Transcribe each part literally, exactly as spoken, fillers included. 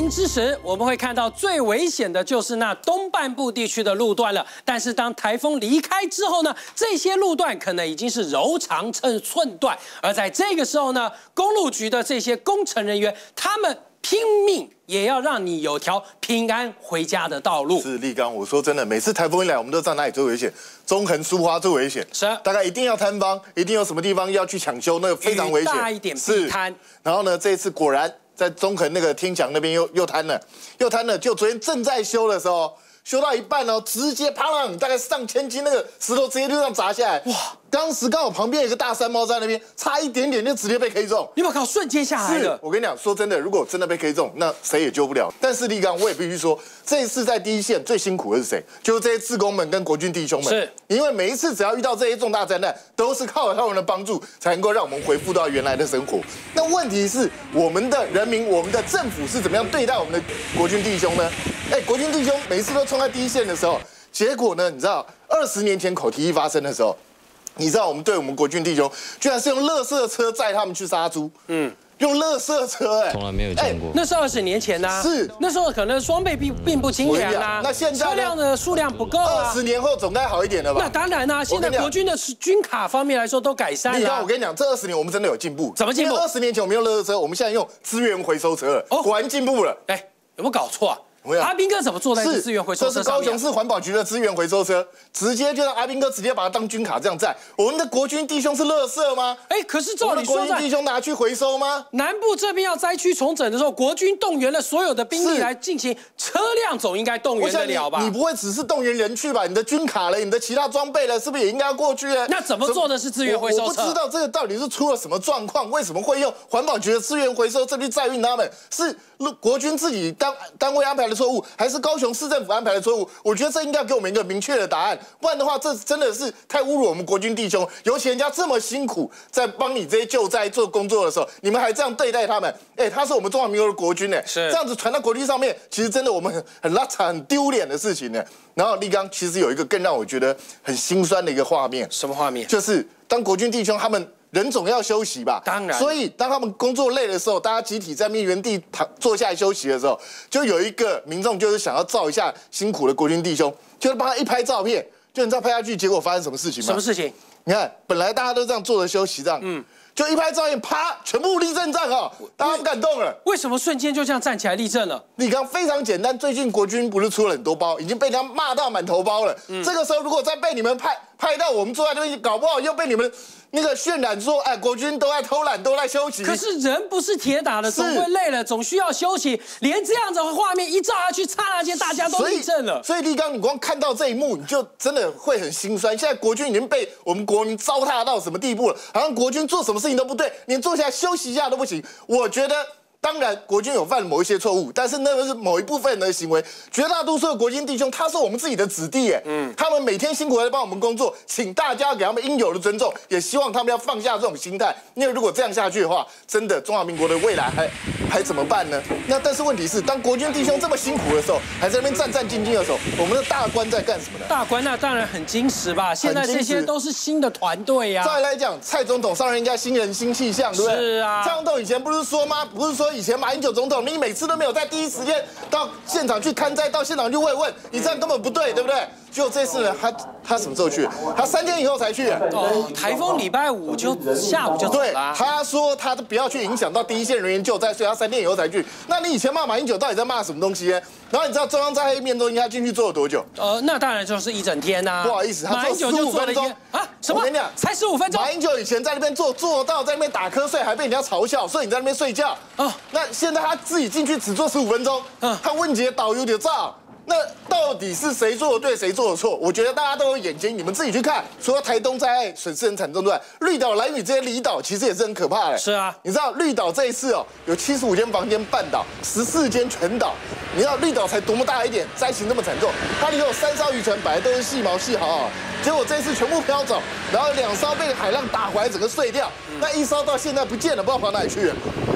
明之时，我们会看到最危险的就是那东半部地区的路段了。但是当台风离开之后呢，这些路段可能已经是柔肠寸寸断。而在这个时候呢，公路局的这些工程人员，他们拼命也要让你有条平安回家的道路。 是立刚，我说真的，每次台风一来，我们都知道哪里最危险，中横苏花最危险。 是， 大概一定要坍方，一定有什么地方要去抢修，那个非常危险。 大一点避摊。 然后呢，这一次果然在中横那个天祥那边又又瘫了，又瘫了。就昨天正在修的时候，修到一半哦，直接啪啷，大概上千斤那个石头直接就这样砸下来。哇！当时刚好旁边有一个大山猫在那边，差一点点就直接被 K 中。 你把靠瞬间下来了。 我跟你讲，说真的，如果真的被 K 中，那谁也救不了。但是立刚，我也必须说，这一次在第一线最辛苦的是谁？就是这些志工们跟国军弟兄们。 是， 因为每一次只要遇到这些重大灾难，都是靠他们的帮助，才能够让我们恢复到原来的生活。那问题是，我们的人民、我们的政府是怎么样对待我们的国军弟兄呢？哎，国军弟兄每一次都冲在第一线的时候，结果呢，你知道，二十年前口蹄疫发生的时候。你知道我们对我们国军弟兄，居然是用垃圾车载他们去杀猪，嗯，用垃圾车、欸，哎， 从来没有见过。 那是二十年前呐、啊， 是那时候可能装备并并不精良啊， 那现在车辆的数量不够啊。 二十年后总该好一点了吧？ 那当然啦、啊，现在国军的军卡方面来说都改善了。 你看，我跟你讲，这二十年我们真的有进步。 怎么进步？ 二十年前我们用垃圾车，我们现在用资源回收车了，哦，果然进步了。 哎，有没有搞错啊？阿兵哥怎么坐在这资源回收车上面？ 这是高雄市环保局的资源回收车，直接就让阿兵哥直接把它当军卡这样载。我们的国军弟兄是垃圾吗？ 哎，可是照理说， 国军弟兄拿去回收吗？ 南部这边要灾区重整的时候，国军动员了所有的兵力来进行，车辆总应该动员得了吧？ 你, 你不会只是动员人去吧？你的军卡了，你的其他装备了，是不是也应该要过去呢？ 那怎么做的是资源回收车？ 我, 我不知道这个到底是出了什么状况，为什么会用环保局的资源回收车去载运他们？是国军自己单单位安排的错误，还是高雄市政府安排的错误？我觉得这应该给我们一个明确的答案，不然的话，这真的是太侮辱我们国军弟兄。尤其人家这么辛苦在帮你这些救灾做工作的时候，你们还这样对待他们，哎，他是我们中华民国的国军呢， 是这样子传到国际上面，其实真的我们很很拉扯、很丢脸的事情呢。然后立刚其实有一个更让我觉得很心酸的一个画面， 什么画面？ 就是当国军弟兄他们。人总要休息吧， 当然。 所以当他们工作累的时候，大家集体在面原地躺坐下来休息的时候，就有一个民众就是想要照一下辛苦的国军弟兄，就是帮他一拍照片，就你知道拍下去结果发生什么事情吗？ 什么事情？ 你看，本来大家都这样坐着休息，这样，嗯，就一拍照片，啪，全部立正站好，大家不敢动了。 为什么瞬间就这样站起来立正了？ 立刚非常简单，最近国军不是出了很多包，已经被人家骂到满头包了。嗯、这个时候如果再被你们拍拍到我们坐在那边，搞不好又被你们。那个渲染说，哎，国军都在偷懒，都在休息。 可是人不是铁打的，总会累了，总需要休息。连这样子的画面一照下去，刹那间大家都立正了。 所以立刚，你光看到这一幕，你就真的会很心酸。现在国军已经被我们国民糟蹋到什么地步了？好像国军做什么事情都不对，连坐下来休息一下都不行。我觉得。当然，国军有犯某一些错误，但是那个是某一部分人的行为。绝大多数的国军弟兄，他是我们自己的子弟，耶，嗯，他们每天辛苦在帮我们工作，请大家给他们应有的尊重，也希望他们要放下这种心态。因为如果这样下去的话，真的中华民国的未来还还怎么办呢？那但是问题是，当国军弟兄这么辛苦的时候，还在那边战战兢兢的时候，我们的大官在干什么呢？ 大官那当然很矜持吧，现在这些都是新的团队呀。 再来讲，蔡总统上任应该新人新气象，对不对？ 是啊， 蔡总统以前不是说吗？不是说。以前马英九总统，你每次都没有在第一时间到现场去勘灾，到现场去慰问，你这样根本不对，对不对？结果这次呢，他他什么时候去？他三天以后才去。 哦，台风礼拜五就下午就走了。 对，他说他不要去影响到第一线人员救灾，所以他三天以后才去。那你以前骂马英九到底在骂什么东西呢？然后你知道中央灾害面中心他进去做了多久？ 呃，那当然就是一整天呐、啊。 不好意思，他做十五分钟啊？什么？ 我跟你讲， 才十五分钟。 马英九以前在那边做做到在那边打瞌睡，还被人家嘲笑，所以你在那边睡觉。哦，那现在他自己进去只做十五分钟，嗯，他问节导游的照。那到底是谁做的对，谁做的错？我觉得大家都有眼睛，你们自己去看。除了台东灾害损失很惨重之外，绿岛、兰屿这些离岛其实也是很可怕的。 是啊， 你知道绿岛这一次哦，有七十五间房间半岛，十四间全岛。你知道绿岛才多么大一点，灾情那么惨重，它里头有三艘渔船，本来都是细毛细好好，结果这一次全部飘走，然后两艘被海浪打回来，整个碎掉。那一艘到现在不见了，不知道跑哪里去了。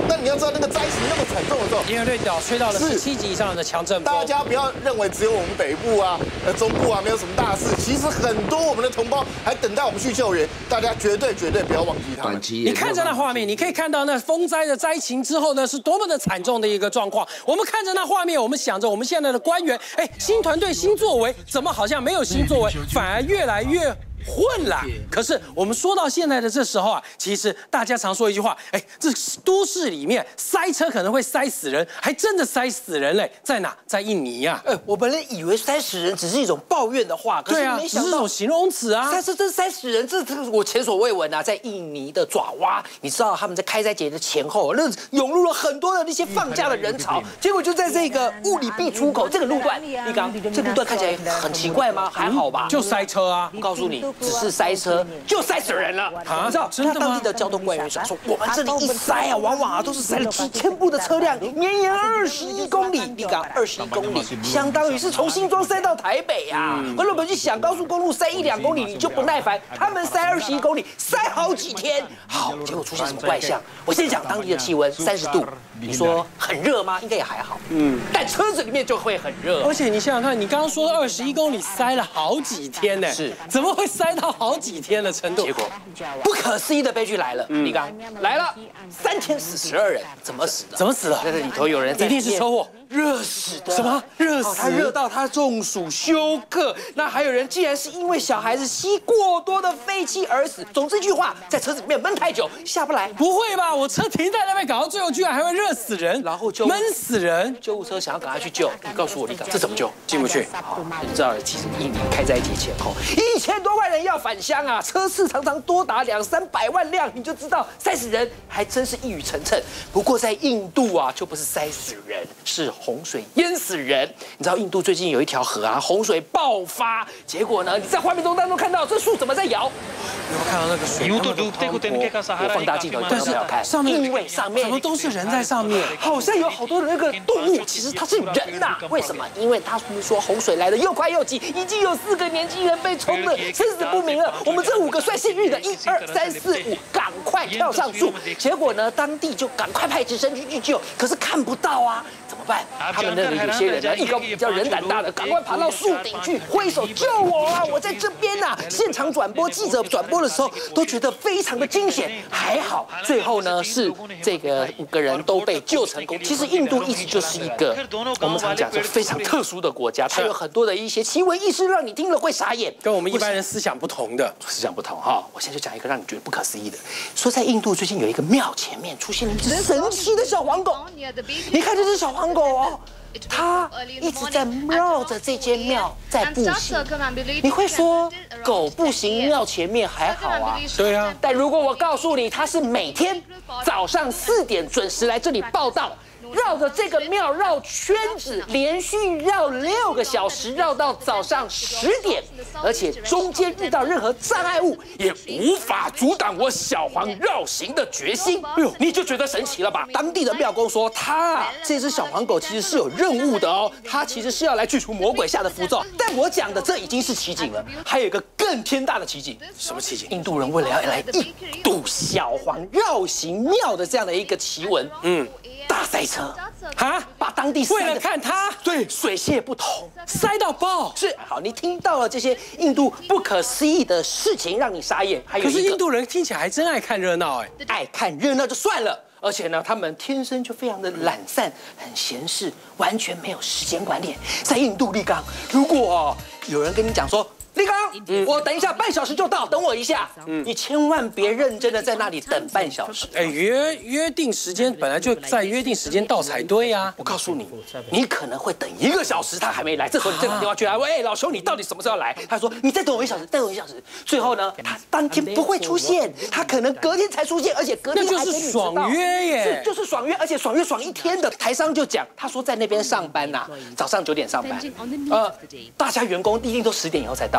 那你要知道那个灾情那么惨重的时候， 因为瑞岛吹到了十七级以上的强阵风。 大家不要认为只有我们北部啊、呃中部啊没有什么大事，其实很多我们的同胞还等待我们去救援，大家绝对绝对不要忘记他们。 你看着那画面，你可以看到那风灾的灾情之后呢，是多么的惨重的一个状况。我们看着那画面，我们想着我们现在的官员，哎，新团队新作为，怎么好像没有新作为，反而越来越混啦。可是我们说到现在的这时候啊，其实大家常说一句话，哎，这都市里面塞车可能会塞死人，还真的塞死人嘞，在哪？在印尼呀、啊。 哎，我本来以为塞死人只是一种抱怨的话，可是没想到只是一种形容词啊。 塞车真塞死人，这这我前所未闻啊！在印尼的爪哇，你知道他们在开斋节的前后，那涌入了很多的那些放假的人潮，结果就在这个雾里必出口这个路段，立刚，这路段看起来很奇怪吗？还好吧？ 就塞车啊！ 我告诉你，只是塞车就塞死人了啊！你知道，他当地的交通官员说，我们这里一塞啊，往往啊都是塞了几千部的车辆，绵延二十一公里，立刚二十一公里，相当于是从新庄塞到台北啊！我那么去想，高速公路塞一两公里你就不耐烦，他们塞二十一公里，塞好几天，好，结果出现什么怪象？我先讲当地的气温三十度，你说很热吗？应该也还好，嗯，但车子里面就会很热。 而且你想想看，你刚刚说的二十一公里塞了好几天呢， 是， 怎么会塞到好几天的程度？ 结果不可思议的悲剧来了，立刚来了，三千四十二人怎么死的？ 怎么死的？ 这里头有人在， 一定是车祸。 热死的， 什么热死？ 他热到他中暑休克。那还有人竟然是因为小孩子吸过多的废气而死。总之一句话，在车子里面闷太久下不来。 不会吧？我车停在那边，搞到最后居然还会热死人， 然后就闷死人。 救护车想要赶快去救，你告诉我，立刚这怎么救？ 进不去。 好，你知道其实印尼开斋节前后，一千多万人要返乡啊，车次常常多达两三百万辆，你就知道塞死人还真是一语成谶。不过在印度啊，就不是塞死人，是洪水淹死人。你知道印度最近有一条河啊，洪水爆发，结果呢，你在画面中当中看到这树怎么在摇？ 有没有看到那个水？ 我放大镜头，但是要看上面， 因为上面怎么都是人在上面？ 好像有好多的那个动物，其实它是人呐、啊。为什么？因为他们说洪水来的又快又急，已经有四个年轻人被冲得生死不明了。我们这五个算幸运的，一二三四五，赶快跳上树。结果呢，当地就赶快派直升机去救，可是看不到啊。怎么办？他们那里有些人呢，一个比较人胆大的，赶快爬到树顶去挥手救我啊！我在这边呐、啊！现场转播，记者转播的时候都觉得非常的惊险，还好最后呢是这个五个人都被救成功。其实印度一直就是一个我们常讲是非常特殊的国家，它有很多的一些奇闻异事，让你听了会傻眼， 跟我们一般人思想不同的。 思想不同哈。我现在就讲一个让你觉得不可思议的，说在印度最近有一个庙前面出现了一只神奇的小黄狗，你看这只小黄狗哦。他一直在绕着这间庙在步行，你会说狗步行庙前面还好啊？ 对啊， 但如果我告诉你，它是每天早上四点准时来这里报到，绕着这个庙绕圈子，连续绕六个小时，绕到早上十点，而且中间遇到任何障碍物也无法阻挡我小黄绕行的决心。哎呦，你就觉得神奇了吧？当地的庙公说，他这只小黄狗其实是有任务的哦，它其实是要来去除魔鬼下的符咒。但我讲的这已经是奇景了，还有一个更天大的奇景。 什么奇景？ 印度人为了要来一睹小黄绕行庙的这样的一个奇闻，嗯。大塞车啊！ 把当地为了看它， 对水泄不通， 塞到爆。 是好，你听到了这些印度不可思议的事情，让你傻眼。还有可是印度人听起来还真爱看热闹哎， 爱看热闹就算了，而且呢，他们天生就非常的懒散，很闲适，完全没有时间观念。在印度立刚，如果、哦、有人跟你讲说。立刚，嗯、我等一下半小时就到，等我一下。嗯，你千万别认真的在那里等半小时。 哎，约约定时间本来就在约定时间到才对呀、啊。 我告诉你，你可能会等一个小时，他还没来。这时候你再打电话去来问，哎，老兄，你到底什么时候来？他说你再等我一小时，再等我一小时。最后呢，他当天不会出现，他可能隔天才出现，而且隔天还给你知道。 那就是爽约耶， 是就是爽约，而且爽约爽一天的。台商就讲，他说在那边上班呐、啊，早上九点上班，呃，大家员工一定都十点以后才到。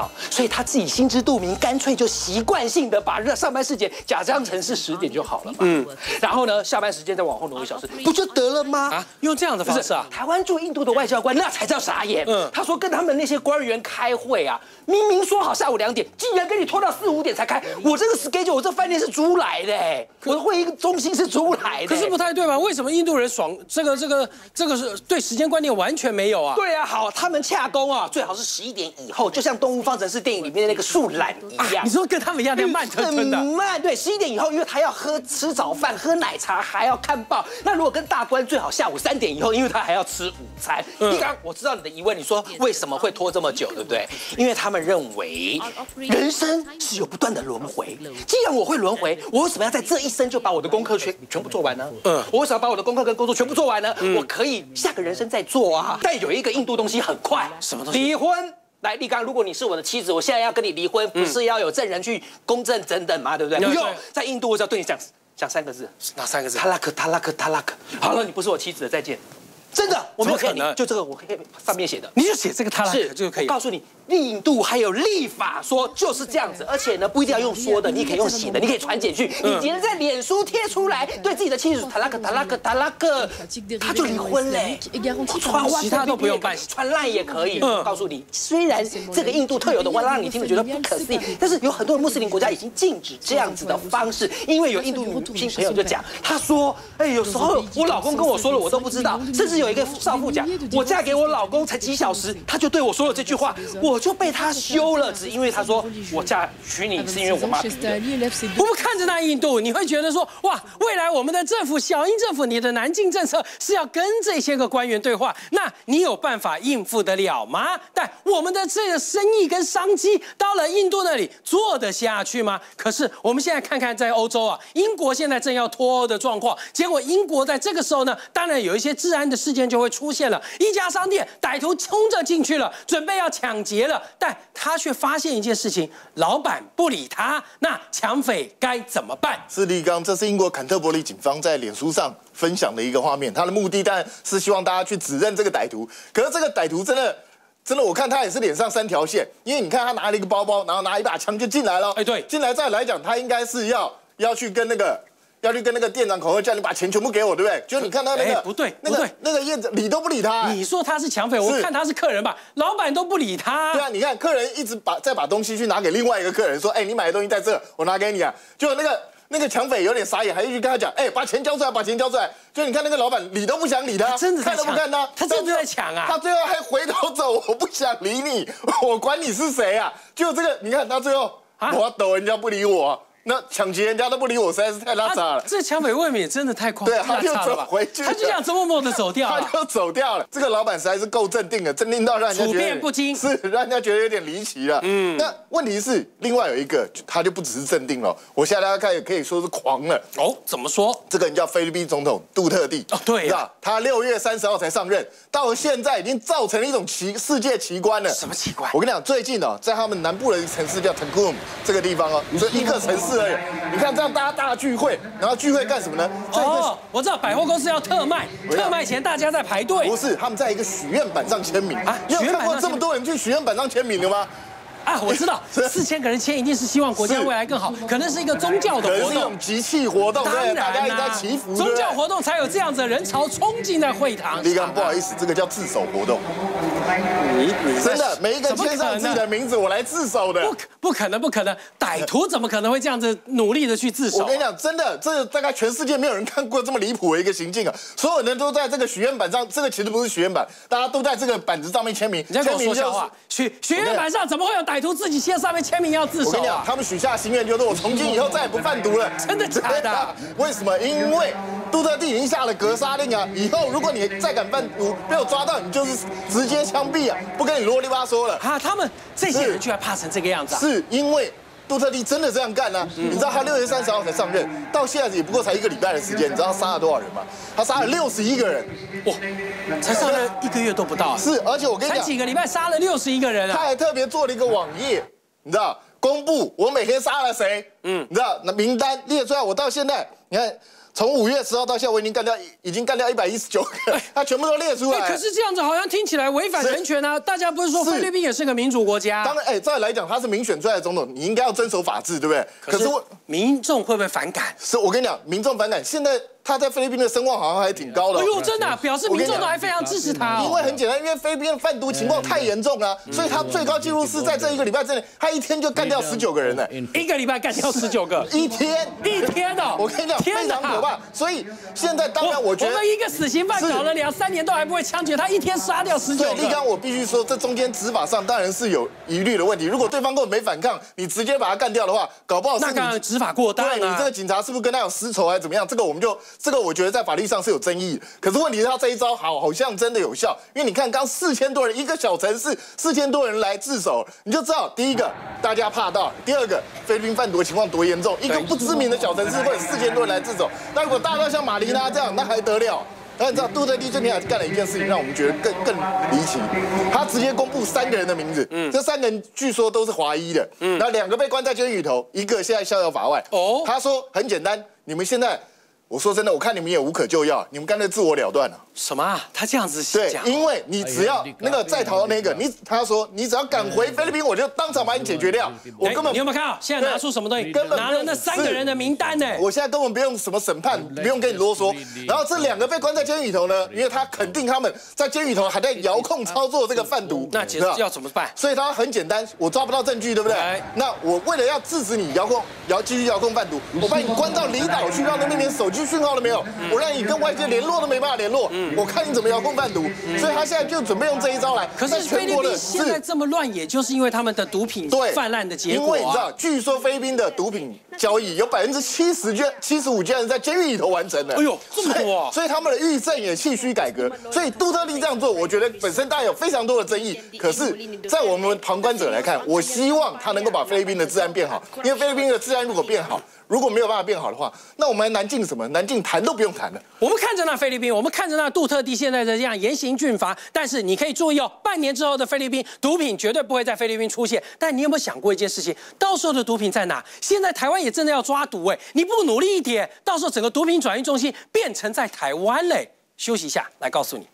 到，所以他自己心知肚明，干脆就习惯性的把上班时间假装成是十点就好了嘛。嗯，然后呢，下班时间再往后挪一小时，不就得了吗？ 啊，用这样的方式啊？ 台湾驻印度的外交官那才叫傻眼。嗯，他说跟他们那些官员开会啊，明明说好下午两点，竟然给你拖到四五点才开。我这个 schedule， 我这饭店是租来的，我的会议中心是租来的。 可是不太对吧？为什么印度人爽这个这个这个是对时间观念完全没有啊？ 对啊，好，他们洽公啊，最好是十一点以后，就像《动物方程式》电影里面的那个树懒一样。 啊、你说跟他们一样那样慢吞吞的？ 很慢，对，十一点以后，因为他要喝吃早饭、喝奶茶，还要看报。那如果跟大官，最好下午三点以后，因为他还要吃午餐。嗯、一刚我知道你的疑问，你说为什么会拖这么久，对不对？因为他们认为人生是有不断的轮回。既然我会轮回，我为什么要在这一生就把我的功课全全部做完呢？嗯，我为什么要把我的功课跟工作全部做完呢？嗯、我可以下个人生再做啊。但有一个印度东西很快， 什么东西？ 离婚。来，立刚，如果你是我的妻子，我现在要跟你离婚，不是要有证人去公证等等吗？对不对？不用，在印度我只要对你讲讲三个字， 哪三个字？ 塔拉克，塔拉克，塔拉克。好了，你不是我妻子了，再见。真的，我没有骗你，就这个我可以上面写的， 你就写这个塔拉克就可以。 我告诉你，印度还有立法说就是这样子，而且呢不一定要用说的，你可以用写的，你可以传简讯，你直接在脸书贴出来，对自己的妻子塔拉克塔拉克塔拉克，他就离婚嘞。传其他都不用办， 传烂也可以。我告诉你，虽然这个印度特有的，我让你听了觉得不可思议，但是有很多的穆斯林国家已经禁止这样子的方式，因为有印度女性朋友就讲，他说，哎，有时候我老公跟我说了，我都不知道，甚至有一个少妇讲，我嫁给我老公才几小时，他就对我说了这句话，我就被他休了，只因为他说我嫁娶你是因为我妈逼的。 我们看着那印度，你会觉得说，哇，未来我们的政府小英政府，你的南进政策是要跟这些个官员对话，那你有办法应付得了吗？但我们的这个生意跟商机到了印度那里做得下去吗？可是我们现在看看在欧洲啊，英国现在正要脱欧的状况，结果英国在这个时候呢，当然有一些治安的事件就会出现了，一家商店歹徒冲着进去了，准备要抢劫了，但他却发现一件事情，老板不理他，那抢匪该怎么办？ 是立刚，这是英国坎特伯里警方在脸书上分享的一个画面，他的目的当然是希望大家去指认这个歹徒，可是这个歹徒真的。真的，我看他也是脸上三条线，因为你看他拿了一个包包，然后拿一把枪就进来了。 哎，对， 进来再来讲，他应该是要要去跟那个要去跟那个店长恐吓，叫你把钱全部给我，对不对？就你看他那个不对， 那个那个燕子理都不理他。 你说他是抢匪，我看他是客人吧，老板都不理他。 对啊，你看客人一直把再把东西去拿给另外一个客人，说，哎，你买的东西在这，我拿给你啊。就那个。那个抢匪有点傻眼，还一直跟他讲：“哎、欸，把钱交出来，把钱交出来。”就你看那个老板理都不想理他， 他真的看都不看他， 他真的在抢啊！ 他最后还回头走，我不想理你，我管你是谁啊！就这个，你看他最后，啊、我抖人家不理我。那抢劫人家都不理我，实在是太拉杂了。 这抢匪未免也真的太夸张，对，他就走回去， 他就这样默默的走掉了， 他就走掉了。这个老板实在是够镇定的，镇定到让人家觉得处变不惊， 是让人家觉得有点离奇了。嗯，那问题是另外有一个，他就不只是镇定了，我现在大家看可以说是狂了。 哦，怎么说？ 这个人叫菲律宾总统杜特地。 哦，对呀、啊， 他六月三十号才上任，到现在已经造成了一种奇世界奇观了。 什么奇观？ 我跟你讲，最近哦，在他们南部的一个城市叫 Tengkum 这个地方哦，就一个城市而已。你看。让大家大聚会，然后聚会干什么呢？ 哦，我知道百货公司要特卖，特卖前大家在排队。 不是，他们在一个许愿板上签名啊！你有看过这么多人去许愿板上签名的吗？ 啊，我知道，四千个人签一定是希望国家未来更好，可能是一个宗教的活动， 可能是一种集气活动，对，大家一直在祈福， 宗教活动才有这样子的人潮冲进在会堂。 立刚，不好意思，这个叫自首活动。 你你真的，每一个签上自己的名字，我来自首的。 不不可能，不可能，歹徒怎么可能会这样子努力的去自首？ 我跟你讲，真的，这大概全世界没有人看过这么离谱的一个行径啊！所有人都在这个许愿板上，这个其实不是许愿板，大家都在这个板子上面签名。 你在跟我说笑话？许许愿板上怎么会有歹徒自己签上面签名要自首、啊？ 我跟你讲，他们许下心愿就是我从今以后再也不贩毒了。 真的假的？ 为什么？因为杜特地已经下了格杀令啊！以后如果你再敢贩毒，被我抓到，你就是直接枪毙啊！不跟你啰里吧嗦了。 啊，他们这些人居然怕成这个样子、啊？ 是因为杜特地真的这样干呢、啊？嗯、你知道他六月三十号才上任，到现在也不过才一个礼拜的时间，你知道他杀了多少人吗？他杀了六十一个人， 哇，才上任一个月都不到、啊。 是，而且我跟你讲， 才几个礼拜杀了六十一个人啊！ 他还特别做了一个网页，你知道，公布我每天杀了谁，嗯，你知道那名单列出来，我到现在你看。 从五月十号到现在，我已经干掉已经干掉一百一十九个，他全部都列出来。 可是这样子好像听起来违反人权啊！大家不是说菲律宾也是个民主国家？ 当然，哎，照理来讲，他是民选出来的总统，你应该要遵守法治，对不对？ 可是民众会不会反感？ 是我跟你讲，民众反感。现在他在菲律宾的声望好像还挺高的。 哎呦，真的、啊、表示民众都还非常支持他、哦。 因为很简单，因为菲律宾的贩毒情况太严重了，所以他最高纪录是在这一个礼拜之内，他一天就干掉十九个人呢。 一个礼拜干掉十九个， 一天一天哦！ 我跟你讲，非常可怕。所以现在当然，我觉得我们一个死刑犯搞了两三年都还不会枪决，他一天杀掉十九个。 所以立刚，我必须说，这中间执法上当然是有疑虑的问题。如果对方根本没反抗，你直接把他干掉的话，搞不好是那当然执法过当啊。 对，你这个警察是不是跟他有私仇还是怎么样？这个我们就这个我觉得在法律上是有争议。可是问题是他这一招好好像真的有效，因为你看刚四千多人一个小城市，四千多人来自首，你就知道第一个大家怕到，第二个菲律宾贩毒的情况多严重，一个不知名的小城市会有四千多人来自首。那如果大到像马尼拉这样，那还得了？那你知道杜特地最近还干了一件事情，让我们觉得更更离奇。他直接公布三个人的名字，嗯，这三个人据说都是华裔的，嗯，那两个被关在监狱里头，一个现在逍遥法外。哦，他说很简单，你们现在。我说真的，我看你们也无可救药，你们干脆自我了断了。 什么啊？他这样子讲？ 对，因为你只要那个在逃的那个，你他说你只要敢回菲律宾，我就当场把你解决掉。我根本你有没有看到？现在拿出什么东西？ 根本拿了那三个人的名单呢。 我现在根本不用什么审判，不用跟你啰嗦。然后这两个被关在监狱里头呢，因为他肯定他们在监狱里头还在遥控操作这个贩毒， 那其实要怎么办？ 所以他很简单，我抓不到证据，对不对？那我为了要制止你遥控，遥继续遥控贩毒，我把你关到离岛去，让那边连手机讯号都没有。我让你跟外界联络都没办法联络，嗯、我看你怎么遥控贩毒，嗯、所以他现在就准备用这一招来。 可是菲律宾现在这么乱，也就是因为他们的毒品泛滥的结果、啊。 因为你知道，据说菲律宾的毒品交易有百分之七十居七十五居然在监狱里头完成了。 哎呦，这么多、啊！ 所以他们的狱政也气虚改革。所以杜特地这样做，我觉得本身当然有非常多的争议。可是，在我们旁观者来看，我希望他能够把菲律宾的治安变好，因为菲律宾的治安如果变好。如果没有办法变好的话，那我们南进什么？南进谈都不用谈了。 我们看着那菲律宾，我们看着那杜特地现在的这样严刑峻法，但是你可以注意哦，半年之后的菲律宾毒品绝对不会在菲律宾出现。但你有没有想过一件事情？到时候的毒品在哪？现在台湾也真的要抓毒哎，你不努力一点，到时候整个毒品转移中心变成在台湾嘞。休息一下，来告诉你。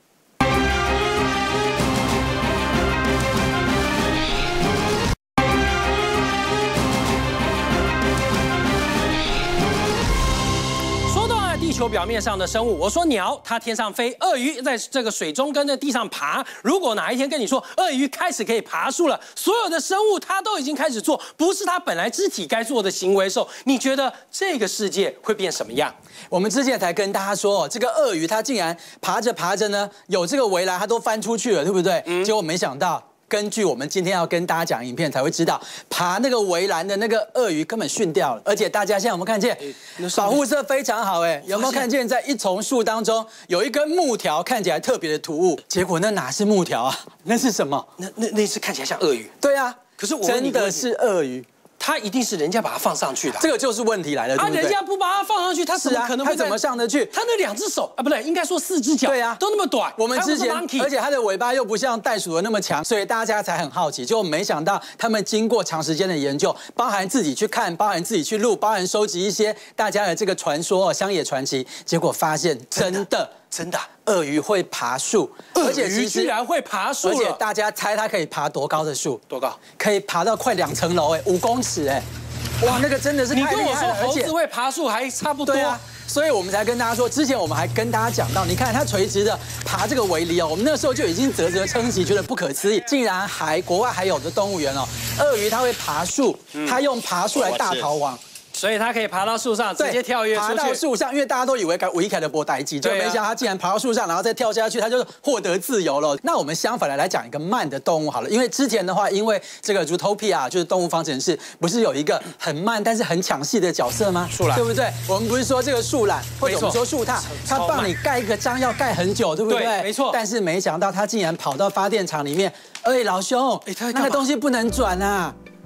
地球表面上的生物，我说鸟，它天上飞；鳄鱼在这个水中跟在地上爬。如果哪一天跟你说鳄鱼开始可以爬树了，所有的生物它都已经开始做不是它本来肢体该做的行为的时候，你觉得这个世界会变什么样？ 我们之前才跟大家说，这个鳄鱼它竟然爬着爬着呢，有这个围栏它都翻出去了，对不对？嗯、结果没想到。根据我们今天要跟大家讲影片才会知道，爬那个围栏的那个鳄鱼根本训掉了，而且大家现在有没有看见，保护色非常好哎，有没有看见在一丛树当中有一根木条，看起来特别的突兀，结果那哪是木条啊，那是什么？ 那那那是看起来像鳄鱼。 对啊， 可是我真的是鳄鱼。 它一定是人家把它放上去的， 这个就是问题来了，对不对？ 啊，人家不把它放上去，它怎么可能会？ 它怎么上得去？ 它那两只手啊，不对，应该说四只脚， 对啊， 都那么短。 我们之前，而且它的尾巴又不像袋鼠的那么强，所以大家才很好奇。就没想到他们经过长时间的研究，包含自己去看，包含自己去录，包含收集一些大家的这个传说、乡野传奇，结果发现真的。 真的， 鳄鱼会爬树， 而且鱼居然会爬树， 而且大家猜它可以爬多高的树？ 多高？ 可以爬到快两层楼，哎，五公尺，哎，哇，那个真的是太厉害了。 你跟我说猴子会爬树还差不多啊，所以我们才跟大家说，之前我们还跟大家讲到，你看它垂直的爬这个围篱哦，我们那时候就已经啧啧称奇，觉得不可思议，竟然还国外还有的动物园哦，鳄鱼它会爬树，它用爬树来大逃亡。 所以它可以爬到树上，直接跳跃出去。 爬到树上，因为大家都以为维凯的波代机，就没想到它竟然爬到树上，然后再跳下去，它就获得自由了。那我们相反的来讲一个慢的动物好了，因为之前的话，因为这个 Zootopia 就是动物方程式，不是有一个很慢但是很抢戏的角色吗？ 树懒， 对不对？我们不是说这个树懒，或者我们说树踏，它帮你盖一个章要盖很久，对不对？ 对，没错。 但是没想到它竟然跑到发电厂里面，哎，老兄，那个东西不能转啊。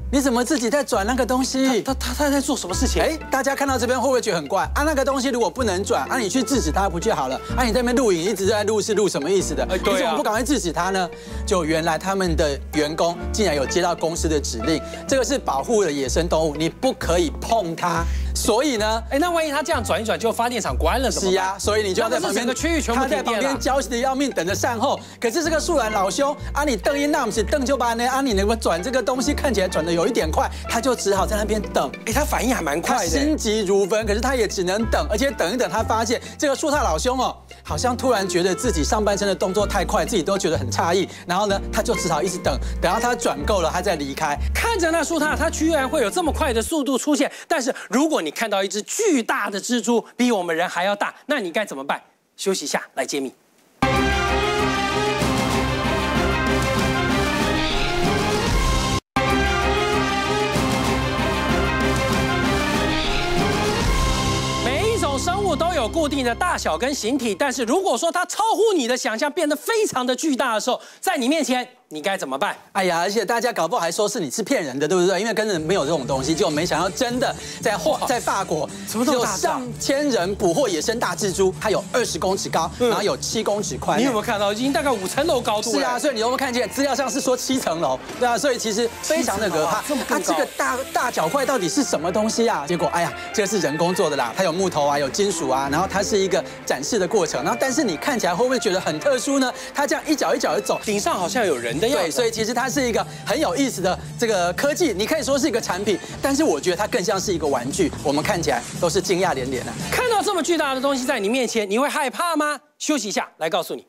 你怎么自己在转那个东西？ 他他他在做什么事情？ 哎，大家看到这边会不会觉得很怪啊？那个东西如果不能转，啊，你去制止它不就好了？啊，你在那边录影一直在录是录什么意思的？ 哎，对啊， 你怎么不赶快制止它呢？就原来他们的员工竟然有接到公司的指令，这个是保护的野生动物，你不可以碰它。所以呢， 哎，那万一他这样转一转，就发电厂关了，怎么办？ 是呀，所以你就要在旁边， 整个区域全部停电了。 他在旁边焦急的要命，等着善后。可是这个树懒老兄，啊，你瞪一那不是瞪就把呢，啊，你能够转这个东西看起来转的有一点快，他就只好在那边等。 哎，他反应还蛮快的， 心急如焚，可是他也只能等，而且等一等，他发现这个树獭老兄哦，好像突然觉得自己上半身的动作太快，自己都觉得很诧异。然后呢，他就只好一直等，等到他转够了，他再离开。 看着那树獭，它居然会有这么快的速度出现。但是如果你看到一只巨大的蜘蛛比我们人还要大，那你该怎么办？休息一下，来揭秘。生物都有固定的大小跟形体，但是如果说它超乎你的想象，变得非常的巨大的时候，在你面前，你该怎么办？ 哎呀，而且大家搞不好还说是你是骗人的，对不对？因为根本没有这种东西，结果没想到真的在在法国，有上千人捕获野生大蜘蛛，它有二十公尺高，然后有七公尺宽。 你有没有看到？已经大概五层楼高度了。 是啊，所以你有没有看见？资料上是说七层楼，对啊，所以其实非常的可怕。它这个大大脚块到底是什么东西啊？结果哎呀，这个是人工做的啦，它有木头啊，有金属啊，然后它是一个展示的过程。然后但是你看起来会不会觉得很特殊呢？它这样一脚一脚的走， 顶上好像有人。 对，所以其实它是一个很有意思的这个科技，你可以说是一个产品，但是我觉得它更像是一个玩具。我们看起来都是惊讶连连的。 看到这么巨大的东西在你面前，你会害怕吗？休息一下，来告诉你。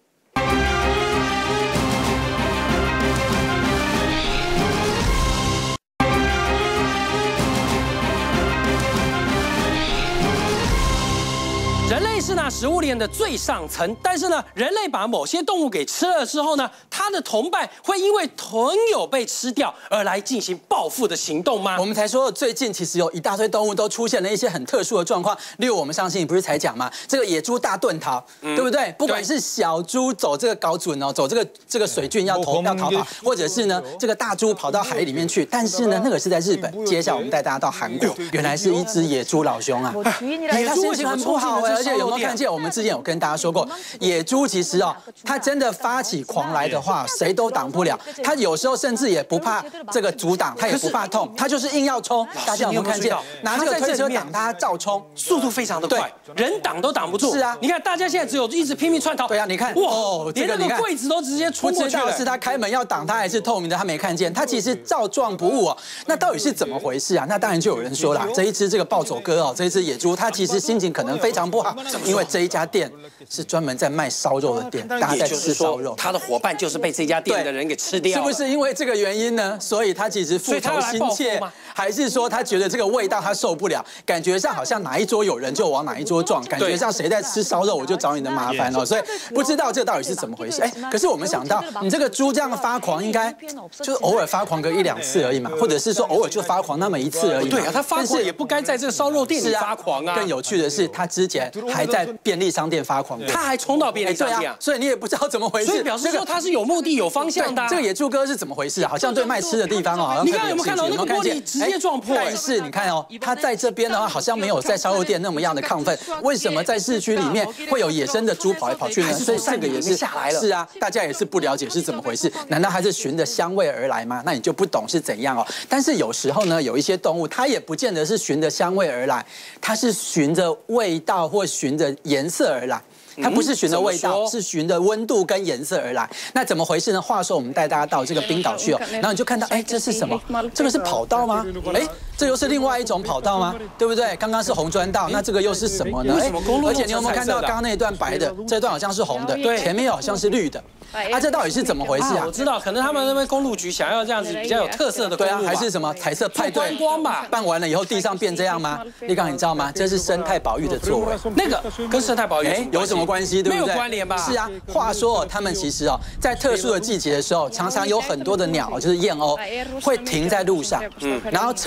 人类是那食物链的最上层，但是呢，人类把某些动物给吃了之后呢，它的同伴会因为同友被吃掉而来进行报复的行动吗？ 我们才说最近其实有一大堆动物都出现了一些很特殊的状况，例如我们上星期不是才讲吗？这个野猪大遁逃，嗯、对不对？不管是小猪走这个高准哦，走这个这个水郡要逃要逃跑，或者是呢这个大猪跑到海里面去，但是呢那个是在日本。接下来我们带大家到韩国，原来是一只野猪老兄啊， 野猪心情很不好哎。 而且有没有看见？我们之前有跟大家说过，野猪其实哦，它真的发起狂来的话，谁都挡不了。它有时候甚至也不怕这个阻挡，它也不怕痛，它就是硬要冲。大家有没有看见？拿这个推车挡它，照冲， 速度非常的快，人挡都挡不住。 是啊， 你看大家现在只有一直拼命窜逃。 对啊，你看， 哇，连那个柜子都直接冲过去了。 不知道是他开门要挡他，还是透明的他没看见。他其实照撞不误哦。那到底是怎么回事啊？那当然就有人说了，这一只这个暴走哥哦，这一只野猪，它其实心情可能非常不好，因为这一家店是专门在卖烧肉的店，大家在吃烧肉。 他的伙伴就是被这家店的人给吃掉了， 是不是因为这个原因呢？所以他其实复仇心切，还是说他觉得这个味道他受不了？感觉上好像哪一桌有人就往哪一桌撞，感觉上谁在吃烧肉我就找你的麻烦哦。所以不知道这到底是怎么回事？哎，可是我们想到你这个猪这样发狂，应该就是偶尔发狂个一两次而已嘛，或者是说偶尔就发狂那么一次而已。 对啊，他发狂也不该在这个烧肉店里发狂啊。 更有趣的是，他之前还在便利商店发狂， 他还冲到便利商店啊， 所以你也不知道怎么回事。 所以表示说他是有目的、有方向的。 这个野猪哥是怎么回事啊？好像对卖吃的地方哦， 你刚刚有没有看到那个玻璃直接撞破？ 但是你看哦，他在这边的话，好像没有在烧肉店那么样的亢奋。为什么在市区里面会有野生的猪跑来跑去呢？所以这个也是下来了。 是啊，大家也是不了解是怎么回事。难道他是循着香味而来吗？那你就不懂是怎样哦。但是有时候呢，有一些动物它也不见得是循着香味而来，它是循着味道或循着颜色而来。它不是循着味道，是循着温度跟颜色而来。那怎么回事呢？话说我们带大家到这个冰岛去哦，然后你就看到，哎，这是什么？这个是跑道吗？哎，这又是另外一种跑道吗？对不对？刚刚是红砖道，那这个又是什么呢？哎，而且你有没有看到刚刚那一段白的，这段好像是红的，对，前面好像是绿的。啊，这到底是怎么回事啊？ 我知道，可能他们那边公路局想要这样子比较有特色的公路， 对啊，还是什么彩色派对观光吧？ 办完了以后地上变这样吗？立刚，你知道吗？这是生态保育的作为。 那个跟生态保育有什么关系？对不对？ 没有关联吧？ 是啊。话说他们其实哦，在特殊的季节的时候，常常有很多的鸟，就是燕鸥，会停在路上，嗯，然后车子开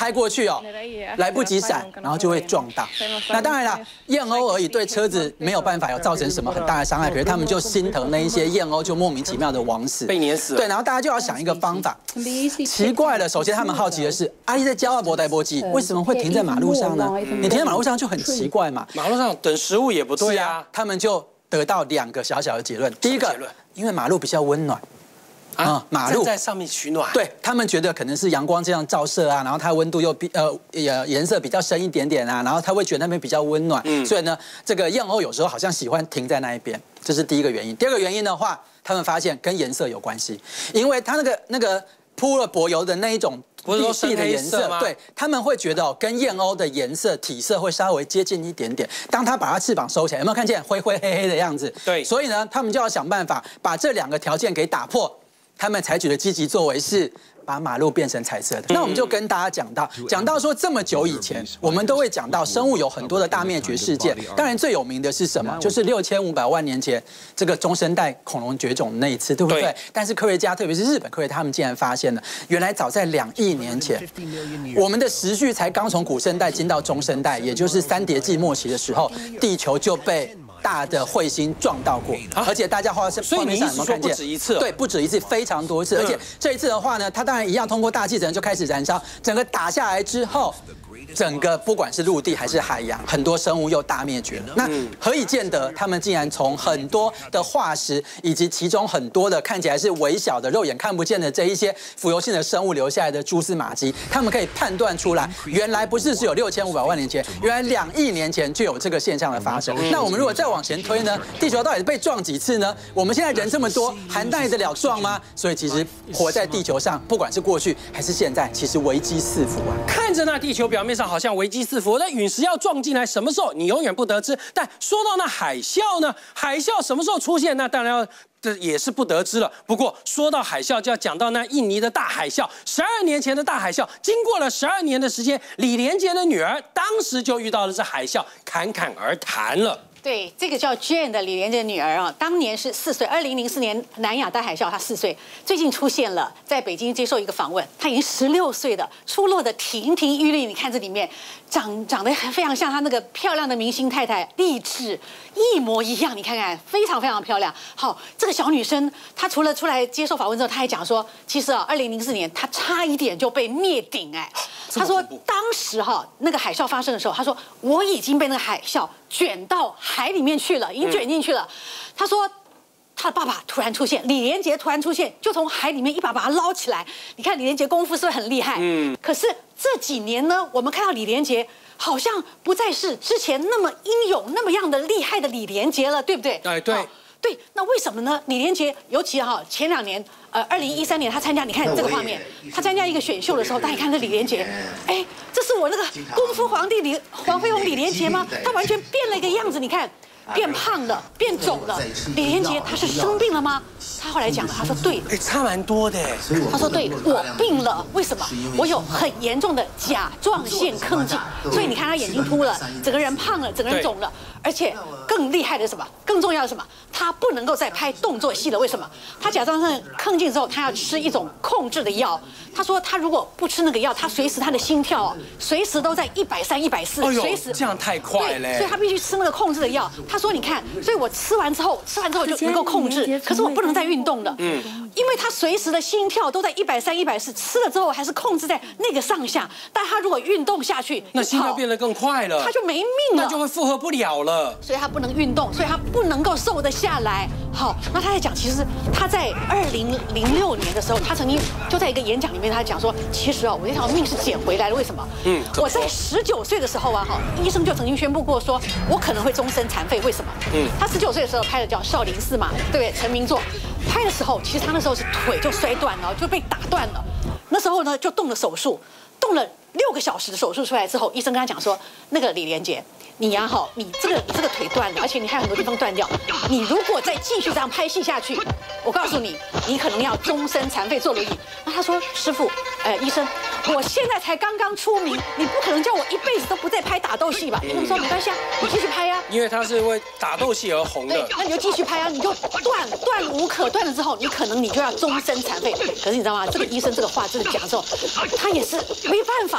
开过去哦，来不及闪，然后就会撞到。那当然啦，燕鸥而已，对车子没有办法有造成什么很大的伤害，可是他们就心疼那一些燕鸥就莫名其妙的枉死， 被碾死了。 对，然后大家就要想一个方法。奇怪了，首先他们好奇的是，阿丽在教阿伯代波机，为什么会停在马路上呢？你停在马路上就很奇怪嘛。 马路上等食物也不对啊。 他们就得到两个小小的结论。第一个，因为马路比较温暖。啊，马路在上面取暖， 对他们觉得可能是阳光这样照射啊，然后它温度又比呃也颜色比较深一点点啊，然后他会觉得那边比较温暖，嗯，所以呢，这个燕鸥有时候好像喜欢停在那一边，这是第一个原因。第二个原因的话，他们发现跟颜色有关系，因为它那个那个铺了柏油的那一种。 不是说深黑色吗？ 对，他们会觉得哦，跟燕鸥的颜色体色会稍微接近一点点。当它把它翅膀收起来，有没有看见灰灰黑黑的样子？ 对， 所以呢，他们就要想办法把这两个条件给打破。他们采取的积极作为是把马路变成彩色的。那我们就跟大家讲到，讲到说这么久以前，我们都会讲到生物有很多的大灭绝事件。当然最有名的是什么？就是六千五百万年前这个中生代恐龙绝种那一次，对不对？对。但是科学家，特别是日本科学家，他们竟然发现了，原来早在两亿年前，我们的时序才刚从古生代进到中生代，也就是三叠纪末期的时候，地球就被大的彗星撞到过，而且大家画是， 所以你意思说不止一次？ 对，不止一次，非常多次。而且这一次的话呢，它当然一样通过大气层就开始燃烧，整个打下来之后，整个不管是陆地还是海洋，很多生物又大灭绝了。那何以见得他们竟然从很多的化石，以及其中很多的看起来是微小的、肉眼看不见的这一些浮游性的生物留下来的蛛丝马迹，他们可以判断出来，原来不是只有六千五百万年前，原来两亿年前就有这个现象的发生。那我们如果再往前推呢？地球到底被撞几次呢？我们现在人这么多，还耐得了撞吗？所以其实活在地球上，不管是过去还是现在，其实危机四伏啊。 看着那地球表面上好像危机四伏，那陨石要撞进来，什么时候你永远不得知。但说到那海啸呢？海啸什么时候出现？那当然要。这也是不得知了。不过说到海啸，就要讲到那印尼的大海啸。十二年前的大海啸，经过了十二年的时间，李连杰的女儿当时就遇到了这海啸，侃侃而谈了。 对，这个叫 Jane 的李连杰的女儿啊，当年是四岁，二零零四年南亚大海啸，她四岁，最近出现了，在北京接受一个访问，她已经十六岁的，出落的亭亭玉立，你看这里面长长得非常像她那个漂亮的明星太太励志，一模一样，你看看，非常非常漂亮。好，这个小女生，她除了出来接受访问之后，她还讲说，其实啊，二零零四年她差一点就被灭顶哎，她说当时哈、啊、那个海啸发生的时候，她说我已经被那个海啸卷到海里面去了，已经卷进去了。他说，他的爸爸突然出现，李连杰突然出现，就从海里面一把把他捞起来。你看李连杰功夫是不是很厉害？嗯。可是这几年呢，我们看到李连杰好像不再是之前那么英勇、那么样的厉害的李连杰了，对不对？ 哎，对。 对，那为什么呢？李连杰，尤其哈前两年，呃，二零一三年他参加，你看这个画面，他参加一个选秀的时候，大家看这李连杰，哎，这是我那个功夫皇帝李黄飞鸿李连杰吗？他完全变了一个样子，你看。变胖了，变肿了。李连杰他是生病了吗？他后来讲了，他说对， 哎，差蛮多的。 他说对，我病了，为什么？我有很严重的甲状腺亢进，所以你看他眼睛凸了，整个人胖了，整个人肿了，而且更厉害的是什么？更重要的是什么？他不能够再拍动作戏了，为什么？他甲状腺亢进之后，他要吃一种控制的药。他说他如果不吃那个药，他随时他的心跳随时都在一百三、一百四，随时这样太快了， 所以他必须吃那个控制的药。他说你看，所以我吃完之后，吃完之后就能够控制，可是我不能再运动了，嗯，因为他随时的心跳都在一百三、一百四，吃了之后还是控制在那个上下。但他如果运动下去， 那心跳变得更快了， 他就没命了， 那就会负荷不了了。 所以他不能运动，所以他不能够瘦得下来。好，那他在讲，其实他在二零零六年的时候，他曾经就在一个演讲里面，他讲说，其实啊，我这条命是捡回来的。为什么？嗯，我在十九岁的时候啊，哈，医生就曾经宣布过，说我可能会终身残废。为什么？嗯，他十九岁的时候拍的叫《少林寺》嘛，对不对？成名作。拍的时候，其实他那时候是腿就摔断了，就被打断了。那时候呢，就动了手术，动了六个小时的手术出来之后，医生跟他讲说，那个李连杰。你呀，哈，你这个你这个腿断了，而且你还有很多地方断掉。你如果再继续这样拍戏下去，我告诉你，你可能要终身残废坐轮椅。那他说，师傅，呃，医生，我现在才刚刚出名，你不可能叫我一辈子都不再拍打斗戏吧？他们说没关系啊，你继续拍呀、啊。 因为他是为打斗戏而红的。 对，那你就继续拍啊，你就断断无可断了之后，你可能你就要终身残废。可是你知道吗？这个医生这个话这个讲之后，他也是没办法，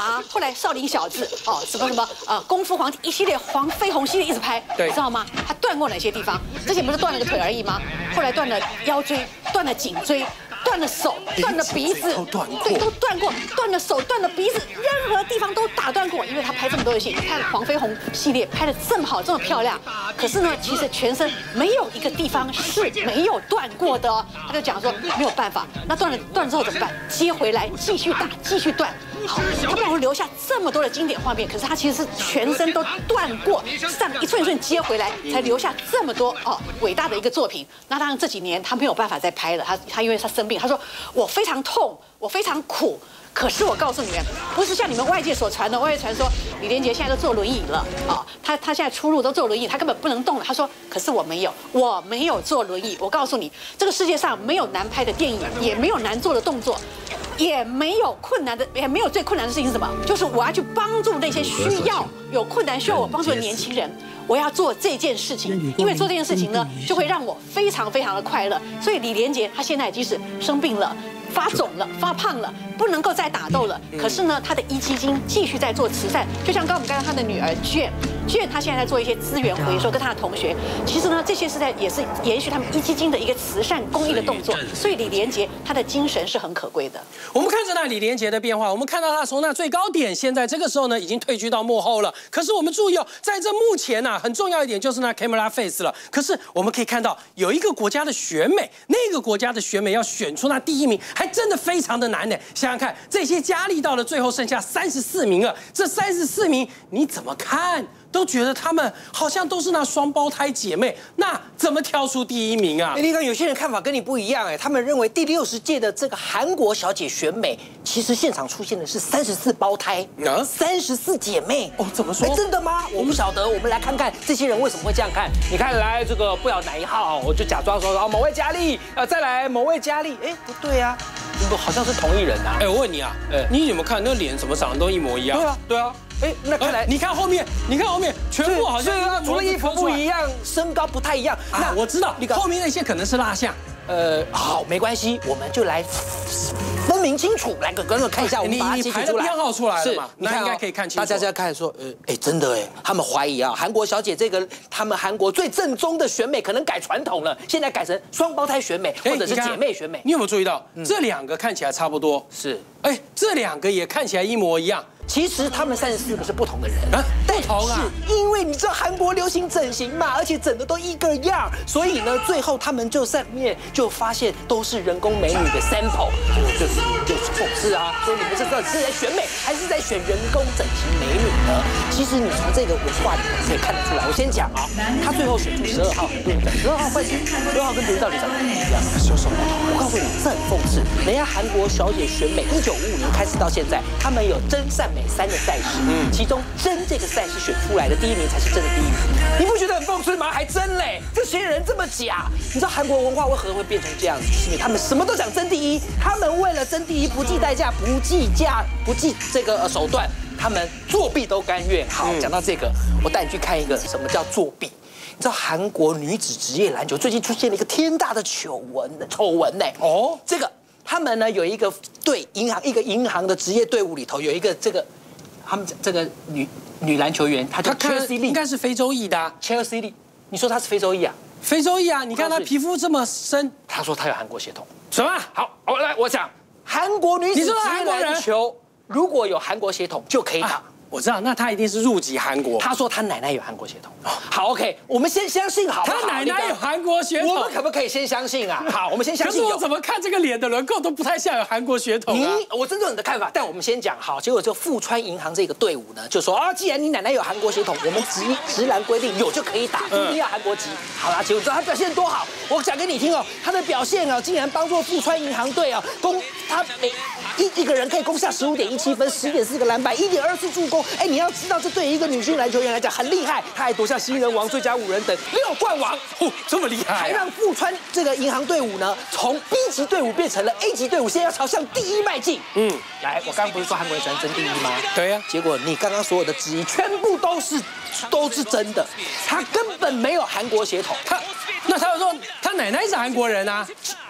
法，后来少林小子哦，什么什么呃功夫皇帝一系列黄飞鸿系列一直拍， 对， 你知道吗？他断过哪些地方？之前不是断了个腿而已吗？后来断了腰椎，断了颈椎。断了手，断了鼻子， 都断过， 对，都断过，断了手，断了鼻子，任何地方都打断过。因为他拍这么多的戏，你看黄飞鸿系列拍的这么好，这么漂亮，可是呢，其实全身没有一个地方是没有断过的哦。他就讲说没有办法，那断了断了之后怎么办？接回来继续打，继续断。好，他帮我留下这么多的经典画面，可是他其实是全身都断过，这样一寸一寸接回来，才留下这么多哦伟大的一个作品。那当然这几年他没有办法再拍了，他他因为他生病，他说我非常痛，我非常苦。可是我告诉你们，不是像你们外界所传的，外界传说李连杰现在都坐轮椅了啊、哦，他他现在出入都坐轮椅，他根本不能动了。他说，可是我没有，我没有坐轮椅。我告诉你，这个世界上没有难拍的电影，也没有难做的动作，也没有困难的，也没有最困难的事情是什么？就是我要去帮助那些需要有困难需要我帮助的年轻人。我要做这件事情，因为做这件事情呢，就会让我非常非常的快乐。所以李连杰他现在即使生病了。发肿了，发胖了，不能够再打斗了。可是呢，他的壹基金继续在做慈善，就像刚刚我们刚刚他的女儿卷，卷他现在在做一些资源回收，跟他的同学。其实呢，这些是在也是延续他们壹基金的一个慈善公益的动作。所以李连杰他的精神是很可贵的。 我们看着那李连杰的变化，我们看到他从那最高点，现在这个时候呢已经退居到幕后了。可是我们注意哦，在这幕前呢、啊，很重要一点就是那 camera face 了。可是我们可以看到有一个国家的选美，那个国家的选美要选出那第一名。还真的非常的难呢，想想看，这些佳丽到了最后剩下三十四名了，这三十四名你怎么看都觉得他们好像都是那双胞胎姐妹，那怎么挑出第一名啊？ 哎，立刚，有些人看法跟你不一样哎，他们认为第六十届的这个韩国小姐选美，其实现场出现的是三十四胞胎，啊，三十四姐妹哦，怎么说？ 哎，真的吗？我不晓得，我们来看看这些人为什么会这样看。你看，来这个不晓哪一号，我就假装说啊某位佳丽，呃，再来某位佳丽，哎，不对啊。好像是同一人啊！ 哎，我问你啊，哎，你有没有看那脸怎么长得都一模一样？ 对啊，对啊。哎，那看来你看后面，你看后面，全部好像啊，除了衣服不一样，身高不太一样。 那我知道，后面那些可能是蜡像。 呃，好，没关系，我们就来分明清楚，来个跟着看一下，我们把它你排的编号出来了嘛？那应该可以看清楚。 大家在看说，呃，哎，真的哎，他们怀疑啊，韩国小姐这个他们韩国最正宗的选美可能改传统了，现在改成双胞胎选美或者是姐妹选美。 你有没有注意到这两个看起来差不多？ 是， 哎，这两个也看起来一模一样。 其实他们三十四个是不同的人啊，不同啊， 是因为你知道韩国流行整形嘛，而且整的都一个样，所以呢，最后他们就上面就发现都是人工美女的 sample， 就就就讽刺啊，说你们这到底是在选美还是在选人工整形美女呢？其实你从这个文化里面可以看得出来。我先讲啊，他最后选出十二号，对不对？十二号换谁？十二号跟别人到底长得不一样？有什么？我告诉你，这很讽刺。人家韩国小姐选美，一九五五年开始到现在，他们有真善美三个赛事，嗯，其中真这个赛事选出来的第一名才是真的第一名，你不觉得很讽刺吗？还真嘞，这些人这么假。你知道韩国文化为何会变成这样子？是因为他们什么都想争第一，他们为了争第一不计代价，不计价，不计这个、呃、手段，他们作弊都甘愿。好，讲到这个，我带你去看一个什么叫作弊。你知道韩国女子职业篮球最近出现了一个天大的糗闻丑闻呢？哦，这个他们呢有一个对银行一个银行的职业队伍里头有一个这个。他们这个女女篮球员，她叫 Chelsea Lee， 应该是非洲裔的、啊。 Chelsea Lee， 你说她是非洲裔啊？ 非洲裔啊！你看她皮肤这么深。 她说她有韩国血统。 什么？ 好，我来，我讲韩国女子职业篮球，如果有韩国血统就可以打。啊我知道，那他一定是入籍韩国。 他说他奶奶有韩国血统。好 ，OK， 我们先相信好不好？ 他奶奶有韩国血统， 我们可不可以先相信啊？好，我们先相信。 可是我怎么看这个脸的轮廓都不太像有韩国血统啊？ 你，我尊重你的看法，但我们先讲好。结果就富川银行这个队伍呢，就说啊，既然你奶奶有韩国血统，我们直直男规定有就可以打，不一定要韩国籍。好啦，结果知道他表现多好，我讲给你听哦，他的表现啊，竟然帮助富川银行队啊攻他每一一个人可以攻下十五点一七分，十点四个篮板，一点二次助攻。哎，你要知道。这对于一个女性篮球员来讲很厉害，她还夺下新人王、最佳五人等六冠王， 哦，这么厉害、啊， 还让富川这个银行队伍呢，从 B 级队伍变成了 A 级队伍，现在要朝向第一迈进。嗯，来，我刚刚不是说韩国人喜欢争第一吗？ 对呀、啊， 结果你刚刚所有的质疑全部都是都是真的，他根本没有韩国血统， 他那他说他奶奶是韩国人啊。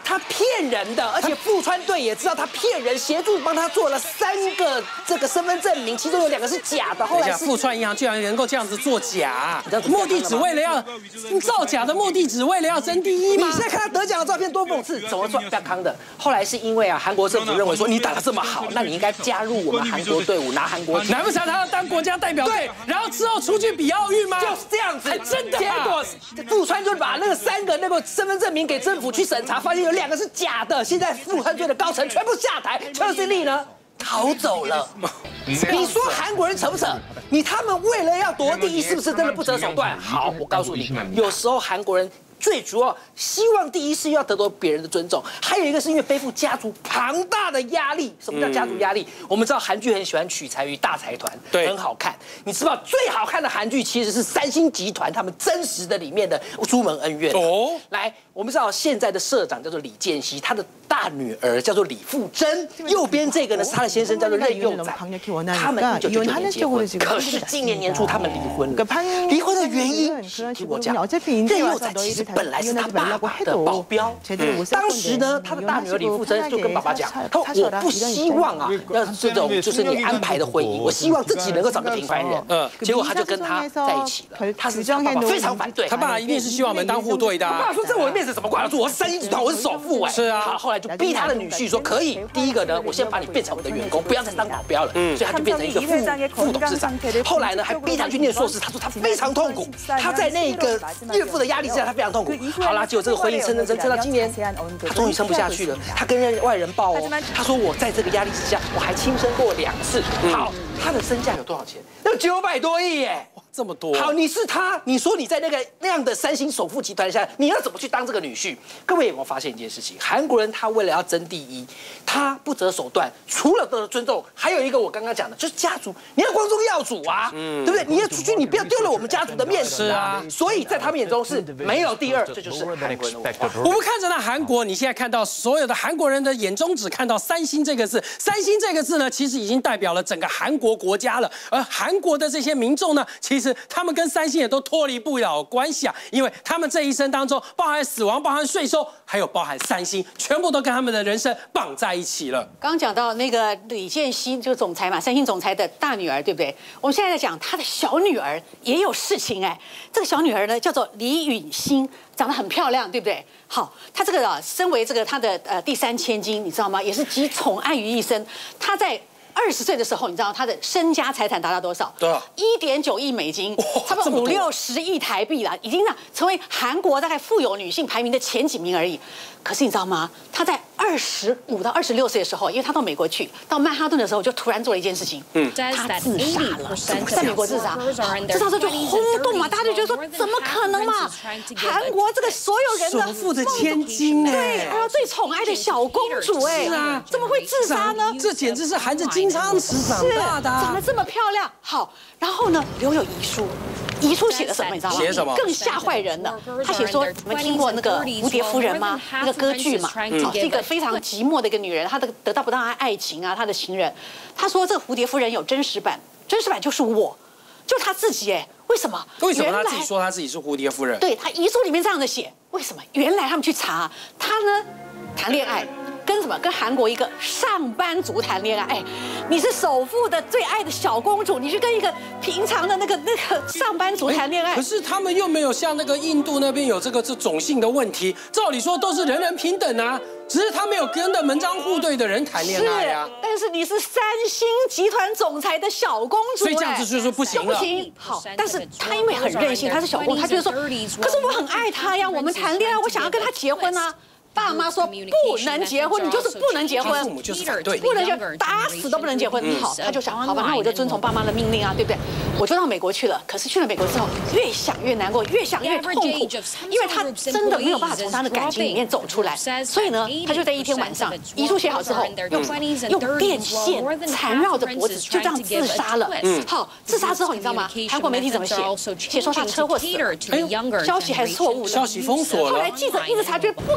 他骗人的，而且富川队也知道他骗人，协助帮他做了三个这个身份证明，其中有两个是假的。后来富川银行居然能够这样子做假，目的只为了要造假的目的，只为了要争第一吗？ 你现在看他得奖的照片多讽刺，怎么说不要康的？后来是因为啊，韩国政府认为说你打得这么好，那你应该加入我们韩国队伍，拿韩国籍。 难不成他要当国家代表队，然后之后出去比奥运吗？ 就是这样子， 真的。 结果富川就把那个三个那个身份证明给政府去审查，发现有两个是假的。现在富川队的高层全部下台，邱信利呢逃走了。你说韩国人扯不扯？你他们为了要夺第一，是不是真的不择手段？好，我告诉你，有时候韩国人。最主要希望第一是要得到别人的尊重，还有一个是因为背负家族庞大的压力。什么叫家族压力？我们知道韩剧很喜欢取材于大财团， 对， 很好看。你知道最好看的韩剧其实是三星集团他们真实的里面的朱门恩怨。哦，来，我们知道现在的社长叫做李健熙，他的大女儿叫做李富珍，右边这个呢是他的先生叫做任佑宰，他们一九九九年结婚，可是今年年初他们离婚了。离婚的原因，听我讲，任佑宰其实。本来是他爸爸的保镖，嗯、当时呢，他的大女儿李富珍就跟爸爸讲，他说我不希望啊，要这种就是你安排的婚姻，我希望自己能够找个平凡人。嗯，结果他就跟他在一起了。他是他爸爸非常反对， 他爸爸一定是希望我们当户对的、啊。 他爸爸说在我的面子怎么挂得住？我是三星集团，我是首富哎。 是啊。 好，后来就逼他的女婿说可以，第一个呢，我先把你变成我的员工，不要再当保镖了。嗯，所以他就变成一个副副董事长。后来呢，还逼他去念硕士，他说他非常痛苦，他在那个岳父的压力之下，他非常痛苦。好啦，结果这个婚姻撑撑撑撑到今年，他终于撑不下去了。他跟外人报哦，他说我在这个压力之下，我还轻生过两次。好，他的身价有多少钱？有九百多亿耶！ 这么多。 好，你是他，你说你在那个那样的三星首富集团下，你要怎么去当这个女婿？各位有没有发现一件事情？韩国人他为了要争第一，他不择手段，除了得尊重，还有一个我刚刚讲的，就是家族，你要光宗耀祖啊，嗯，对不对？你要出去，你不要丢了我们家族的面子啊。所以在他们眼中是没有第二，这就是韩国人的文化。 我们看着那韩国，你现在看到所有的韩国人的眼中只看到三星这个字，三星这个字呢，其实已经代表了整个韩国国家了。而韩国的这些民众呢，其实他们跟三星也都脱离不了关系啊，因为他们这一生当中，包含死亡、包含税收，还有包含三星，全部都跟他们的人生绑在一起了。 刚刚讲到那个李健熙，就总裁嘛，三星总裁的大女儿，对不对？我们现在在讲他的小女儿也有事情哎，这个小女儿呢叫做李允欣。长得很漂亮，对不对？好，她这个啊，身为这个她的呃第三千金，你知道吗？也是集宠爱于一身。她在二十岁的时候，你知道她的身家财产达到多少？ 多少？ 一点九亿美金，差不多五六十亿台币啦，已经呢成为韩国大概富有女性排名的前几名而已。可是你知道吗？她在二十五到二十六岁的时候，因为她到美国去，到曼哈顿的时候，就突然做了一件事情，嗯，她自杀了，在美国自杀，自杀之后就轰动嘛，大家就觉得说怎么可能嘛？韩国这个所有人的首富的千金哎， 对，还有最宠爱的小公主哎，是啊，怎么会自杀呢？ 这简直是含着金汤匙长大的， 长得这么漂亮。好，然后呢，留有遗书。遗书写了什么？你知道吗？ 写什么？ 更吓坏人了。他写说：“你们听过那个《蝴蝶夫人》吗？那个歌剧嘛，嗯，是一个非常寂寞的一个女人，她的得到不到她爱情啊，她的情人。她说这个蝴蝶夫人有真实版，真实版就是我，就是她自己哎。为什么？ 为什么她自己说她自己是蝴蝶夫人？ 对，她遗书里面这样的写。为什么？原来他们去查，她呢谈恋爱。”跟什么？跟韩国一个上班族谈恋爱。哎，你是首富的最爱的小公主，你去跟一个平常的那个那个上班族谈恋爱。 可是他们又没有像那个印度那边有这个这种性的问题，照理说都是人人平等啊。只是他没有跟着门当户对的人谈恋爱啊。 但是你是三星集团总裁的小公主， 所以这样子就是不行了。 不行。好，但是他因为很任性，他是小公主，他觉得说，可是我很爱他呀，我们谈恋爱，我想要跟他结婚啊。爸妈说不能结婚，你就是不能结婚， 父母就是反对， 不能结，打死都不能结婚。好，他就想，好吧，那我就遵从爸妈的命令啊，对不对？我就到美国去了。可是去了美国之后，越想越难过，越想越痛苦，因为他真的没有办法从他的感情里面走出来。所以呢，他就在一天晚上，遗书写好之后，用用电线缠绕着脖子，就这样自杀了。嗯，好，自杀之后，你知道吗？韩国媒体怎么写？写说他车祸死了。哎呦，消息还是错误的， 消息封锁了。 后来记者一直查，觉得不可能。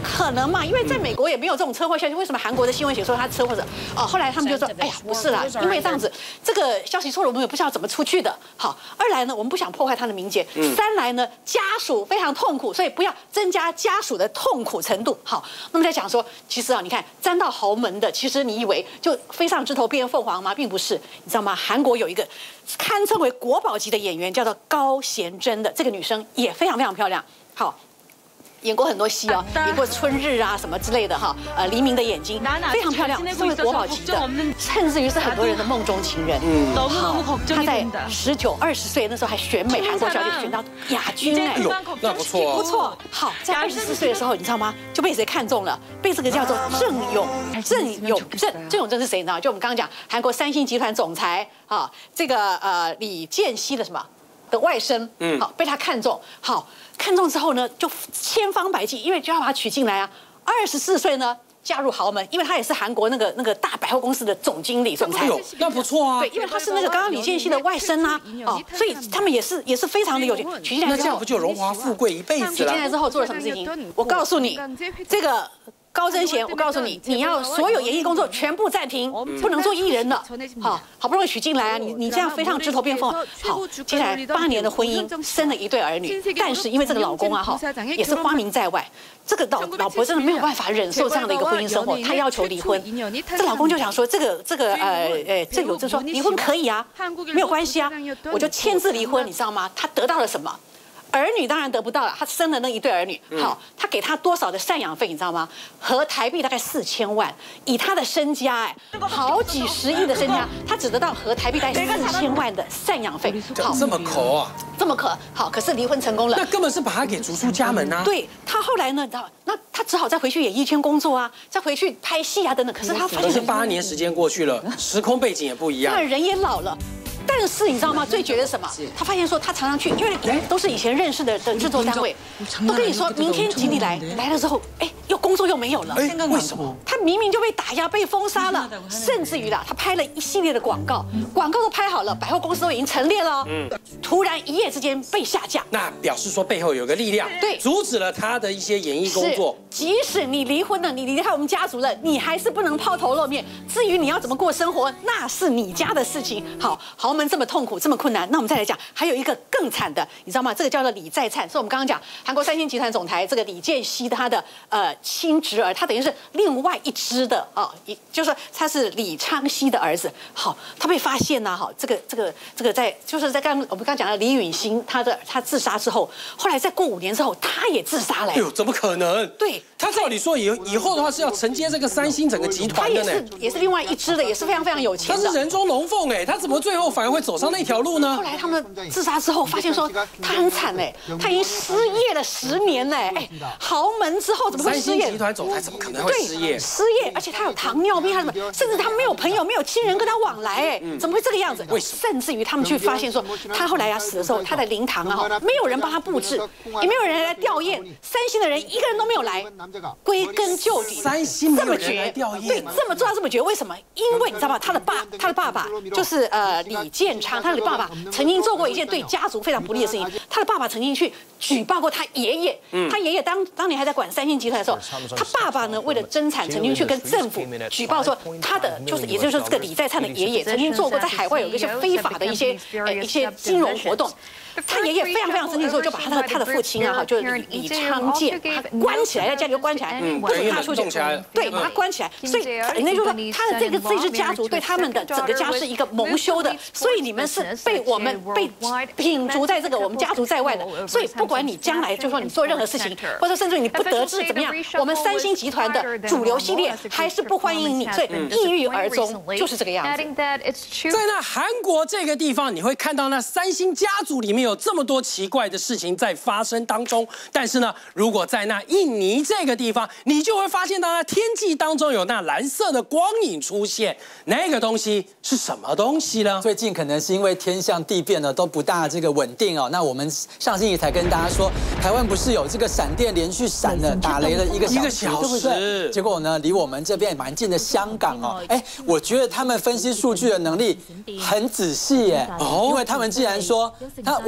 能嘛，因为在美国也没有这种车祸消息，为什么韩国的新闻写说他车祸者？哦，后来他们就说，哎呀，不是啦，因为这样子，这个消息错了，我们也不知道怎么出去的。好，二来呢，我们不想破坏他的名节；三来呢，家属非常痛苦，所以不要增加家属的痛苦程度。好，那么在讲说，其实啊，你看沾到豪门的，其实你以为就飞上枝头变凤凰吗？并不是，你知道吗？韩国有一个堪称为国宝级的演员，叫做高贤珍的，这个女生也非常非常漂亮。好。演过很多戏哦，演过《春日》啊什么之类的哈，呃，《黎明的眼睛》非常漂亮，是为国宝级的，甚至于是很多人的梦中情人。嗯，好，她在十九、二十岁那时候还选美韩国小姐，选到亚军哎， 那不错， 不错。好，在二十四岁的时候，你知道吗？就被谁看中了？被这个叫做郑永郑永郑郑永正是谁呢？就我们刚刚讲韩国三星集团总裁啊，这个呃李健熙的什么的外甥，嗯，好，被他看中，好。看中之后呢，就千方百计，因为就要把他娶进来啊。二十四岁呢，嫁入豪门，因为他也是韩国那个那个大百货公司的总经理、总裁。 那不错啊。 对，因为他是那个刚刚李健熙的外甥啊，哦，所以他们也是也是非常的有钱。娶进来之后， 那这样不就荣华富贵一辈子了？ 娶进来之后做了什么事情？我告诉你，这个。高贞贤，我告诉你，你要所有演艺工作全部暂停，不能做艺人了。好，好不容易娶进来啊，你你这样飞上枝头变凤凰。好，接下来八年的婚姻，生了一对儿女，但是因为这个老公啊，哈，也是花名在外，这个老老婆真的没有办法忍受这样的一个婚姻生活，她要求离婚。这老公就想说，这个这个呃呃，这有就说离婚可以啊，没有关系啊，我就签字离婚，你知道吗？他得到了什么？儿女当然得不到了，他生了那一对儿女，好，他给他多少的赡养费，你知道吗？合台币大概四千万，以他的身家，哎，好几十亿的身家，他只得到合台币大概四千万的赡养费。 好，这么抠啊， 这么可好，可是离婚成功了， 那根本是把他给逐出家门啊。 对他后来呢，你知道，那他只好再回去演艺圈工作啊，再回去拍戏啊等等。可是他发现， 可是八年时间过去了，时空背景也不一样， 那人也老了。但是你知道吗？最绝的是什么？他发现说他常常去，因为都是以前认识的的制作单位，都跟你说明天请你来，来了之后，哎，又工作又没有了。 哎，为什么？ 他明明就被打压、被封杀了，甚至于啦，他拍了一系列的广告，广告都拍好了，百货公司都已经陈列了，嗯，突然一夜之间被下架。 那表示说背后有个力量， 对， 阻止了他的一些演艺工作。 即使你离婚了，你离开我们家族了，你还是不能抛头露面。至于你要怎么过生活，那是你家的事情。好，豪门这么痛苦，这么困难，那我们再来讲，还有一个更惨的，你知道吗？这个叫做李在灿，是我们刚刚讲韩国三星集团总裁这个李健熙他的呃亲侄儿，他等于是另外一支的啊，也就是他是李昌熙的儿子。好，他被发现呐，哈，这个这个这个在就是在刚我们刚讲的李允熙，他的他自杀之后，后来再过五年之后，他也自杀了。 哎呦，怎么可能？ 对， 他照理说以以后的话是要承接这个三星整个集团的呢， 他也是也是另外一支的，也是非常非常有钱的。 他是人中龙凤哎，他怎么最后反而会走上那条路呢？ 后来他们自杀之后，发现说他很惨哎，他已经失业了十年嘞，哎，豪门之后怎么会失业？ 三星集团总裁怎么可能会失业？ 失业，而且他有糖尿病，他什么，甚至他没有朋友，没有亲人跟他往来，哎，怎么会这个样子？ 为什么？ 甚至于他们去发现说，他后来要死的时候，他的灵堂啊，没有人帮他布置，也没有人来吊唁，三星的人一个人都没有来。归根究底， 三星这么绝， 对，这么做到这么绝，为什么？因为你知道吗？他的爸，他的爸爸就是呃李建昌，他的爸爸曾经做过一件对家族非常不利的事情。他的爸爸曾经去举报过他爷爷，他爷爷当当年还在管三星集团的时候，他爸爸呢为了争产，曾经去跟政府举报说他的就是也就是这个李在灿的爷爷曾经做过在海外有一些非法的一些呃一些金融活动。他爷爷非常非常生气的时候，就把他的他的父亲啊，哈，就是李李昌建，把他关起来，在家里就关起来，不准他出去，对，把他关起来。所以人家就说他的这个这支家族对他们的整个家是一个蒙羞的，所以你们是被我们被摒除在这个我们家族在外的。所以不管你将来就说你做任何事情，或者甚至你不得志怎么样，我们三星集团的主流系列还是不欢迎你，所以抑郁而终，就是这个样子。 在那韩国这个地方，你会看到那三星家族里面有这么多奇怪的事情在发生当中，但是呢，如果在那印尼这个地方，你就会发现到那天际当中有那蓝色的光影出现，那个东西是什么东西呢？ 最近可能是因为天象地变呢都不大这个稳定哦。那我们上星期才跟大家说，台湾不是有这个闪电连续闪了打雷了一个小时，对不对？结果呢，离我们这边也蛮近的香港哦，哎，我觉得他们分析数据的能力很仔细耶，哦，因为他们既然说他晚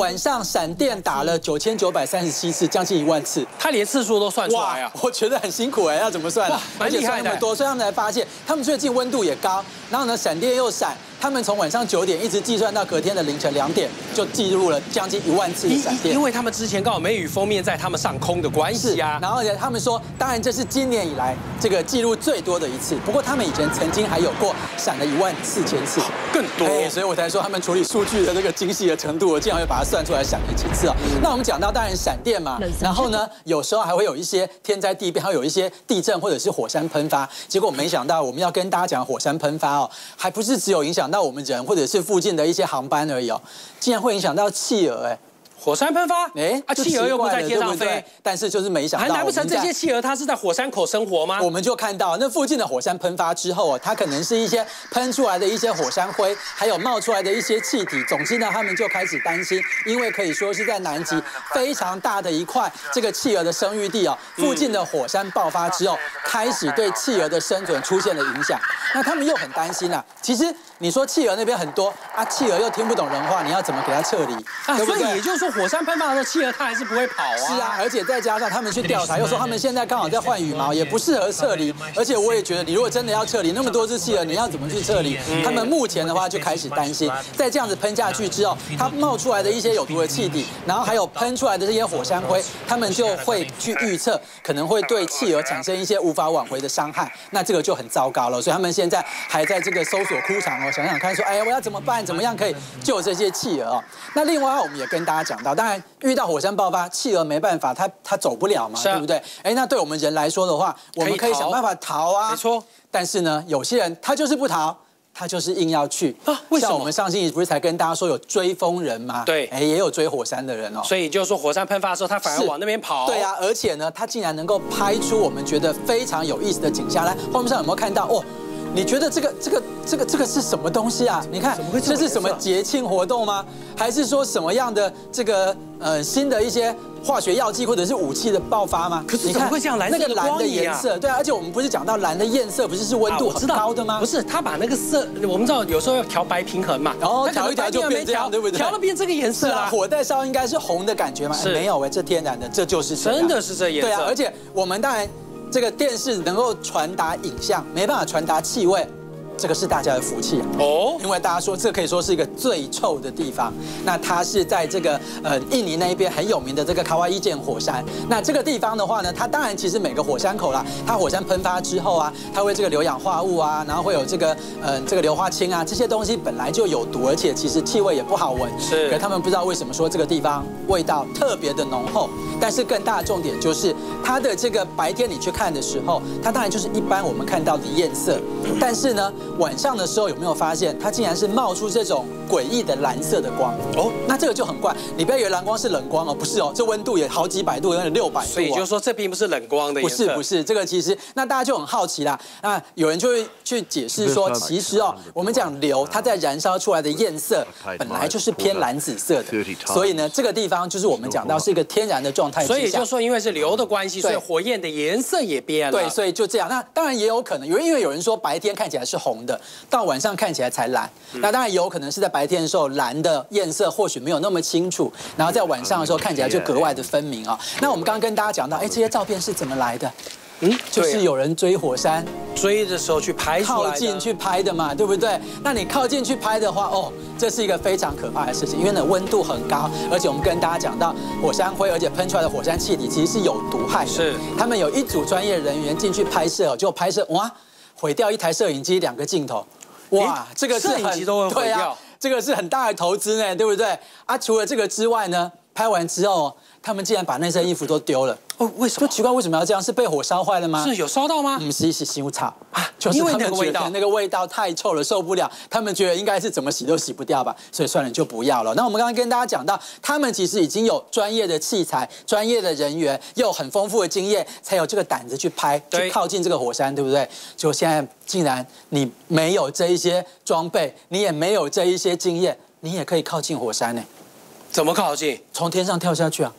晚上闪电打了九千九百三十七次，将近一万次。 他连次数都算出来啊！ 我觉得很辛苦哎，要怎么算？ 哇，蛮厉害的。 那么多，所以他们才发现，他们最近温度也高，然后呢，闪电又闪。 他们从晚上九点一直计算到隔天的凌晨两点，就记录了将近一万次的闪电。 因为他们之前刚好梅雨锋面在他们上空的关系啊。 然后呢，他们说，当然这是今年以来这个记录最多的一次。不过他们以前曾经还有过闪了一万四千次， 更多。 哎，所以我才说他们处理数据的这个精细的程度，我竟然会把它算出来闪了几次哦。那我们讲到当然闪电嘛，然后呢，有时候还会有一些天灾地变，还有一些地震或者是火山喷发。结果没想到我们要跟大家讲火山喷发哦，还不是只有影响到我们人或者 是附近的一些航班而已哦，竟然会影响到企鹅哎， 火山喷发哎， 啊，企鹅又不在天上飞， 但是就是没想到， 还难不成这些企鹅它是在火山口生活吗？ 我们就看到那附近的火山喷发之后啊，它可能是一些喷出来的一些火山灰，还有冒出来的一些气体。总之呢，他们就开始担心，因为可以说是在南极非常大的一块这个企鹅的生育地哦，附近的火山爆发之后，开始对企鹅的生存出现了影响。那他们又很担心啊，其实。 你说企鹅那边很多啊，企鹅又听不懂人话，你要怎么给它撤离？ 啊，所以也就是说，火山喷发的时候，企鹅它还是不会跑啊。 是啊，而且再加上他们去调查，又说他们现在刚好在换羽毛，也不适合撤离。而且我也觉得，你如果真的要撤离，那么多只企鹅，你要怎么去撤离？他们目前的话就开始担心，在这样子喷下去之后，它冒出来的一些有毒的气体，然后还有喷出来的这些火山灰，他们就会去预测可能会对企鹅产生一些无法挽回的伤害。那这个就很糟糕了。所以他们现在还在这个搜索枯场哦，想想看说，哎。 我要怎么办？怎么样可以救这些企鹅哦？那另外我们也跟大家讲到，当然遇到火山爆发，企鹅没办法，它它走不了嘛，对不对？哎，那对我们人来说的话，我们可以想办法逃啊。 没错。 但是呢，有些人他就是不逃。 他就是硬要去啊？为什么？像我们上星期不是才跟大家说有追风人吗？ 对， 哎，也有追火山的人哦。 所以就是说，火山喷发的时候，他反而往那边跑。 对啊，而且呢，他竟然能够拍出我们觉得非常有意思的景象来。画面上有没有看到？哦，你觉得这个、这个、这个、这个是什么东西啊？你看，这是什么节庆活动吗？还是说什么样的这个呃新的一些？ 化学药剂或者是武器的爆发吗？ 可是怎么会这样？蓝色的光影颜色，对啊，而且我们不是讲到蓝的焰色，不是是温度很高的吗？ 不是，他把那个色，我们知道有时候要调白平衡嘛， 然后调一调就变这样，对不对？ 调了变这个颜色啦。 火在烧应该是红的感觉吗？没有哎，这天然的，这就是真的是这颜色。 对啊，而且我们当然这个电视能够传达影像，没办法传达气味。 这个是大家的福气哦，因为大家说这可以说是一个最臭的地方。那它是在这个呃印尼那一边很有名的这个卡哇伊剑火山。那这个地方的话呢，它当然其实每个火山口啦，它火山喷发之后啊，它会这个硫氧化物啊，然后会有这个呃这个硫化氢啊，这些东西本来就有毒，而且其实气味也不好闻。 是， 可他们不知道为什么说这个地方味道特别的浓厚。但是更大的重点就是它的这个白天你去看的时候，它当然就是一般我们看到的艳色，但是呢。 晚上的时候有没有发现，它竟然是冒出这种诡异的蓝色的光哦？那这个就很怪，你不要以为蓝光是冷光哦，不是哦，这温度也好几百度，有点六百度。 所以就是说，这并不是冷光的颜色。 不是不是，这个其实那大家就很好奇啦。那有人就会去解释说，其实哦，我们讲硫，它在燃烧出来的焰色本来就是偏蓝紫色的，所以呢，这个地方就是我们讲到是一个天然的状态之下。 所以就说，因为是硫的关系，所以火焰的颜色也变了。 对，所以就这样。那当然也有可能，有因为有人说白天看起来是红的，到晚上看起来才蓝。那当然有可能是在白天的时候蓝的焰色或许没有那么清楚，然后在晚上的时候看起来就格外的分明啊。那我们刚刚跟大家讲到，哎，这些照片是怎么来的？嗯，就是有人追火山， 追的时候去拍出来的， 靠近去拍的嘛，对不对？那你靠近去拍的话，哦，这是一个非常可怕的事情，因为呢温度很高，而且我们跟大家讲到火山灰，而且喷出来的火山气体其实是有毒害的。 是， 他们有一组专业人员进去拍摄，就拍摄哇，毁掉一台摄影机两个镜头，哇，这个是很摄影机都会毁掉， 这个是很大的投资呢，对不对？啊，除了这个之外呢，拍完之后，他们竟然把那身衣服都丢了。 哦，为什么？ 就奇怪为什么要这样？是被火烧坏了吗？ 是有烧到吗？ 嗯，是是腥草啊，就是他们觉得那个味道太臭了，受不了。他们觉得应该是怎么洗都洗不掉吧，所以算了就不要了。那我们刚刚跟大家讲到，他们其实已经有专业的器材、专业的人员，又有很丰富的经验，才有这个胆子去拍、去靠近这个火山，对不对？就现在竟然你没有这一些装备，你也没有这一些经验，你也可以靠近火山呢？ 怎么靠近？ 从天上跳下去啊！啊！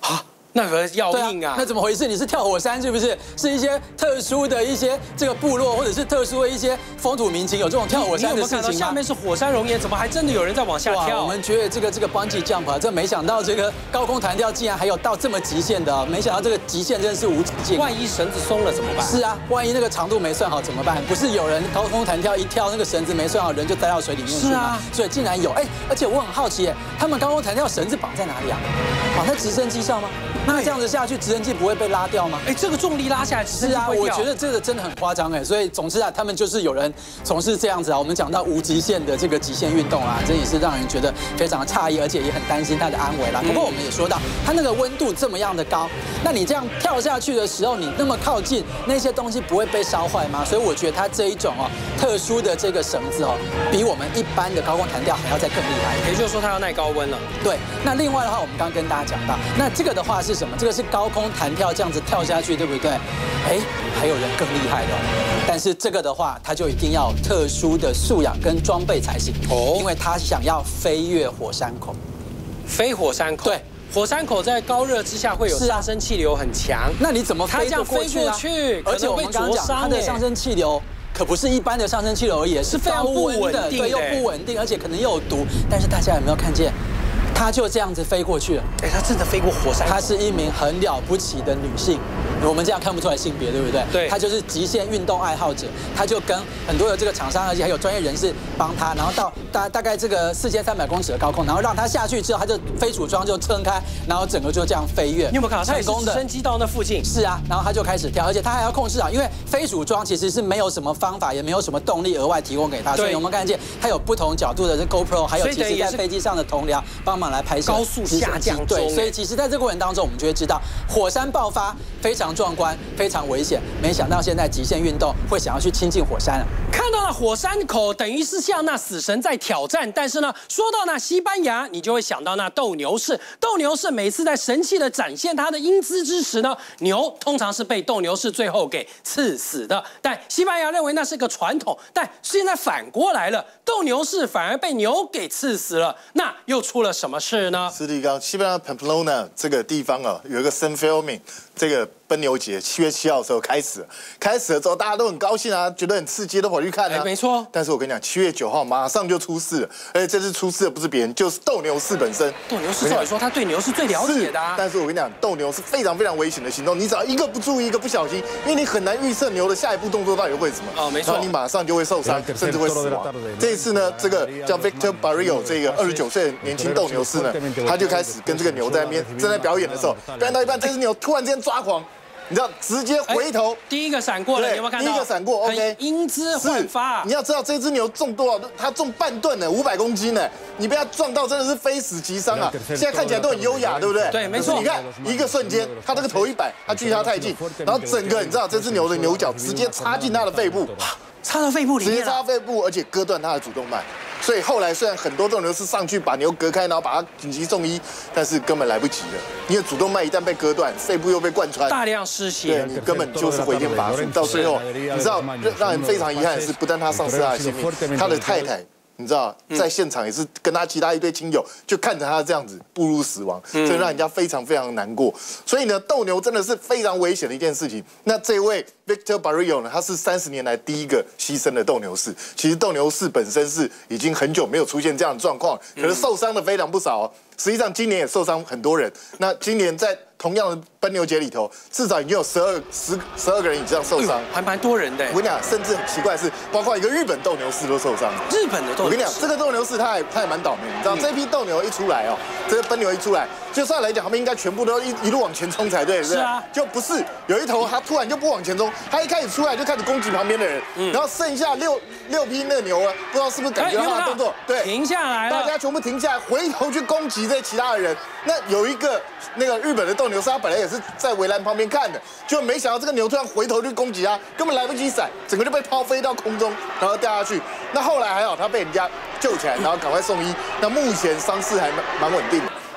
那个要命啊！ 那怎么回事？你是跳火山是不是？是一些特殊的一些这个部落，或者是特殊的一些风土民情有这种跳火山的事情吗？ 下面是火山熔岩，怎么还真的有人在往下跳？ 我们觉得这个这个 bungee jump 啊，这没想到这个高空弹跳竟然还有到这么极限的，没想到这个极限真的是无止境。 万一绳子松了怎么办？ 是啊，万一那个长度没算好怎么办？不是有人高空弹跳一跳，那个绳子没算好，人就栽到水里面去吗？是啊，所以竟然有哎，而且我很好奇，他们高空弹跳绳子绑在哪里啊？绑在直升机上吗？那这样子下去，直升机不会被拉掉吗？ 哎，这个重力拉下来， 是啊，我觉得这个真的很夸张哎。所以总之啊，他们就是有人从事这样子啊。我们讲到无极限的这个极限运动啊，这也是让人觉得非常的诧异，而且也很担心他的安危啦。不过我们也说到，它那个温度这么样的高，那你这样跳下去的时候，你那么靠近，那些东西不会被烧坏吗？所以我觉得它这一种哦特殊的这个绳子哦，比我们一般的高空弹跳还要再更厉害。 也就是说，它要耐高温了。 对。那另外的话，我们刚刚跟大家讲到，那这个的话是什么？这个是高空弹跳，这样子跳下去，对不对？哎，还有人更厉害的哦。但是这个的话，它就一定要有特殊的素养跟装备才行哦，因为他想要飞越火山口。 飞火山口。对。火山口在高热之下会有上升气流很强， 那你怎么飞得过去啊？而且我们刚刚讲，它的上升气流可不是一般的上升气流而已，是非常不稳的，对，又不稳定，而且可能又有毒。但是大家有没有看见？她就这样子飞过去了。 哎，她真的飞过火山口。 她是一名很了不起的女性，我们这样看不出来性别，对不对？ 对。 她就是极限运动爱好者，她就跟很多的这个厂商，而且还有专业人士帮她，然后到大大概这个四千三百公尺的高空，然后让她下去之后，她就飞鼠装就撑开，然后整个就这样飞跃。 你有没有看到？成功的直升机到那附近。 是啊，然后她就开始跳，而且她还要控制啊，因为飞鼠装其实是没有什么方法，也没有什么动力额外提供给她，所以我们看见她有不同角度的这 GoPro， 还有其实在飞机上的同僚帮忙来拍摄。 高速下降中， 对，所以其实在这个过程当中，我们就会知道火山爆发非常壮观，非常危险。没想到现在极限运动会想要去亲近火山啊！ 看到了火山口，等于是向那死神在挑战。但是呢，说到那西班牙，你就会想到那斗牛士。斗牛士每次在神气的展现他的英姿之时呢，牛通常是被斗牛士最后给刺死的。但西班牙认为那是个传统，但现在反过来了，斗牛士反而被牛给刺死了。那又出了什么事呢？ 斯蒂冈，西班牙 Pamplona 这个地方啊，有一个 San Fermin 这个奔牛节，七月七号的时候开始了。开始了之后，大家都很高兴啊，觉得很刺激，都跑去看啊。 没错。 但是我跟你讲，七月九号马上就出事了，而且这次出事的不是别人，就是斗牛士本身。 斗牛士照理说他对牛是最了解的啊。 但是我跟你讲，斗牛是非常非常危险的行动，你只要一个不注意，一个不小心，因为你很难预测牛的下一步动作到底会什么。 哦，没错。 然后你马上就会受伤，甚至会死亡。这一次呢，这个叫 Victor Barrio 这个二十九岁的年轻斗牛士呢，他就开始跟这个牛在那边正在表演的时候，表演到一半，这只牛突然之间抓狂。你知道，直接回头， 第一个闪过了，有没有看到？ 第一个闪过 ，OK， 英姿焕发。 你要知道，这只牛重多少？它重半吨呢，五百公斤呢。你被它撞到，真的是非死即伤啊！现在看起来都很优雅，对不对？ 对，没错。 你看，一个瞬间，它这个头一摆，它距离它太近，然后整个你知道，这只牛的牛角直接插进它的肺部， 插到肺部里面， 直接插到肺部，而且割断它的主动脉。所以后来虽然很多斗牛士上去把牛隔开，然后把它紧急送医，但是根本来不及了，因为主动脉一旦被割断，肺部又被贯穿， 大量失血， 对你根本就是回天乏术。到最后，你知道让人非常遗憾的是，不但他丧失他的性命，他的太太。你知道，在现场也是跟他其他一堆亲友，就看着他这样子步入死亡，所以让人家非常非常难过。所以呢，斗牛真的是非常危险的一件事情。那这位 Victor Barrio 呢，他是三十年来第一个牺牲的斗牛士。其实斗牛士本身是已经很久没有出现这样的状况，可是受伤的非常不少哦。实际上今年也受伤很多人。那今年在同样的奔牛节里头，至少已经有十二十十二个人以上受伤， 还蛮多人的。 我跟你讲，甚至很奇怪的是，包括一个日本斗牛士都受伤。 日本的斗牛士， 我跟你讲，这个斗牛士他还他也蛮倒霉。你知道，这批斗牛一出来哦，这个奔牛一出来，就算来讲，他们应该全部都一一路往前冲才对，对不对？ 是啊， 就不是有一头他突然就不往前冲，他一开始出来就开始攻击旁边的人，然后剩下六六匹那个牛啊，不知道是不是感觉到他的动作，对， 停下来了， 大家全部停下来，回头去攻击这些其他的人。那有一个那个日本的斗牛士，他本来也是在围栏旁边看的，就没想到这个牛突然回头去攻击他，根本来不及闪，整个就被抛飞到空中，然后掉下去。那后来还好，他被人家救起来，然后赶快送医。那目前伤势还蛮蛮稳定的。可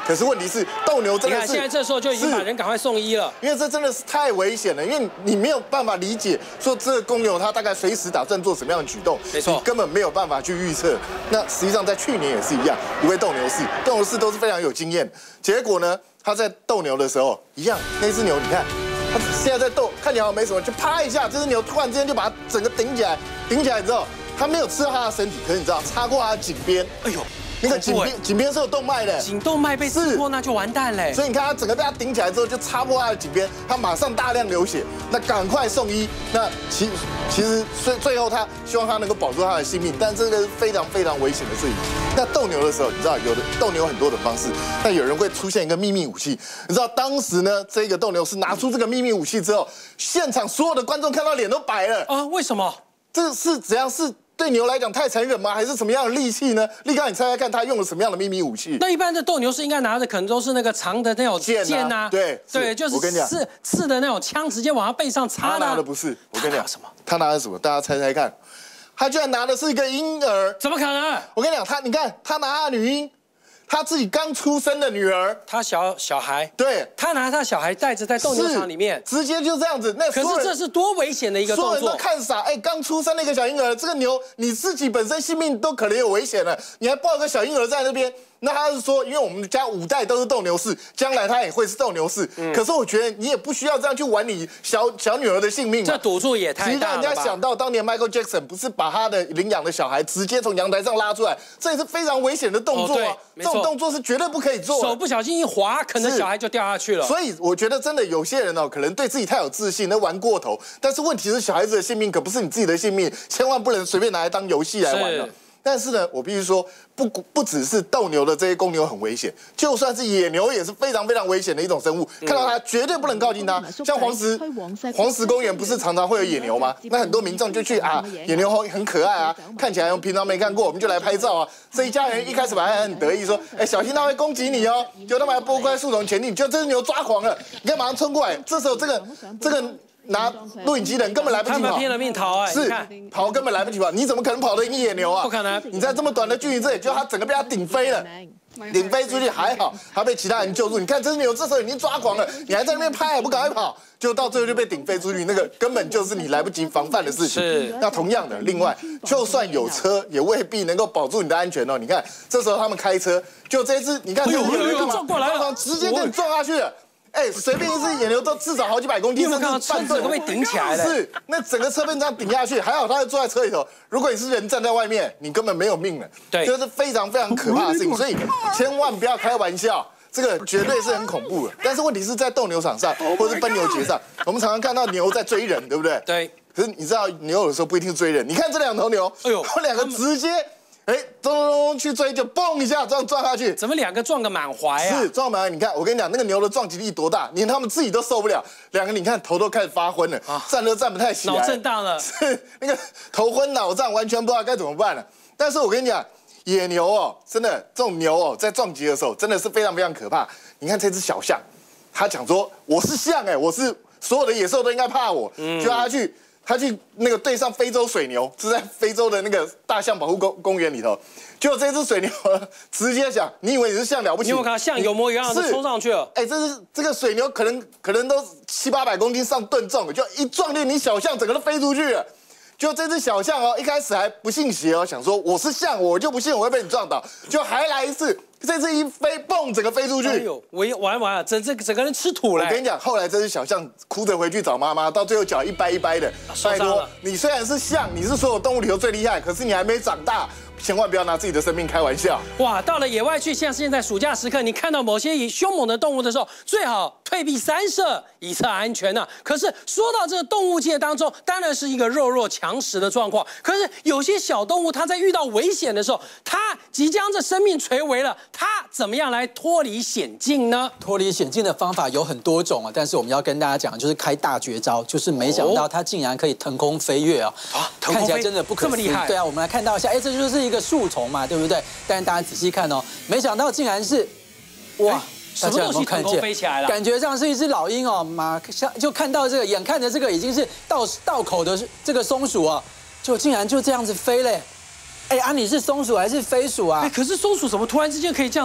可是问题是斗牛真你看的是， 现在这时候就已经把人赶快送医了。 因为这真的是太危险了，因为你没有办法理解说这个公牛它大概随时打算做什么样的举动， 没错你根本没有办法去预测。那实际上在去年也是一样，一位斗牛士，斗牛士都是非常有经验，结果呢，他在斗牛的时候一样，那只牛你看。他现在在斗，看起来好像没什么，就啪一下，这只牛突然之间就把它整个顶起来，顶起来之后，他没有吃到他的身体，可是你知道，插过他的颈边， 哎呦， 那个颈边颈边是有动脉的， 颈动脉被刺破，那就完蛋嘞。 所以你看他整个被他顶起来之后，就插破他的颈边，他马上大量流血，那赶快送医。那其其实最最后他希望他能够保住他的性命，但这个是非常非常危险的事情。那斗牛的时候，你知道有的斗牛有很多种方式，但有人会出现一个秘密武器。你知道当时呢，这个斗牛是拿出这个秘密武器之后，现场所有的观众看到脸都白了啊！为什么？ 这是怎样？是对牛来讲太残忍吗？还是什么样的利器呢？立刚，你猜猜看，他用了什么样的秘密武器？ 那一般的斗牛士应该拿的可能都是那个长的那种剑剑啊， 啊， 对对，就是我跟你讲刺刺的那种枪，直接往他背上插的。 他拿的不是，我跟你讲什么？ 他拿的什么？大家猜猜看，他居然拿的是一个婴儿。 怎么可能？ 我跟你讲，他你看，他拿他的女婴，他自己刚出生的女儿， 他小小孩， 对， 他拿他小孩带着在斗牛场里面， 直接就这样子。那可是这是多危险的一个动作！ 所有人都看傻，哎，刚出生的一个小婴儿，这个牛你自己本身性命都可能有危险了，你还抱一个小婴儿在那边。那他是说，因为我们家五代都是斗牛士，将来他也会是斗牛士。嗯、可是我觉得你也不需要这样去玩你小小女儿的性命。 这赌注也太大了吧。 其实让人家想到当年 Michael Jackson 不是把他的领养的小孩直接从阳台上拉出来，这也是非常危险的动作啊！ 哦、 这种动作是绝对不可以做的。 手不小心一滑，可能小孩就掉下去了。 所以我觉得真的有些人哦，可能对自己太有自信，那玩过头。但是问题是，小孩子的性命可不是你自己的性命，千万不能随便拿来当游戏来玩了。但是呢，我必须说，不不只是斗牛的这些公牛很危险，就算是野牛也是非常非常危险的一种生物。看到它绝对不能靠近它。像黄石黄石公园不是常常会有野牛吗？那很多民众就去啊，野牛很很可爱啊，看起来我们平常没看过，我们就来拍照啊。这一家人一开始本来很得意说，哎，小心它会攻击你哦，结果他们还拨开树丛前进，就这只牛抓狂了，你看马上冲过来，这时候这个这个。拿录影机的人根本来不及跑， 他们拼了命逃哎， 是跑根本来不及跑，你怎么可能跑得赢野牛啊？ 不可能！ 你在这么短的距离这里，就他整个被他顶飞了，顶飞出去还好，他被其他人救住。你看这只牛这时候已经抓狂了，你还在那边拍，还不赶快跑，就到最后就被顶飞出去，那个根本就是你来不及防范的事情。 是。 那同样的，另外就算有车，也未必能够保住你的安全哦。你看这时候他们开车，就这只，你看这个撞过来了， 直接给你撞下去了。哎，随便一只野牛都至少好几百公斤，甚至半吨都被顶起来了。 是，那整个车被这样顶下去，还好他坐在车里头。如果你是人站在外面，你根本没有命了。 对， 这是非常非常可怕的事情，所以千万不要开玩笑，这个绝对是很恐怖的。但是问题是在斗牛场上或者是奔牛节上，我们常常看到牛在追人，对不对？ 对。 可是你知道牛有时候不一定追人，你看这两头牛，哎呦，他们两个直接。哎，咚咚咚去追，就嘣一下这样撞下去， 怎么两个撞个满怀啊？ 是撞满怀，你看，我跟你讲，那个牛的撞击力多大，连他们自己都受不了，两个你看头都开始发昏了，啊、站都站不太起来， 脑震荡了， 是那个头昏脑胀，完全不知道该怎么办了。但是我跟你讲，野牛哦，真的这种牛哦，在撞击的时候真的是非常非常可怕。你看这只小象，他讲说我是象哎，我是所有的野兽都应该怕我，嗯、就他去。他去那个对上非洲水牛，是在非洲的那个大象保护公公园里头，结果这只水牛直接讲，你以为你是象了不起？ 你有看象有模有样的冲上去了？ 哎，这是这个水牛可能可能都七八百公斤上吨重，就一撞进你小象，整个都飞出去了。就这只小象哦，一开始还不信邪哦，想说我是象，我就不信我会被你撞倒，就还来一次。这次一飞，蹦，整个飞出去。哎呦，我完完了，整这整个人吃土了。 我跟你讲，后来这只小象哭着回去找妈妈，到最后脚一掰一掰的。拜托，你虽然是象，你是所有动物里头最厉害，可是你还没长大。千万不要拿自己的生命开玩笑！ 哇，到了野外去，像现在暑假时刻，你看到某些凶猛的动物的时候，最好退避三舍，以策安全呢、啊。可是说到这个动物界当中，当然是一个弱肉强食的状况。可是有些小动物，它在遇到危险的时候，它即将这生命垂危了，它怎么样来脱离险境呢？ 脱离险境的方法有很多种啊，但是我们要跟大家讲，就是开大绝招，就是没想到它竟然可以腾空飞跃啊！啊，看起来真的不可思议。 这么厉害？ 对啊，我们来看到一下，哎，这就是一个树丛嘛，对不对？但是大家仔细看哦，没想到竟然是，哇！ 什么东西腾空飞起来了？ 感觉像是一只老鹰哦，马上就看到这个，眼看着这个已经是到道口的这个松鼠啊，就竟然就这样子飞嘞！哎啊，你是松鼠还是飞鼠啊？ 哎，可是松鼠怎么突然之间可以这样子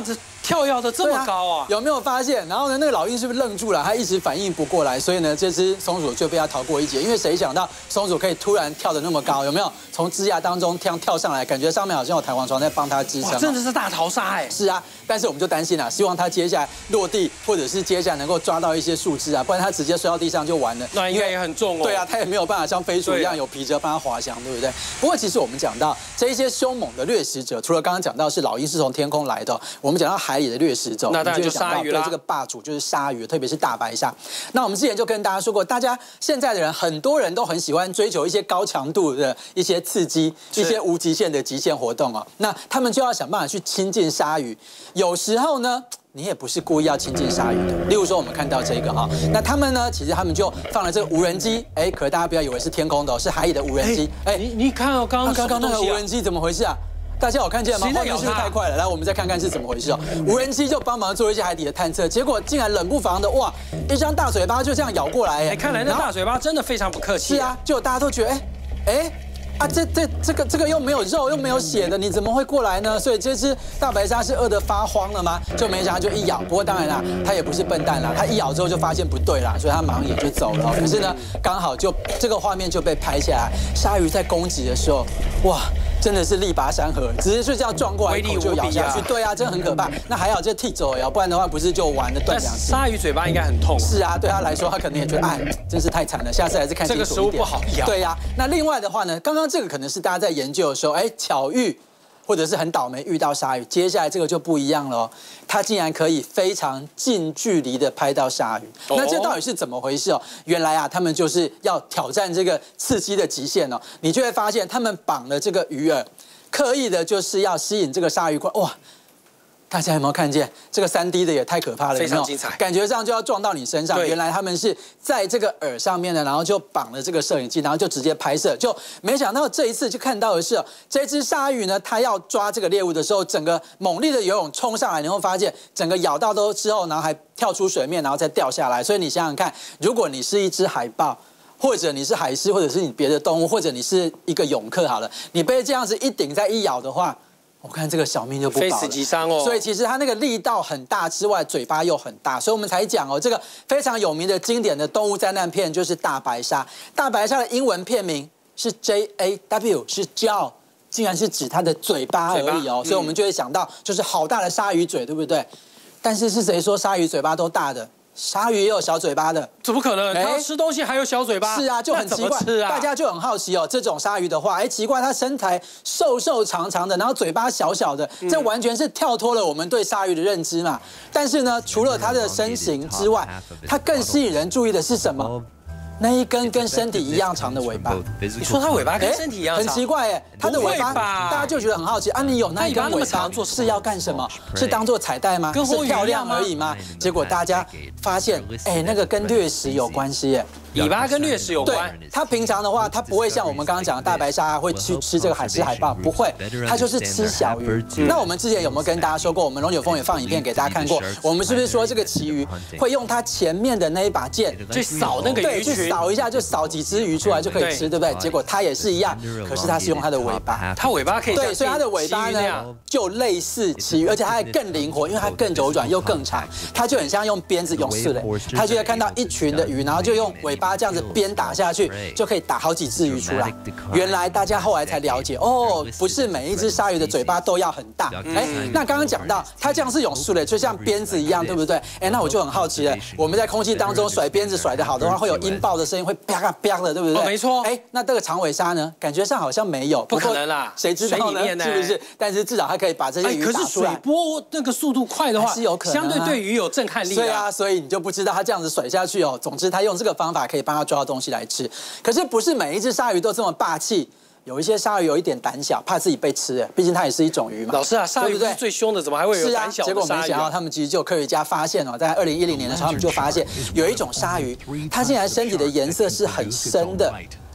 跳跃的这么高啊！ 有没有发现？然后呢，那个老鹰是不是愣住了？它一时反应不过来，所以呢，这只松鼠就被它逃过一劫。因为谁想到松鼠可以突然跳得那么高？有没有？从枝桠当中这样跳上来，感觉上面好像有弹簧床在帮它支撑。 真的是大逃杀哎！ 是啊，但是我们就担心啊，希望它接下来落地，或者是接下来能够抓到一些树枝啊，不然它直接摔到地上就完了。 那应该也很重哦。 对啊，它也没有办法像飞鼠一样有皮折帮它滑翔，对不对？不过其实我们讲到这一些凶猛的掠食者，除了刚刚讲到是老鹰是从天空来的，我们讲到海里的掠食者， 那当然就鲨鱼啦。 这个霸主就是鲨鱼，特别是大白鲨。那我们之前就跟大家说过，大家现在的人很多人都很喜欢追求一些高强度的一些刺激，一些无极限的极限活动哦。那他们就要想办法去亲近鲨鱼。有时候呢，你也不是故意要亲近鲨鱼的。例如说，我们看到这个哈，那他们呢，其实他们就放了这个无人机，哎，可是大家不要以为是天空的哦，是海里的无人机。 哎，你你看哦，刚刚刚刚那个无人机怎么回事啊？大家有看见吗？画面是不是太快了？来，我们再看看是怎么回事哦。无人机就帮忙做一些海底的探测，结果竟然冷不防的，哇，一张大嘴巴就这样咬过来。 哎，看来那大嘴巴真的非常不客气。 是啊，就大家都觉得，哎，哎。啊，这这这个这个又没有肉又没有血的，你怎么会过来呢？所以这只大白鲨是饿得发慌了吗？就没想到就一咬。不过当然啦，它也不是笨蛋啦，它一咬之后就发现不对啦，所以它马上也就走了。可是呢，刚好就这个画面就被拍下来，鲨鱼在攻击的时候，哇，真的是力拔山河，直接就这样撞过来，一口就咬下去。对啊，真的很可怕。那还好这剃走了，不然的话不是就完了断两肢。 鲨鱼嘴巴应该很痛。 是啊，对他来说，他可能也觉得哎，真是太惨了，下次还是看清楚一点。 这个食物不好咬。 对呀，那另外的话呢，刚刚这个可能是大家在研究的时候，哎，巧遇或者是很倒霉遇到鲨鱼，接下来这个就不一样了哦，它竟然可以非常近距离的拍到鲨鱼。那这到底是怎么回事哦？原来啊，他们就是要挑战这个刺激的极限哦。你就会发现，他们绑了这个鱼饵，刻意的就是要吸引这个鲨鱼过来。哇！大家有没有看见这个三 D 的也太可怕了？ 非常精彩， 感觉上就要撞到你身上。原来他们是在这个饵上面呢，然后就绑了这个摄影机，然后就直接拍摄。就没想到这一次就看到的是，这只鲨鱼呢，它要抓这个猎物的时候，整个猛烈的游泳冲上来，你会发现整个咬到都之后，然后还跳出水面，然后再掉下来。所以你想想看，如果你是一只海豹，或者你是海狮，或者是你别的动物，或者你是一个泳客好了，你被这样子一顶再一咬的话，我看这个小命就不保了， 非死即伤哦。 所以其实它那个力道很大之外，嘴巴又很大，所以我们才讲哦，这个非常有名的经典的动物灾难片就是大白鲨。大白鲨的英文片名是 J A W， 是 jaw， 竟然是指它的嘴巴而已哦。所以我们就会想到，就是好大的鲨鱼嘴，对不对？但是是谁说鲨鱼嘴巴都大的？鲨鱼也有小嘴巴的， 怎么可能？它要吃东西还有小嘴巴？ 是啊，就很奇怪。 啊、 大家就很好奇哦，这种鲨鱼的话，哎，奇怪，它身材瘦瘦长长的，然后嘴巴小小的，这完全是跳脱了我们对鲨鱼的认知嘛。但是呢，除了它的身形之外，它更吸引人注意的是什么？那一根跟身体一样长的尾巴。 你说它尾巴跟身体一样长， 很奇怪哎，它的尾巴大家就觉得很好奇啊，你有那一根尾巴是要干什么？是当做彩带吗？是漂亮而已吗？结果大家发现，哎，那个跟掠食有关系耶。 尾巴跟掠食有关。 它平常的话，它不会像我们刚刚讲的大白鲨会去吃这个海狮海豹，不会，它就是吃小鱼。那我们之前有没有跟大家说过？我们龙卷风也放影片给大家看过。我们是不是说这个旗鱼会用它前面的那一把剑去扫那个鱼群？ 去扫一下就扫几只鱼出来就可以吃，对不对？结果它也是一样，可是它是用它的尾巴。 它尾巴可以对，所以它的尾巴呢就类似旗鱼，而且它还更灵活，因为它更柔软又更长，它就很像用鞭子勇士嘞。它就会看到一群的鱼，然后就用尾巴这样子鞭打下去，就可以打好几只鱼出来。原来大家后来才了解，哦，不是每一只鲨鱼的嘴巴都要很大。哎，那刚刚讲到它这样是勇士嘞，就像鞭子一样，对不对？哎，那我就很好奇了，我们在空气当中甩鞭子甩得好的话，会有音爆的声音，会啪啪啪的，对不对？ 哦，没错。 哎，那这个长尾鲨呢？感觉上好像没有， 不可能啦， 谁知道呢？是不是？但是至少它可以把这些鱼打出来。 可是水波那个速度快的话， 是有可能， 相对对鱼有震撼力。 对啊，所以你就不知道它这样子甩下去哦。总之，它用这个方法可以帮它抓到东西来吃。可是不是每一只鲨鱼都这么霸气。有一些鲨鱼有一点胆小，怕自己被吃，哎，毕竟它也是一种鱼嘛。 老师啊，鲨鱼不是最凶的，怎么还会有胆小的鲨鱼？ 结果没想到，他们其实就有科学家发现哦，在二零一零年的时候，他们就发现有一种鲨鱼，它竟然身体的颜色是很深的。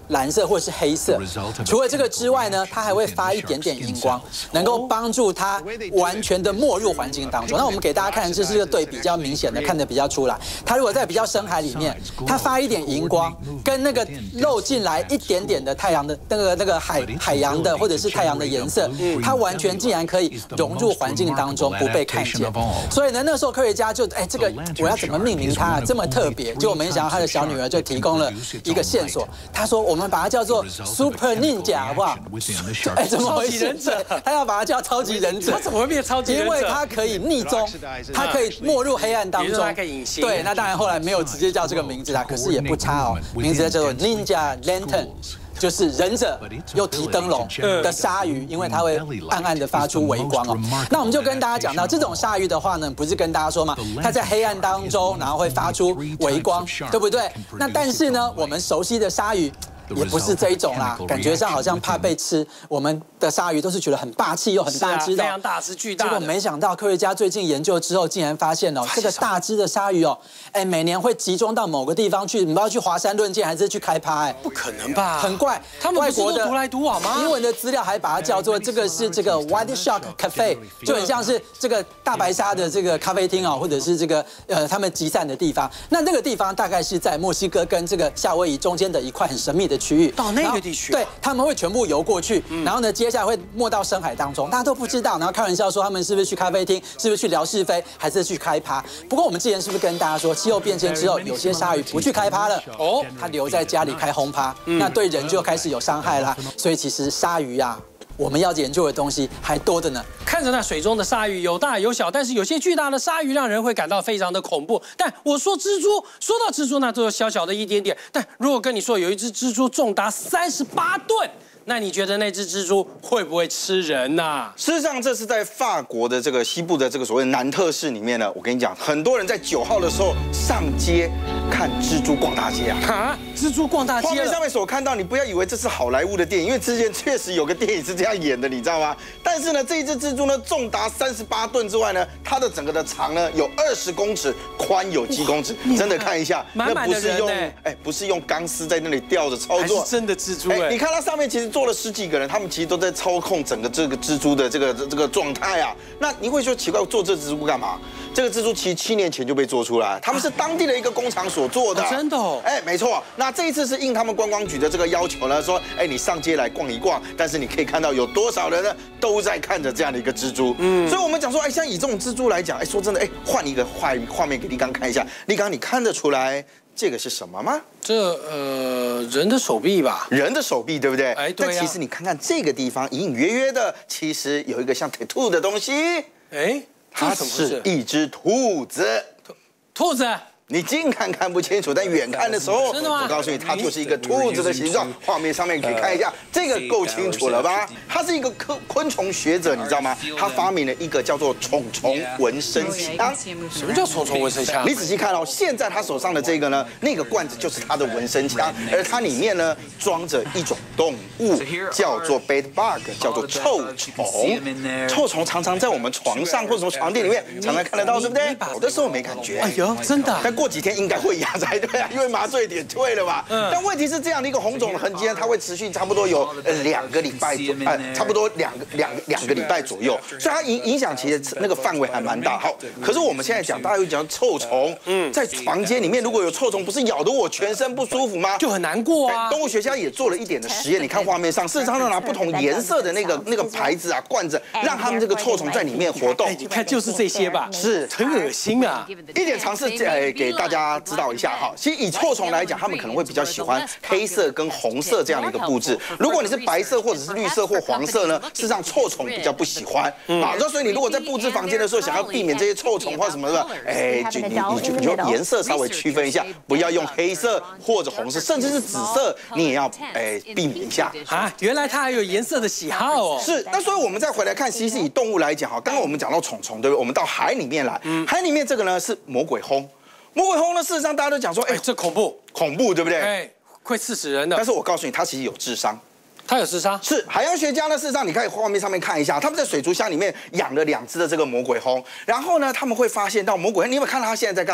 蓝色或是黑色。除了这个之外呢，它还会发一点点荧光，能够帮助它完全的没入环境当中。那我们给大家看，这是个对比较明显的，看得比较出来。它如果在比较深海里面，它发一点荧光，跟那个漏进来一点点的太阳的那个那个海海洋的或者是太阳的颜色，它完全竟然可以融入环境当中，不被看见。所以呢，那时候科学家就哎，这个我要怎么命名它这么特别？结果没想到他的小女儿就提供了一个线索，他说我们把它叫做 Super Ninja 好不好？哎，怎么回事？他要把它叫超级忍者， 他怎么会变超级忍者？ 因为它可以逆踪，它可以没入黑暗当中， 它可以隐形。 对，那当然后来没有直接叫这个名字啦，可是也不差哦，名字叫做 Ninja Lantern。就是忍者又提灯笼的鲨鱼，因为它会暗暗的发出微光哦。那我们就跟大家讲到，这种鲨鱼的话呢，不是跟大家说嘛，它在黑暗当中，然后会发出微光，对不对？那但是呢，我们熟悉的鲨鱼也不是这一种啦，感觉上好像怕被吃。我们的鲨鱼都是觉得很霸气又很大只的， 非常大只巨大。 结果没想到科学家最近研究之后，竟然发现哦，这个大只的鲨鱼哦，哎，每年会集中到某个地方去，你不知道去华山论剑还是去开趴？哎， 不可能吧？ 很怪， 他们外国的独来独往吗？ 英文的资料还把它叫做这个是这个 White Shark Cafe， 就很像是这个大白鲨的这个咖啡厅哦，或者是这个呃他们集散的地方。那那个地方大概是在墨西哥跟这个夏威夷中间的一块很神秘的区域。 到那个地区， 对，他们会全部游过去，然后呢，接下来会没到深海当中，大家都不知道，然后开玩笑说他们是不是去咖啡厅，是不是去聊是非，还是去开趴？不过我们之前是不是跟大家说，气候变迁之后，有些鲨鱼不去开趴了，哦，它留在家里开轰趴，那对人就开始有伤害啦。所以其实鲨鱼啊，我们要研究的东西还多着呢。 看着那水中的鲨鱼有大有小，但是有些巨大的鲨鱼让人会感到非常的恐怖。但我说蜘蛛，说到蜘蛛那都有小小的一点点，但如果跟你说有一只蜘蛛重达三十八吨。那你觉得那只蜘蛛会不会吃人呐、啊？ 事实上，这是在法国的这个西部的这个所谓南特市里面呢。我跟你讲，很多人在九号的时候上街看蜘蛛逛大街啊！ 哈，蜘蛛逛大街。 画面上面所看到，你不要以为这是好莱坞的电影，因为之前确实有个电影是这样演的，你知道吗？但是呢，这一只蜘蛛呢，重达三十八吨之外呢，它的整个的长呢有二十公尺，宽有七公尺。真的看一下， 满满的人用哎，不是用钢丝在那里吊着操作， 还是真的蜘蛛哎！ 你看它上面其实做了十几个人，他们其实都在操控整个这个蜘蛛的这个这个状态啊。那你会说奇怪，做这蜘蛛干嘛？这个蜘蛛其实七年前就被做出来，他们是当地的一个工厂所做的， 啊、真的哦。 哎，没错。那这一次是应他们观光局的这个要求呢，说，哎，你上街来逛一逛，但是你可以看到有多少人呢都在看着这样的一个蜘蛛。嗯，所以我们讲说，哎，像以这种蜘蛛来讲，哎，说真的，哎，换一个画画面给立刚看一下，立刚你看得出来？这个是什么吗？ 这呃人的手臂吧， 人的手臂对不对？ 哎，对呀。 但其实你看看这个地方，隐隐约约的，其实有一个像 tattoo 的东西。 哎， 它是一只兔子。 兔子。 你近看看不清楚，但远看的时候， 真的吗？ 我告诉你，它就是一个兔子的形状。画面上面可以看一下，这个够清楚了吧？他是一个昆昆虫学者，你知道吗？他发明了一个叫做虫虫纹身枪。 什么叫虫虫纹身枪？ 你仔细看哦，现在他手上的这个呢，那个罐子就是他的纹身枪，而它里面呢装着一种动物，叫做 bed bug， 叫做臭虫。臭虫常常在我们床上或者说床垫里面常常看得到，对不对？有的时候没感觉。 哎呦，真的。 过几天应该会痒才对啊，因为麻醉点退了嘛。嗯。但问题是这样的一个红肿的痕迹呢，它会持续差不多有呃两个礼拜左，呃差不多两个两两个礼拜左右，所以它影影响其实那个范围还蛮大。好，可是我们现在讲，大家会讲臭虫，嗯，在房间里面如果有臭虫，不是咬得我全身不舒服吗？ 就很难过啊。 动物学家也做了一点的实验，你看画面上，事实上拿不同颜色的那个那个牌子啊罐子，让他们这个臭虫在里面活动。 你看就是这些吧， 是很恶心啊。 一点尝试，呃，给大家知道一下哈。其实以臭虫来讲，他们可能会比较喜欢黑色跟红色这样的一个布置。如果你是白色或者是绿色或黄色呢，事实上臭虫比较不喜欢啊。那所以你如果在布置房间的时候，想要避免这些臭虫或什么的，哎，就你你就你就颜色稍微区分一下，不要用黑色或者红色，甚至是紫色，你也要哎避免一下啊。原来它还有颜色的喜好哦。 是，那所以我们再回来看，其实以动物来讲哈，刚刚我们讲到虫虫，对不对？我们到海里面来，海里面这个呢是魔鬼轰。魔鬼轰呢，事实上大家都讲说，哎， 这恐怖， 恐怖，对不对？ 哎，会刺死人的。 但是我告诉你，它其实有智商。 它有智商？ 是海洋学家呢，事实上你可以画面上面看一下，他们在水族箱里面养了两只的这个魔鬼轰，然后呢，他们会发现到魔鬼轰，你有没有看到它现在在干嘛？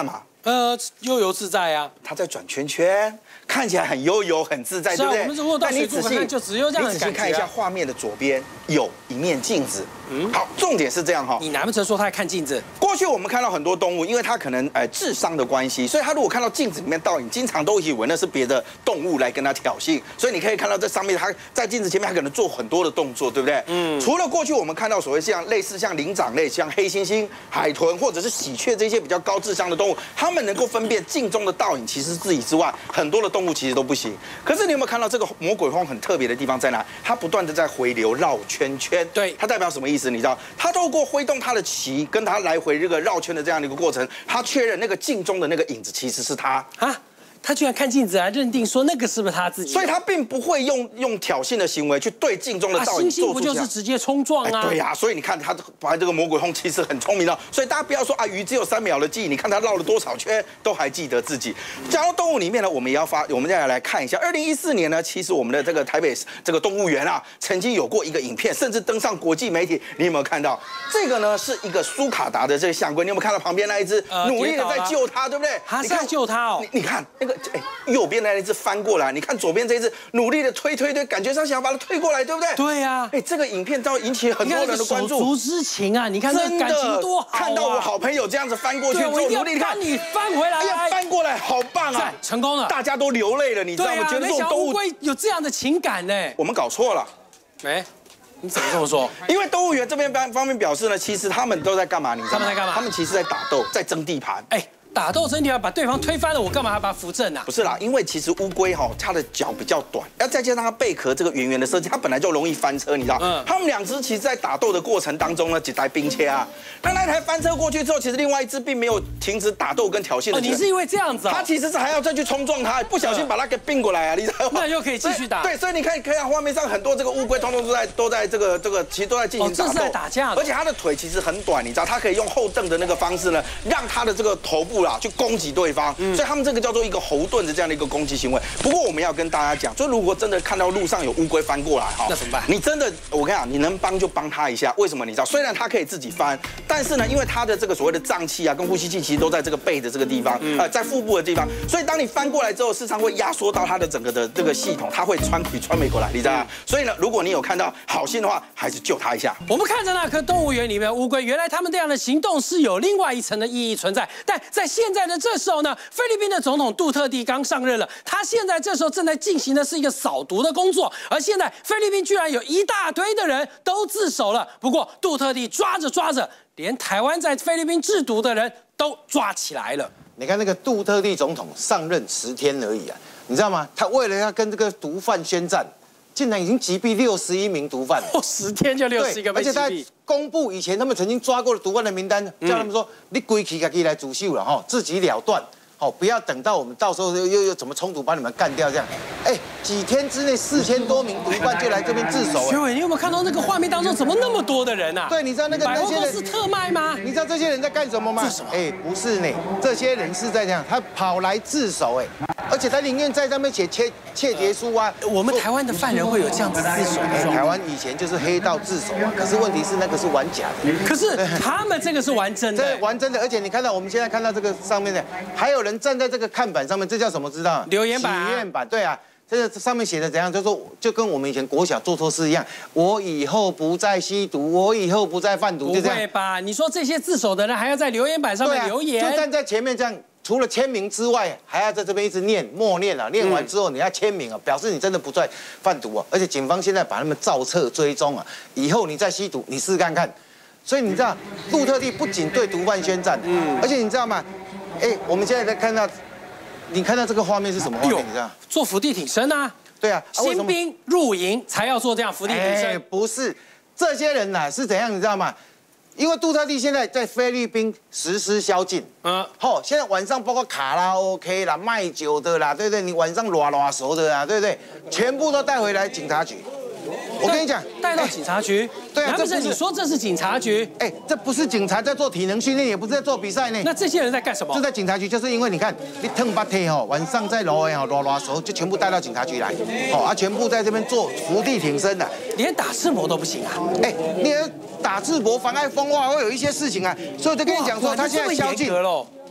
呃，悠游自在啊， 他在转圈圈。 看起来很悠游、很自在， 是啊， 对不对？ 我们如果到水族馆看，就只有这样的感觉。 你仔细看一下画面的左边有一面镜子。嗯，好，重点是这样哈。 你难不成说他在看镜子？ 过去我们看到很多动物，因为它可能呃智商的关系，所以它如果看到镜子里面倒影，经常都以为那是别的动物来跟它挑衅。所以你可以看到这上面，它在镜子前面，它可能做很多的动作，对不对？嗯。除了过去我们看到所谓像类似像灵长类、像黑猩猩、海豚或者是喜鹊这些比较高智商的动物，它们能够分辨镜中的倒影其实是自己之外，很多的动物其实都不行。 可是你有没有看到这个魔鬼蜂很特别的地方在哪？它不断的在回流绕圈圈， 对， 它代表什么意思？你知道，它透过挥动它的鳍，跟它来回这个绕圈的这样的一个过程，它确认那个镜中的那个影子其实是它啊。 他居然看镜子来认定说那个是不是他自己， 所以他并不会用用挑衅的行为去对镜中的倒影做出。 猩猩不就是直接冲撞啊？ 对呀，所以你看他把这个魔鬼蜂其实很聪明的，所以大家不要说啊鱼只有三秒的记忆，你看他绕了多少圈都还记得自己。讲到动物里面呢，我们也要发，我们再来看一下，二零一四年呢，其实我们的这个台北这个动物园啊，曾经有过一个影片，甚至登上国际媒体。你有没有看到？这个呢是一个苏卡达的这个象龟，你有没有看到旁边那一只努力的在救它，对不对？ 他是在救它哦。 你看那个哎右边。 那一只翻过来，你看左边这一只努力的推推推，感觉上想要把它推过来，对不对？ 对呀。 哎，这个影片倒引起很多人的关注。 手足之情啊，你看这感情多好啊！ 看到我好朋友这样子翻过去之后，努力看你翻回来， 哎呀，翻过来，好棒啊！ 成功了， 大家都流泪了，你知道吗？觉得这种动物乌龟有这样的情感呢。 我们搞错了， 哎。 你怎么这么说？ 因为动物园这边方方面表示呢，其实他们都在干嘛？你知道吗？ 他们在干嘛？ 他们其实在打斗，在争地盘。 哎。 打斗争地盘把对方推翻了，我干嘛还把它扶正啊？ 不是啦，因为其实乌龟哈，它的脚比较短，要再加上它贝壳这个圆圆的设计，它本来就容易翻车，你知道？嗯。它们两只其实，在打斗的过程当中呢，几台兵切啊，那那台翻车过去之后，其实另外一只并没有停止打斗跟挑衅的。 哦，你是因为这样子啊？ 它其实是还要再去冲撞它，不小心把它给并过来啊，你知道吗？ 那又可以继续打。 对，所以你看，可以看画面上很多这个乌龟，通通都在都在这个这个，其实都在进行打斗。 哦，这是在打架。 而且它的腿其实很短，你知道，它可以用后蹬的那个方式呢，让它的这个头部啦去攻击对。 对方，所以他们这个叫做一个猴盾的这样的一个攻击行为。不过我们要跟大家讲，就如果真的看到路上有乌龟翻过来哈， 那怎么办？ 你真的，我跟你讲，你能帮就帮他一下。为什么？你知道，虽然它可以自己翻，但是呢，因为它的这个所谓的脏器啊跟呼吸器其实都在这个背的这个地方，呃，在腹部的地方，所以当你翻过来之后，事实上会压缩到它的整个的这个系统，它会穿腿穿没过来，你知道吗？所以呢，如果你有看到好心的话，还是救它一下。 我们看着那颗动物园里面的乌龟，原来他们这样的行动是有另外一层的意义存在。但在现在的这时候呢，菲律宾的总统杜特地刚上任了，他现在这时候正在进行的是一个扫毒的工作，而现在菲律宾居然有一大堆的人都自首了。不过杜特地抓着抓着，连台湾在菲律宾制毒的人都抓起来了。 你看那个杜特地总统上任十天而已啊，你知道吗？他为了要跟这个毒贩宣战，竟然已经击毙六十一名毒贩了。 哦，十天就六十一个被击毙。 而且他公布以前他们曾经抓过的毒贩的名单，叫他们说、嗯、你归起自己来主秀了哈，自己了断。 好，不要等到我们到时候又又又怎么冲突把你们干掉这样，哎，几天之内四千多名毒贩就来这边自首。 学伟，你有没有看到那个画面当中怎么那么多的人啊？ 对，你知道那个百货公司特卖吗？ 你知道这些人在干什么吗？ 自首？ 哎，不是呢，这些人是在这样，他跑来自首哎，而且他宁愿在上面写切切结书啊。 我们台湾的犯人会有这样子自首的状况？ 台湾以前就是黑道自首啊，可是问题是那个是玩假的。 可是他们这个是玩真的， 这玩真的，而且你看到我们现在看到这个上面的，还有人站在这个看。 板上面这叫什么？知道？ 留言板、啊。 许愿板，对啊，这个上面写的怎样？就说就跟我们以前国小做错事一样，我以后不再吸毒，我以后不再贩毒，就这样。 不会吧？你说这些自首的人还要在留言板上面留言？ 啊、就站在前面这样，除了签名之外，还要在这边一直念默念啊，念完之后你要签名啊，表示你真的不再贩毒啊。而且警方现在把他们照册追踪啊，以后你再吸毒，你试试看看。所以你知道，杜特地不仅对毒贩宣战，嗯，而且你知道吗？哎，我们现在在看到。 你看到这个画面是什么画面？你知道？ 做伏地挺身啊！ 对啊， 新兵入营才要做这样伏地挺身。 不是，这些人呐、啊、是怎样？你知道吗？因为杜特地现在在菲律宾实施宵禁，嗯，好，现在晚上包括卡拉 OK 啦、卖酒的啦，对不对？你晚上拉拉熟的啦，对不对？全部都带回来警察局。 我跟你讲， 带到警察局。对啊，难不成你说这是警察局？ 哎，这不是警察在做体能训练，也不是在做比赛呢。 那这些人在干什么？ 就在警察局，就是因为你看，你腾八天哦，晚上在楼哦拉拉熟，就全部带到警察局来，哦啊，全部在这边做伏地挺身的， 连打赤膊都不行啊！ 哎，你打赤膊妨碍风化，会有一些事情啊，所以我就跟你讲说，他现在宵禁。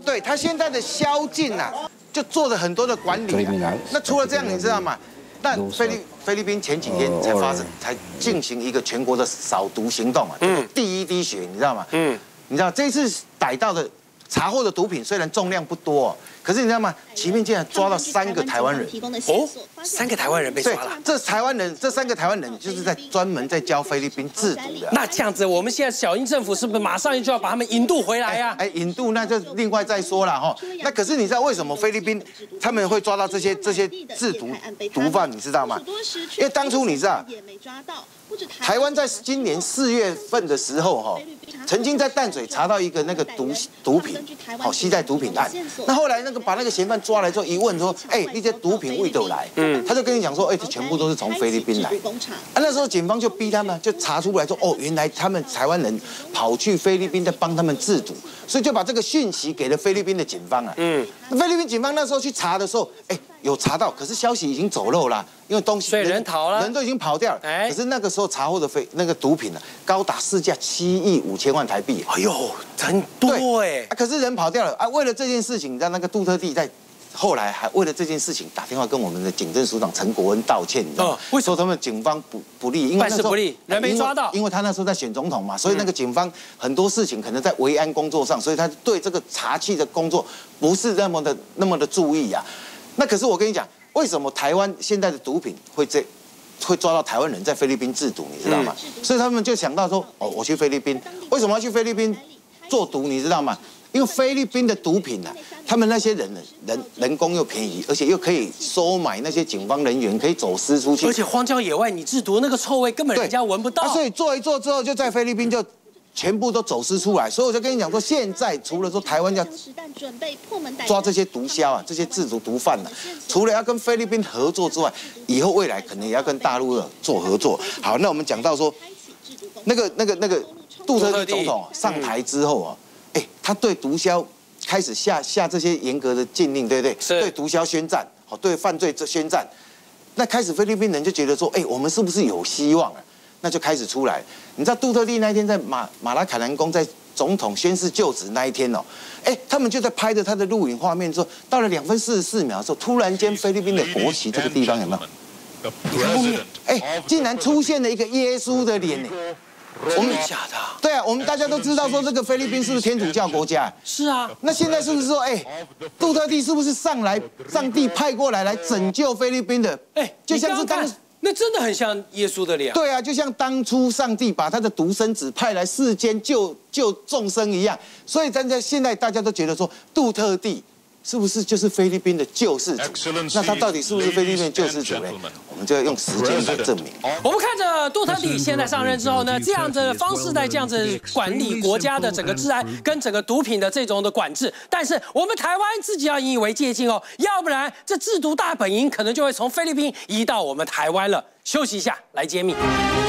对他现在的宵禁啊，就做了很多的管理、啊。那除了这样，你知道吗？那菲律菲律宾前几天才发生，才进行一个全国的扫毒行动啊，就是第一滴血，你知道吗？嗯，你知道这次逮到的查获的毒品虽然重量不多，可是你知道吗？前面竟然抓到三个台湾人哦，三个台湾人被抓了。 这台湾人，这三个台湾人就是在专门在教菲律宾制毒的。 那这样子，我们现在小英政府是不是马上就要把他们引渡回来呀？ 哎，引渡那就另外再说了哈。那可是你知道为什么菲律宾他们会抓到这些这些制毒毒贩？你知道吗？因为当初你知道，台湾在今年四月份的时候哈，曾经在淡水查到一个那个毒毒品，好携带毒品案。那后来那个把那个嫌犯抓来之后，一问说，哎，那些毒品为哪来？嗯，他就跟你讲说，哎，这全部都是从菲律宾来。啊，那时候警方就逼他们，就查出来说，哦，原来他们台湾人跑去菲律宾在帮他们制毒，所以就把这个讯息给了菲律宾的警方啊。嗯，菲律宾警方那时候去查的时候，哎，有查到，可是消息已经走漏了，因为东西所以人逃了， 人都已经跑掉了。哎，可是那个时候查获的非那个毒品呢、啊，高达市价七亿五千万台币。 哎呦，很多哎、 啊！可是人跑掉了啊！为了这件事情，让那个杜特地在后来还为了这件事情打电话跟我们的警政署长陈国恩道歉，你知道吗？为说他们警方不不利，因为办事不利，人没抓到， 因为他那时候在选总统嘛，所以那个警方很多事情可能在维安工作上，所以他对这个查缉的工作不是那么的那么的注意啊。那可是我跟你讲，为什么台湾现在的毒品会这？会抓到台湾人在菲律宾制毒，你知道吗？嗯、所以他们就想到说，哦，我去菲律宾，为什么要去菲律宾做毒？你知道吗？因为菲律宾的毒品啊，他们那些人人人工又便宜，而且又可以收买那些警方人员，可以走私出去。 而且荒郊野外你制毒那个臭味根本人家闻不到。 啊、所以做一做之后，就在菲律宾就全部都走私出来。所以我就跟你讲说，现在除了说台湾要抓这些毒枭啊，这些制毒毒贩啊，除了要跟菲律宾合作之外，以后未来可能也要跟大陆做合作。好，那我们讲到说，那个那个那个杜特地总统上台之后啊，哎、欸，他对毒枭开始下下这些严格的禁令，对不对？对毒枭宣战，好，对犯罪宣战。那开始菲律宾人就觉得说，哎、欸，我们是不是有希望啊？那就开始出来。你知道杜特地那一天在马马拉坎南宫在总统宣誓就职那一天哦，哎，他们就在拍着他的录影画面之后，到了两分四十四秒的时候，突然间菲律宾的国旗这个地方有没有？你看后面，哎，竟然出现了一个耶稣的脸呢。 我们假的？ 对啊，我们大家都知道说这个菲律宾是不是天主教国家？ 是啊。 那现在是不是说，哎，杜特地是不是上来，上帝派过来来拯救菲律宾的？哎，就像是当。 那真的很像耶稣的脸。 对啊，就像当初上帝把他的独生子派来世间救救众生一样。所以，咱在现在大家都觉得说，杜特地是不是就是菲律宾的救世主？那他到底是不是菲律宾的救世主呢？我们就要用时间来证明。 我们看着杜特地现在上任之后呢，这样的方式在这样子管理国家的整个治安跟整个毒品的这种的管制，但是我们台湾自己要引以为戒禁哦，要不然这制毒大本营可能就会从菲律宾移到我们台湾了。休息一下，来揭秘。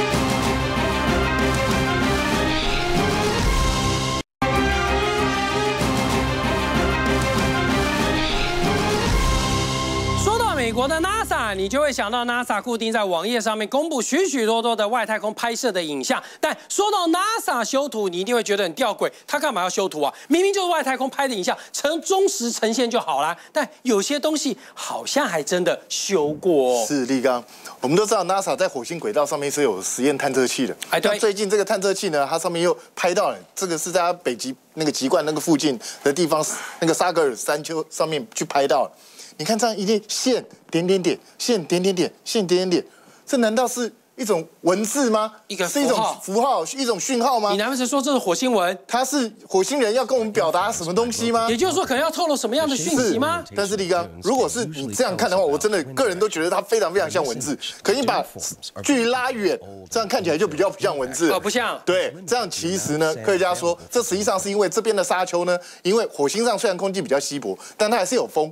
美国的 NASA， 你就会想到 NASA 固定在网页上面公布许许多多的外太空拍摄的影像。但说到 NASA 修图，你一定会觉得很吊诡，他干嘛要修图啊？明明就是外太空拍的影像，呈忠实呈现就好啦。但有些东西好像还真的修过、哦。 是立刚，我们都知道 NASA 在火星轨道上面是有实验探测器的。哎，对。最近这个探测器呢，它上面又拍到了，这个是在它北极那个极冠那个附近的地方，那个沙格尔山丘上面去拍到了。你看这样一列线点点点，线点点点，线点点点，这难道是一种文字吗？ 一个是一种符号，一种讯号吗？ 你难不成说这是火星文？ 它是火星人要跟我们表达什么东西吗？ 也就是说，可能要透露什么样的讯息吗？ 但是立刚，如果是你这样看的话，我真的个人都觉得它非常非常像文字。可你把距离拉远，这样看起来就比较不像文字。 哦，不像。 对，这样其实呢，科学家说，这实际上是因为这边的沙丘呢，因为火星上虽然空气比较稀薄，但它还是有风。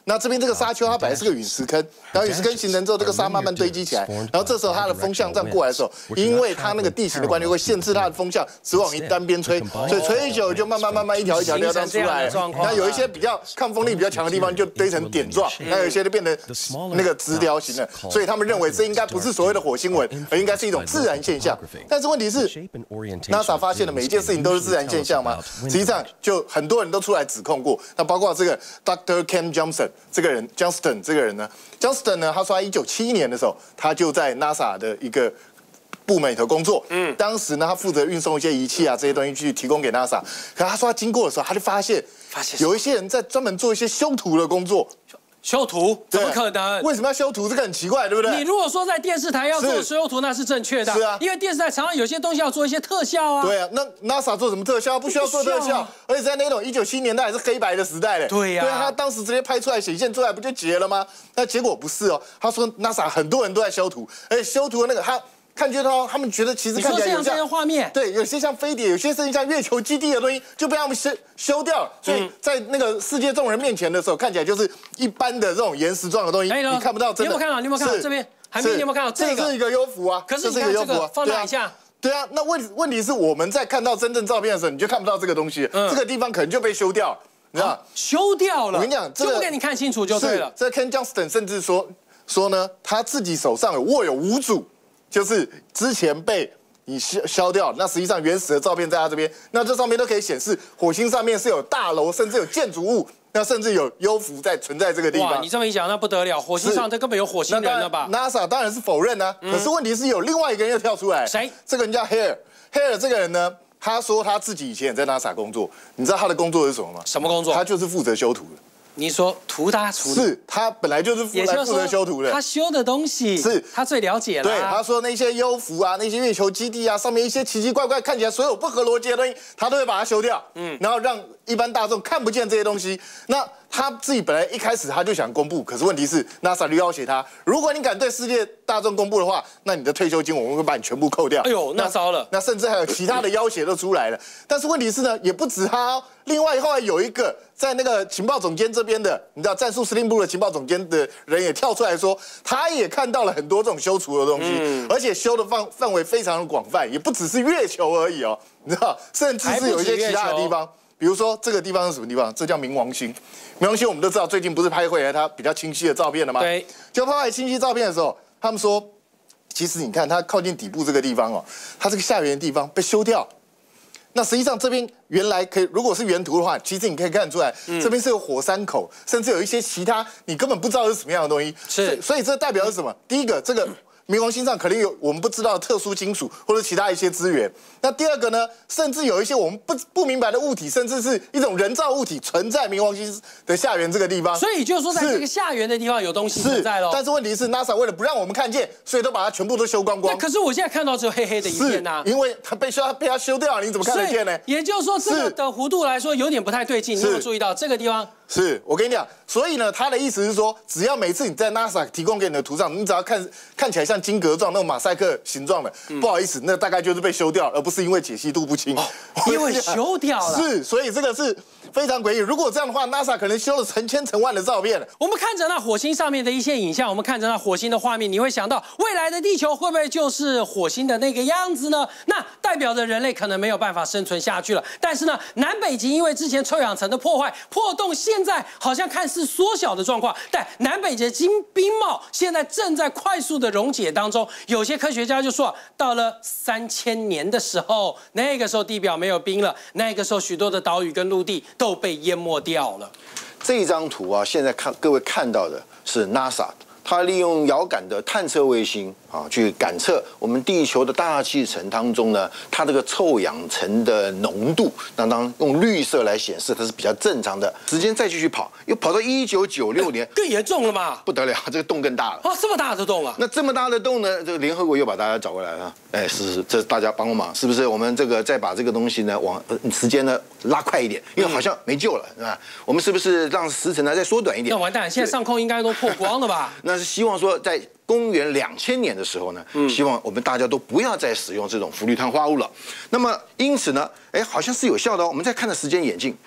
那这边这个沙丘它本来是个陨石坑，然后陨石坑形成之后，这个沙慢慢堆积起来，然后这时候它的风向这样过来的时候，因为它那个地形的关系会限制它的风向只往一单边吹，所以吹久就慢慢慢慢一条一条这样出来。那有一些比较抗风力比较强的地方就堆成点状，那有一些就变成那个直条形的，所以他们认为这应该不是所谓的火星纹，而应该是一种自然现象。但是问题是 ，NASA 发现的每一件事情都是自然现象吗？实际上，就很多人都出来指控过，那包括这个 Doctor Ken Johnson 这个人 ，Johnston 这个人呢 ，Johnston 呢，他说他一九七一年的时候，他就在 NASA 的一个部门里头工作，嗯，当时呢，他负责运送一些仪器啊这些东西去提供给 NASA。可他说他经过的时候，他就发现，发现有一些人在专门做一些修图的工作。 修图怎么可能？ 为什么要修图？这个很奇怪，对不对？ 你如果说在电视台要做修图，那是正确的。 是啊， 因为电视台常常有些东西要做一些特效啊。 对啊，那 NASA 做什么特效？不需要做特效，啊、而且在那种一九七年代还是黑白的时代嘞。 对呀、啊， 对他当时直接拍出来显现出来，不就结了吗？那结果不是哦。他说 NASA 很多人都在修图，而且修图的那个他。看觉到他们觉得其实看起来有这样画面， 对，有些像飞碟，有些甚至像月球基地的东西就被他们修修掉了，所以在那个世界众人面前的时候，看起来就是一般的这种岩石状的东西，你看不到真的。 你有没有看到？你有没有看到这边？海明，你有没有看到这个？ 这是一个幽浮啊， 可是这是一个幽浮啊， 放大一下。 对啊，那问问题是我们在看到真正照片的时候，你就看不到这个东西，这个地方可能就被修掉了，你知道？ 修掉了。 我跟你讲， 就不给你看清楚就对了。 这 Ken Johnston 甚至说说呢，他自己手上有握有五组。就是之前被你消消掉，那实际上原始的照片在他这边，那这上面都可以显示火星上面是有大楼，甚至有建筑物，那甚至有幽浮在存在这个地方。 哇，你这么一讲，那不得了，火星上这根本有火星人了吧 ？NASA 当然是否认啊，嗯、可是问题是有另外一个人又跳出来， 谁？ 这个人叫 Hare，Hare 这个人呢，他说他自己以前也在 NASA 工作，你知道他的工作是什么吗？ 什么工作？ 他就是负责修图的。 你说图他出是他本来就是负责负责修图的， 他修的东西是他最了解了。 对，他说那些幽浮啊，那些月球基地啊，上面一些奇奇怪怪、看起来所有不合逻辑的东西，他都会把它修掉，嗯，然后让一般大众看不见这些东西。那他自己本来一开始他就想公布，可是问题是 NASA 就要挟他，如果你敢对世界大众公布的话，那你的退休金我们会把你全部扣掉。 哎呦，那糟了。 那甚至还有其他的要挟都出来了。但是问题是呢，也不止他、哦，另外后来有一个在那个情报总监这边的，你知道战术司令部的情报总监的人也跳出来说，他也看到了很多这种修除的东西，嗯、而且修的范范围非常的广泛，也不只是月球而已哦，你知道，甚至是有一些其他的地方。比如说这个地方是什么地方？这叫冥王星。冥王星我们都知道，最近不是拍回来它比较清晰的照片了吗？ 对。 就拍回来清晰照片的时候，他们说，其实你看它靠近底部这个地方哦，它这个下缘的地方被修掉。那实际上这边原来可以，如果是原图的话，其实你可以看出来，嗯、这边是有火山口，甚至有一些其他你根本不知道是什么样的东西。 是。 所以这代表是什么？第一个，这个。冥王星上肯定有我们不知道的特殊金属或者其他一些资源。那第二个呢，甚至有一些我们不不明白的物体，甚至是一种人造物体存在冥王星的下缘这个地方。 所以就是说，在这个下缘的地方有东西存在喽。 但是问题是 ，NASA 为了不让我们看见，所以都把它全部都修光光。 可是我现在看到只有黑黑的一片呐、啊， 因为它被修，它被它修掉了，你怎么看得见呢？ 也就是说，这个的弧度来说有点不太对劲。你有没有注意到这个地方？ 是我跟你讲，所以呢，他的意思是说，只要每次你在 NASA 提供给你的图上，你只要看看起来像金格状那种马赛克形状的，嗯、不好意思，那大概就是被修掉，而不是因为解析度不清，哦、 因为修掉了。 是，所以这个是非常诡异。如果这样的话 ，NASA 可能修了成千成万的照片了。 我们看着那火星上面的一些影像，我们看着那火星的画面，你会想到未来的地球会不会就是火星的那个样子呢？那代表着人类可能没有办法生存下去了。但是呢，南北极因为之前臭氧层的破坏，破洞现在好像看似缩小的状况，但南北极冰冰帽现在正在快速的溶解当中。有些科学家就说，到了三千年的时候，那个时候地表没有冰了，那个时候许多的岛屿跟陆地都被淹没掉了。 这一张图啊，现在看各位看到的是 NASA。它利用遥感的探测卫星啊，去感测我们地球的大气层当中呢，它这个臭氧层的浓度，那当用绿色来显示，它是比较正常的。时间再继续跑，又跑到一九九六年， 更严重了嘛？ 不得了，这个洞更大了。 哦，这么大的洞啊！ 那这么大的洞呢？这个联合国又把大家找过来了。哎，是是，这大家帮忙，是不是？我们这个再把这个东西呢，往时间呢拉快一点，因为好像没救了，是吧？我们是不是让时程呢再缩短一点？ 那完蛋，现在上空应该都破光了吧？ 那是希望说，在公元两千年的时候呢，希望我们大家都不要再使用这种氟氯碳化物了。那么因此呢，哎，好像是有效的哦。我们再看的时间眼镜，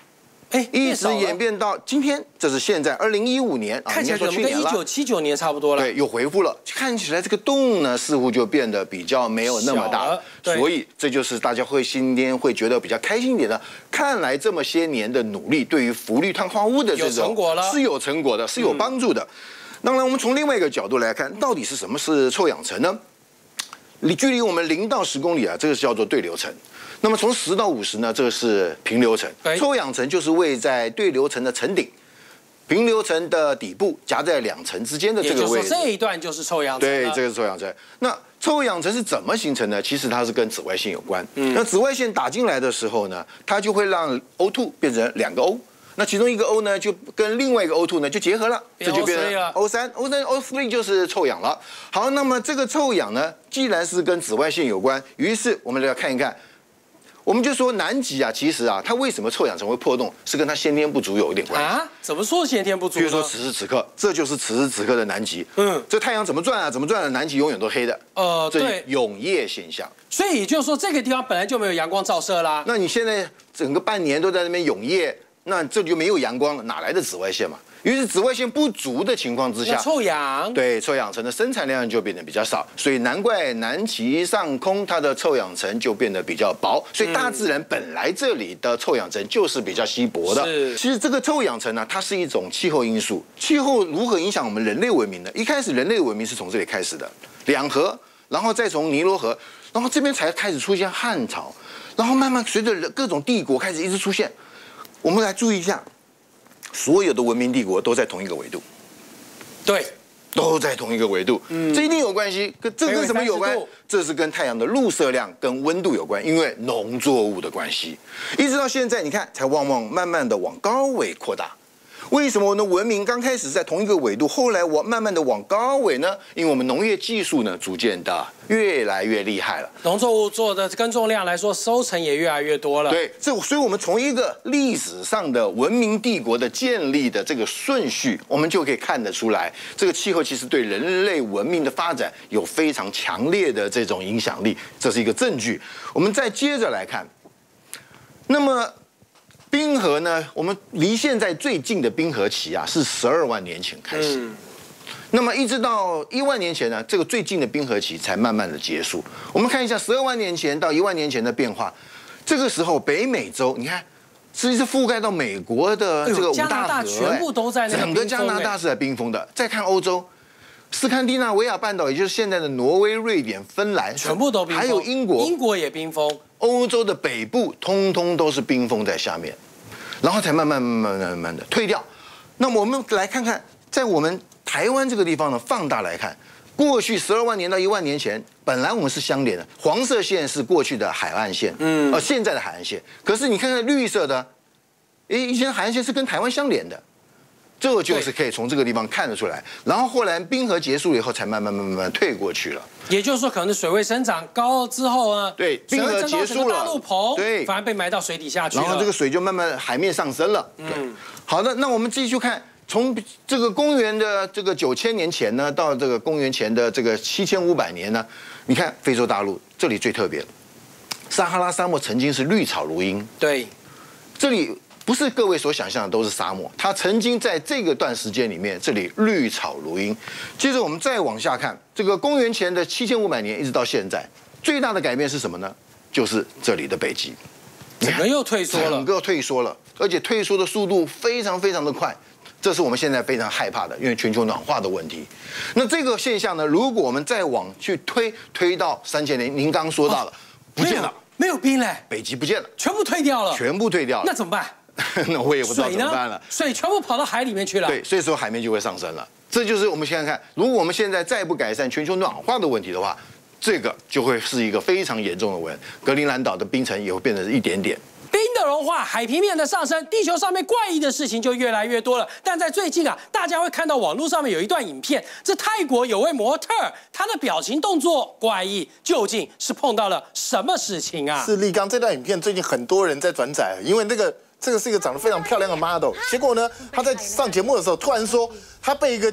哎， 一直演变到今天，这是现在二零一五年啊， 看起来怎么跟一九七九年差不多了？ 对，又恢复了。看起来这个洞呢，似乎就变得比较没有那么大了。所以这就是大家会今天会觉得比较开心一点的。看来这么些年的努力，对于氟氯碳化物的这种有成果了， 是有成果的，是有帮助的。当然，我们从另外一个角度来看，到底是什么是臭氧层呢？距离我们零到十公里啊，这个是叫做对流层。那么从十到五十呢，这个是平流层。臭氧层就是位在对流层的层顶，平流层的底部夹在两层之间的这个位置。 也就是说这一段就是臭氧层。 对，这个是臭氧层。那臭氧层是怎么形成的？其实它是跟紫外线有关。嗯，那紫外线打进来的时候呢，它就会让 O 二 变成两个 O。那其中一个 O 呢，就跟另外一个 O 二 呢就结合了，这就变成 O 三 O 三 O 三就是臭氧了。好，那么这个臭氧呢，既然是跟紫外线有关，于是我们来看一看，我们就说南极啊，其实啊，它为什么臭氧层会破洞，是跟它先天不足有一点关系啊？怎么说先天不足？ 比如说此时此刻，这就是此时此刻的南极。嗯，这太阳怎么转啊？怎么转啊？南极永远都黑的。 呃，对， 永夜现象。 所以也就是说，这个地方本来就没有阳光照射啦。 那你现在整个半年都在那边永夜。那这就没有阳光了，哪来的紫外线嘛？于是紫外线不足的情况之下， 臭氧对臭氧层的生产量就变得比较少，所以难怪南极上空它的臭氧层就变得比较薄。所以大自然本来这里的臭氧层就是比较稀薄的。 是， 其实这个臭氧层呢，它是一种气候因素。气候如何影响我们人类文明呢？一开始人类文明是从这里开始的，两河，然后再从尼罗河，然后这边才开始出现汉朝，然后慢慢随着各种帝国开始一直出现。我们来注意一下，所有的文明帝国都在同一个纬度， 对， 都在同一个纬度，嗯，这一定有关系。跟这跟什么有关？这是跟太阳的入射量跟温度有关，因为农作物的关系。一直到现在，你看才往往慢慢的往高纬扩大。为什么我们的文明刚开始在同一个纬度，后来我慢慢的往高纬呢？因为我们农业技术呢逐渐的越来越厉害了， 农作物做的耕种量来说，收成也越来越多了。 对，这所以我们从一个历史上的文明帝国的建立的这个顺序，我们就可以看得出来，这个气候其实对人类文明的发展有非常强烈的这种影响力，这是一个证据。我们再接着来看，那么。冰河呢？我们离现在最近的冰河期啊，是十二万年前开始。嗯、那么一直到一万年前呢，这个最近的冰河期才慢慢的结束。我们看一下十二万年前到一万年前的变化。这个时候，北美洲你看，实际是覆盖到美国的这个五大河， 加拿大全部都在那个整个加拿大是在冰封的。再看欧洲，斯堪的纳维亚半岛，也就是现在的挪威、瑞典、芬兰， 全部都冰封， 还有英国， 英国也冰封。 欧洲的北部通通都是冰封在下面，然后才慢慢慢慢慢慢的退掉。那么我们来看看，在我们台湾这个地方呢，放大来看，过去十二万年到一万年前，本来我们是相连的，黄色线是过去的海岸线，嗯，呃，现在的海岸线。可是你看看绿色的，诶，以前海岸线是跟台湾相连的。这就是可以从这个地方看得出来，然后后来冰河结束了以后，才慢慢慢慢慢退过去了。 也就是说，可能水位生长高之后呢， 对，冰河结束了， 大陆棚对， 反而被埋到水底下去了， 然后这个水就慢慢海面上升了。嗯，好的，那我们继续看，从这个公元的这个九千年前呢，到这个公元前的这个七千五百年呢，你看非洲大陆这里最特别，撒哈拉沙漠曾经是绿草如茵， 对， 这里。不是各位所想象的都是沙漠，它曾经在这个段时间里面，这里绿草如茵。接着我们再往下看，这个公元前的七千五百年一直到现在，最大的改变是什么呢？就是这里的北极， 整个又退缩了， 整个退缩了，而且退缩的速度非常非常的快，这是我们现在非常害怕的，因为全球暖化的问题。那这个现象呢，如果我们再往去推，推到三千年，您刚刚说到了，不见了， 没有冰嘞， 北极不见了， 全部退掉了， 全部退掉了， 那怎么办？ 那我也不知道怎么办了， 水全部跑到海里面去了。 对，所以说海面就会上升了。这就是我们现在看，如果我们现在再不改善全球暖化的问题的话，这个就会是一个非常严重的问题。格陵兰岛的冰层也会变成一点点。 冰的融化，海平面的上升，地球上面怪异的事情就越来越多了。但在最近啊，大家会看到网络上面有一段影片，这泰国有位模特，他的表情动作怪异，究竟是碰到了什么事情啊？ 是立刚这段影片最近很多人在转载，因为那个。这个是一个长得非常漂亮的 model， 结果呢，他在上节目的时候突然说，他被一个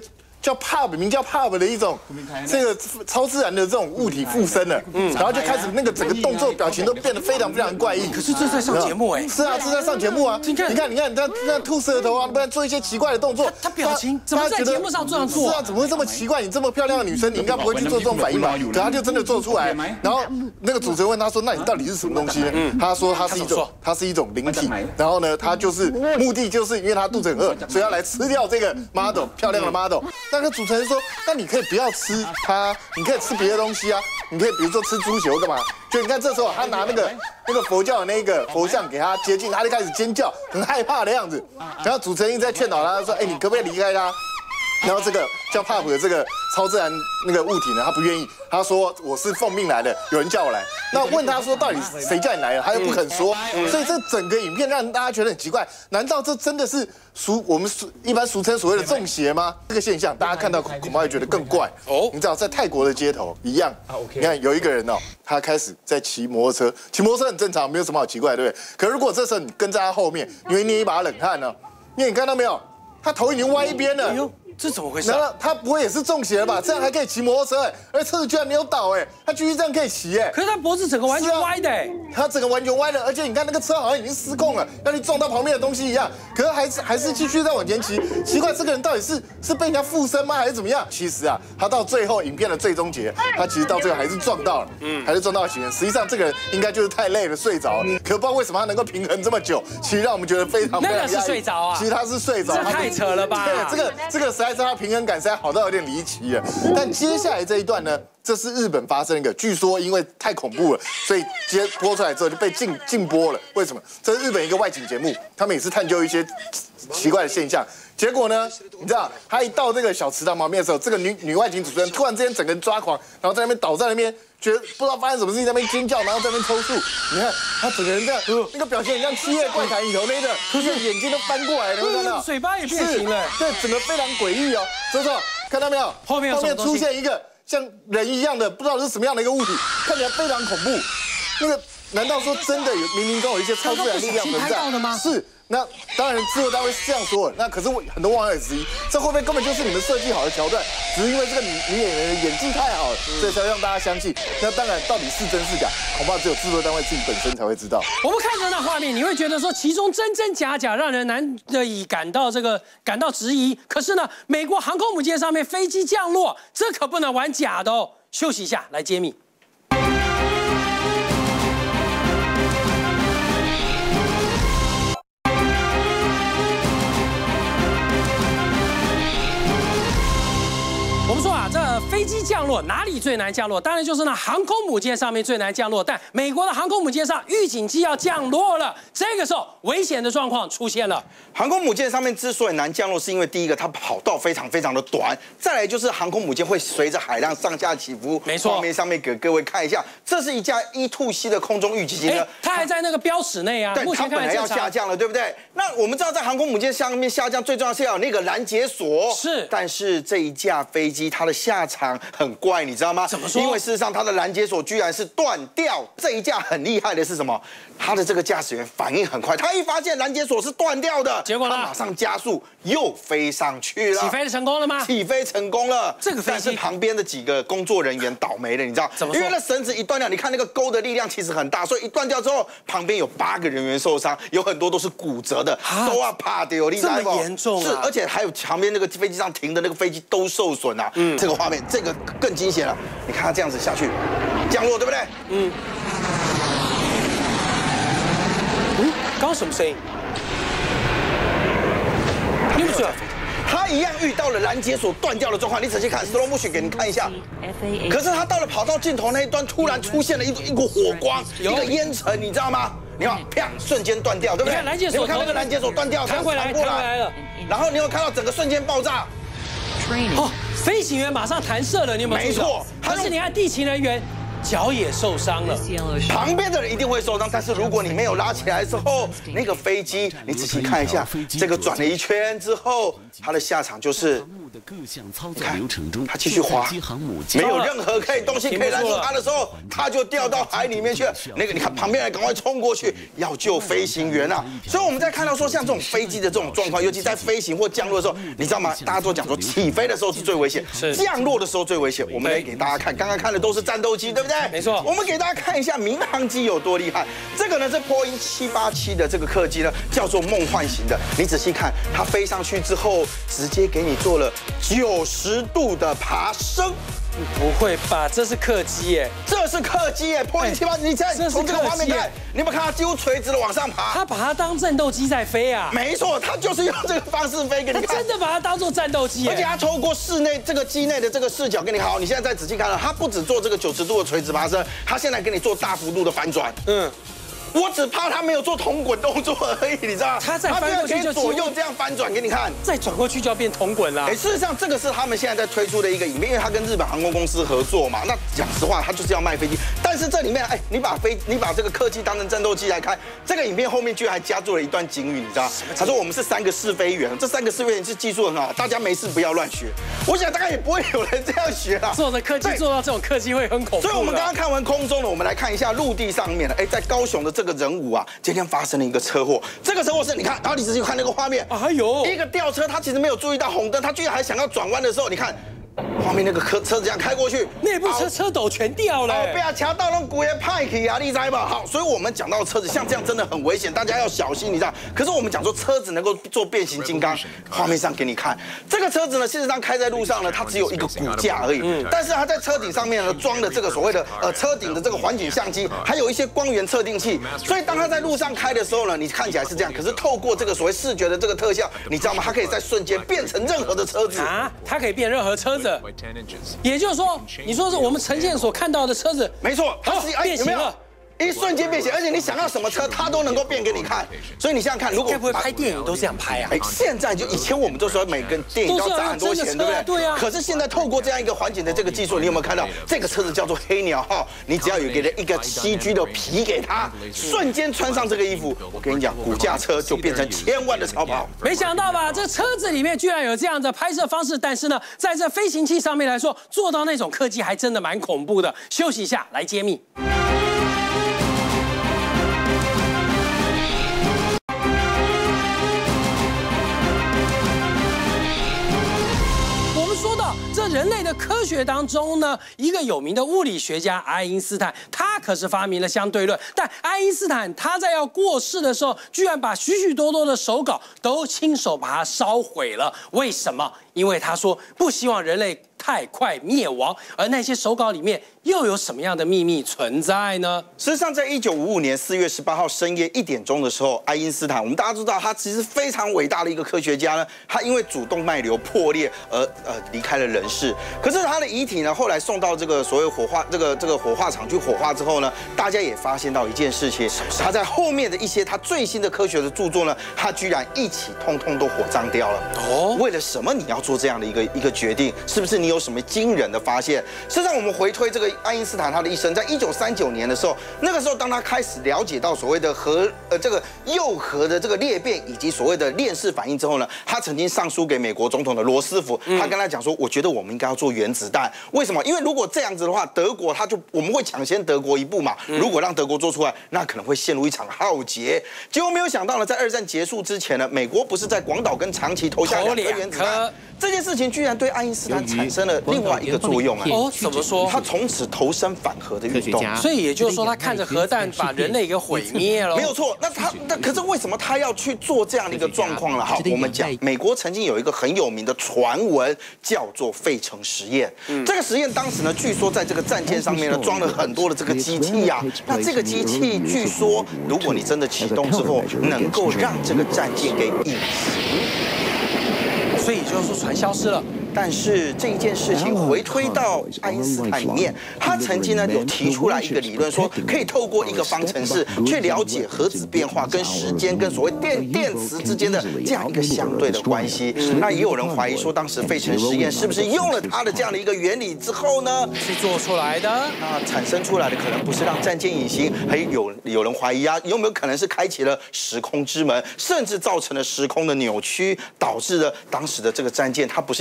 叫 pub， 名叫 pub 的一种这个超自然的这种物体附身了，嗯，然后就开始那个整个动作表情都变得非常非常怪异。 可是这在上节目哎， 是啊，这在上节目啊。你看，你看，你看，他那吐舌头啊，不然做一些奇怪的动作。 他表情怎么在节目上这样做？ 是啊，怎么会这么奇怪？你这么漂亮的女生，你应该不会去做这种反应吧？可他就真的做出来。然后那个主持人问他说：“那你到底是什么东西呢？”他说：“它是一种，它是一种灵体。然后呢，他就是目的就是因为他肚子很饿，所以要来吃掉这个 model 漂亮的 model。那个主持人说：“那你可以不要吃它，你可以吃别的东西啊，你可以比如说吃猪血干嘛？”就你看这时候他拿那个那个佛教的那个佛像给他接近，他就开始尖叫，很害怕的样子。然后主持人一直在劝导他说：“哎，你可不可以离开他？”然后这个叫 pub 的这个超自然那个物体呢，他不愿意，他说我是奉命来的，有人叫我来。那问他说到底谁叫你来的，他又不肯说。所以这整个影片让大家觉得很奇怪，难道这真的是俗我们俗一般俗称所谓的中邪吗？这个现象大家看到恐怕会觉得更怪哦。你知道在泰国的街头一样，你看有一个人哦，他开始在骑摩托车，骑摩托车很正常，没有什么好奇怪，对不对？可如果这时候你跟在他后面，你会捏一把冷汗呢，因为你看到没有，他头已经歪一边了。 这怎么回事？ 难道他不会也是中邪了吧？这样还可以骑摩托车哎，而且车子居然没有倒哎，他继续这样可以骑哎。 可是他脖子整个完全歪的哎， 他整个完全歪了，而且你看那个车好像已经失控了，要去撞到旁边的东西一样。可是还是还是继续在往前骑，奇怪，这个人到底是是被人家附身吗，还是怎么样？其实啊，他到最后影片的最终结，他其实到最后还是撞到了，嗯，还是撞到了行人。实际上这个人应该就是太累了睡着了，可不知道为什么他能够平衡这么久，其实让我们觉得非常非常压抑。 那个是睡着啊？ 其实他是睡着， 这太扯了吧？ 对，这个这个实在是他平衡感。好到有点离奇了，但接下来这一段呢，这是日本发生一个，据说因为太恐怖了，所以接播出来之后就被禁禁播了。为什么？这是日本一个外景节目，他们也是探究一些奇怪的现象。结果呢，你知道，他一到这个小池塘旁边的时候，这个女女外景主持人突然之间整个人抓狂，然后在那边倒在那边，觉得不知道发生什么事情，在那边尖叫，然后在那边抽搐。你看他整个人这样，那个表情很像《七夜怪谈》里头那个，就是眼睛都翻过来，有没有看到？ 嘴巴也变形了， 对，整个非常诡异哦。所以说，看到没有？ 后面后面出现一个像人一样的，不知道是什么样的一个物体，看起来非常恐怖。那个难道说真的有冥冥中有一些超自然力量存在？是。那当然，制作单位是这样说的。那可是我很多网友也质疑，这会不会根本就是你们设计好的桥段，只是因为这个女女演员的演技太好了，所以才让大家相信？那当然，到底是真是假，恐怕只有制作单位自己本身才会知道。 我们看着那画面，你会觉得说其中真真假假，让人难得以感到这个感到质疑。可是呢，美国航空母舰上面飞机降落，这可不能玩假的哦。休息一下，来揭秘。我们说啊，这飞机降落哪里最难降落？当然就是那航空母舰上面最难降落。但美国的航空母舰上预警机要降落了，这个时候危险的状况出现了。 航空母舰上面之所以难降落，是因为第一个它跑道非常非常的短，再来就是航空母舰会随着海浪上下起伏。 没错， 画面上面给各位看一下，这是一架 E 二 C 的空中预警机呢， 它还在那个标尺内啊。 对，它本来要下降了，对不对？那我们知道在航空母舰上面下降，最重要是要有那个拦截索。 是， 但是这一架飞机它的下场很怪，你知道吗？ 怎么说？ 因为事实上它的拦截索居然是断掉。这一架很厉害的是什么？它的这个驾驶员反应很快，他一发现拦截索是断掉的， 结果呢， 他马上加速又飞上去了。 起飞成功了吗？ 起飞成功了。 这个飞机， 但是旁边的几个工作人员倒霉了，你知道？ 怎么说？ 因为那绳子一断掉，你看那个钩的力量其实很大，所以一断掉之后，旁边有八个人员受伤，有很多都是骨折的，都要怕的有力这么严重啊！ 是，而且还有旁边那个飞机上停的那个飞机都受损啊。嗯，这个画面，这个更惊险了。你看它这样子下去，降落，对不对？嗯。 嗯，刚刚什么声音？你不是？ 他一样遇到了拦截索断掉的状况，你仔细看 slow motion 给你看一下。可是他到了跑道尽头那一端，突然出现了一一股火光，一个烟尘，你知道吗？你看，啪，瞬间断掉，对不对？ 拦截索， 你看那个拦截索断掉， 弹回来，弹回来了。然后你有看到整个瞬间爆炸。 哦，飞行员马上弹射了，你有没有？ 没错， 可是你看地勤人员。脚也受伤了， 旁边的人一定会受伤。但是如果你没有拉起来之后，那个飞机，你仔细看一下，这个转了一圈之后，它的下场就是你看，它继续滑，没有任何可以东西可以拦住它的时候，它就掉到海里面去了。那个你看旁边人赶快冲过去要救飞行员啊！所以我们在看到说像这种飞机的这种状况，尤其在飞行或降落的时候，你知道吗？大家都讲说起飞的时候是最危险，降落的时候最危险。我们来给大家看，刚刚看的都是战斗机，对不对？ 没错。 我们给大家看一下民航机有多厉害。这个呢是波音七八七的这个客机呢，叫做梦幻型的。你仔细看，它飞上去之后，直接给你做了九十度的爬升。 不会吧？这是客机耶！ 这是客机耶！波音七八七，你再从这个画面看，你有没有看它几乎垂直的往上爬？ 它把它当战斗机在飞啊！ 没错，它就是用这个方式飞给你看。 它真的把它当做战斗机， 而且它透过室内这个机内的这个视角给你好。你现在再仔细看了，它不只做这个九十度的垂直爬升，它现在给你做大幅度的反转。嗯。我只怕他没有做同滚动作而已，你知道吗？ 他再翻过去就左右这样翻转给你看， 再转过去就要变同滚了。 哎，事实上这个是他们现在在推出的一个影片，因为他跟日本航空公司合作嘛。那讲实话，他就是要卖飞机。但是这里面，哎，你把飞你把这个客机当成战斗机来看，这个影片后面居然还加注了一段警语，你知道？他说我们是三个试飞员，这三个试飞员是技术很好，大家没事不要乱学。我想大概也不会有人这样学啦。 坐着客机坐到这种客机会很恐怖。 所以我们刚刚看完空中了，我们来看一下陆地上面的。哎，在高雄的这个人武啊。今天发生了一个车祸，这个车祸是你看，然后你仔细看那个画面， 哎呦， 一个吊车，他其实没有注意到红灯，他居然还想要转弯的时候，你看。画面那个车车子这样开过去， 内部车车斗全掉了， 被他掐到，让骨也派起啊，你知道吧？好，所以我们讲到车子像这样真的很危险，大家要小心，你知道？可是我们讲说车子能够做变形金刚，画面上给你看，这个车子呢，事实上开在路上呢，它只有一个骨架而已，嗯，但是它在车顶上面呢装了这个所谓的呃车顶的这个环景相机，还有一些光源测定器，所以当它在路上开的时候呢，你看起来是这样，可是透过这个所谓视觉的这个特效，你知道吗？它可以在瞬间变成任何的车子啊，它可以变任何车子。也就是说，你说是我们呈现所看到的车子， 没错，它是变形了。 一瞬间变形，而且你想要什么车，它都能够变给你看。所以你想想看，如果该不会拍电影都这样拍啊？ 哎，现在就以前我们都说每个电影都要砸很多钱，对不对？ 对啊。 可是现在透过这样一个环境的这个技术，你有没有看到这个车子叫做黑鸟号？你只要有给人一个七 G 的皮给它，瞬间穿上这个衣服，我跟你讲，骨架车就变成千万的超跑。 没想到吧？这车子里面居然有这样的拍摄方式，但是呢，在这飞行器上面来说，做到那种科技还真的蛮恐怖的。休息一下，来揭秘。这人类的科学当中呢，一个有名的物理学家爱因斯坦，他可是发明了相对论。但爱因斯坦他在要过世的时候，居然把许许多多的手稿都亲手把它烧毁了。为什么？因为他说不希望人类太快灭亡，而那些手稿里面又有什么样的秘密存在呢？ 事实上，在一九五五年四月十八号深夜一点钟的时候，爱因斯坦，我们大家都知道他其实非常伟大的一个科学家呢，他因为主动脉瘤破裂而呃离开了人世。可是他的遗体呢，后来送到这个所谓火化这个这个火化场去火化之后呢，大家也发现到一件事情，他在后面的一些他最新的科学的著作呢，他居然一起通通都火葬掉了。哦，为了什么你要做这样的一个一个决定？是不是你有什么惊人的发现？事实上，我们回推这个爱因斯坦他的一生，在一九三九年的时候，那个时候当他开始了解到所谓的核呃这个铀核的这个裂变以及所谓的链式反应之后呢，他曾经上书给美国总统的罗斯福，他跟他讲说，我觉得我们应该要做原子弹。为什么？因为如果这样子的话，德国他就我们会抢先德国一步嘛。如果让德国做出来，那可能会陷入一场浩劫。结果没有想到呢，在二战结束之前呢，美国不是在广岛跟长崎投下两颗原子弹。这件事情居然对爱因斯坦产生了另外一个作用啊！ 哦，怎么说？ 他从此投身反核的运动， 所以也就是说，他看着核弹把人类给毁灭了。 没有错。那他那可是为什么他要去做这样的一个状况呢？好，我们讲，美国曾经有一个很有名的传闻，叫做费城实验。这个实验当时呢，据说在这个战舰上面呢，装了很多的这个机器呀。那这个机器据说，如果你真的启动之后，能够让这个战舰给隐形。 所以就是说船消失了。 但是这一件事情回推到爱因斯坦里面，他曾经呢有提出来一个理论，说可以透过一个方程式去了解核子变化跟时间跟所谓电电磁之间的这样一个相对的关系。那也有人怀疑说，当时费城实验是不是用了他的这样的一个原理之后呢， 是做出来的？ 那产生出来的可能不是让战舰隐形，还有有人怀疑啊，有没有可能是开启了时空之门，甚至造成了时空的扭曲，导致了当时的这个战舰它不是隐形。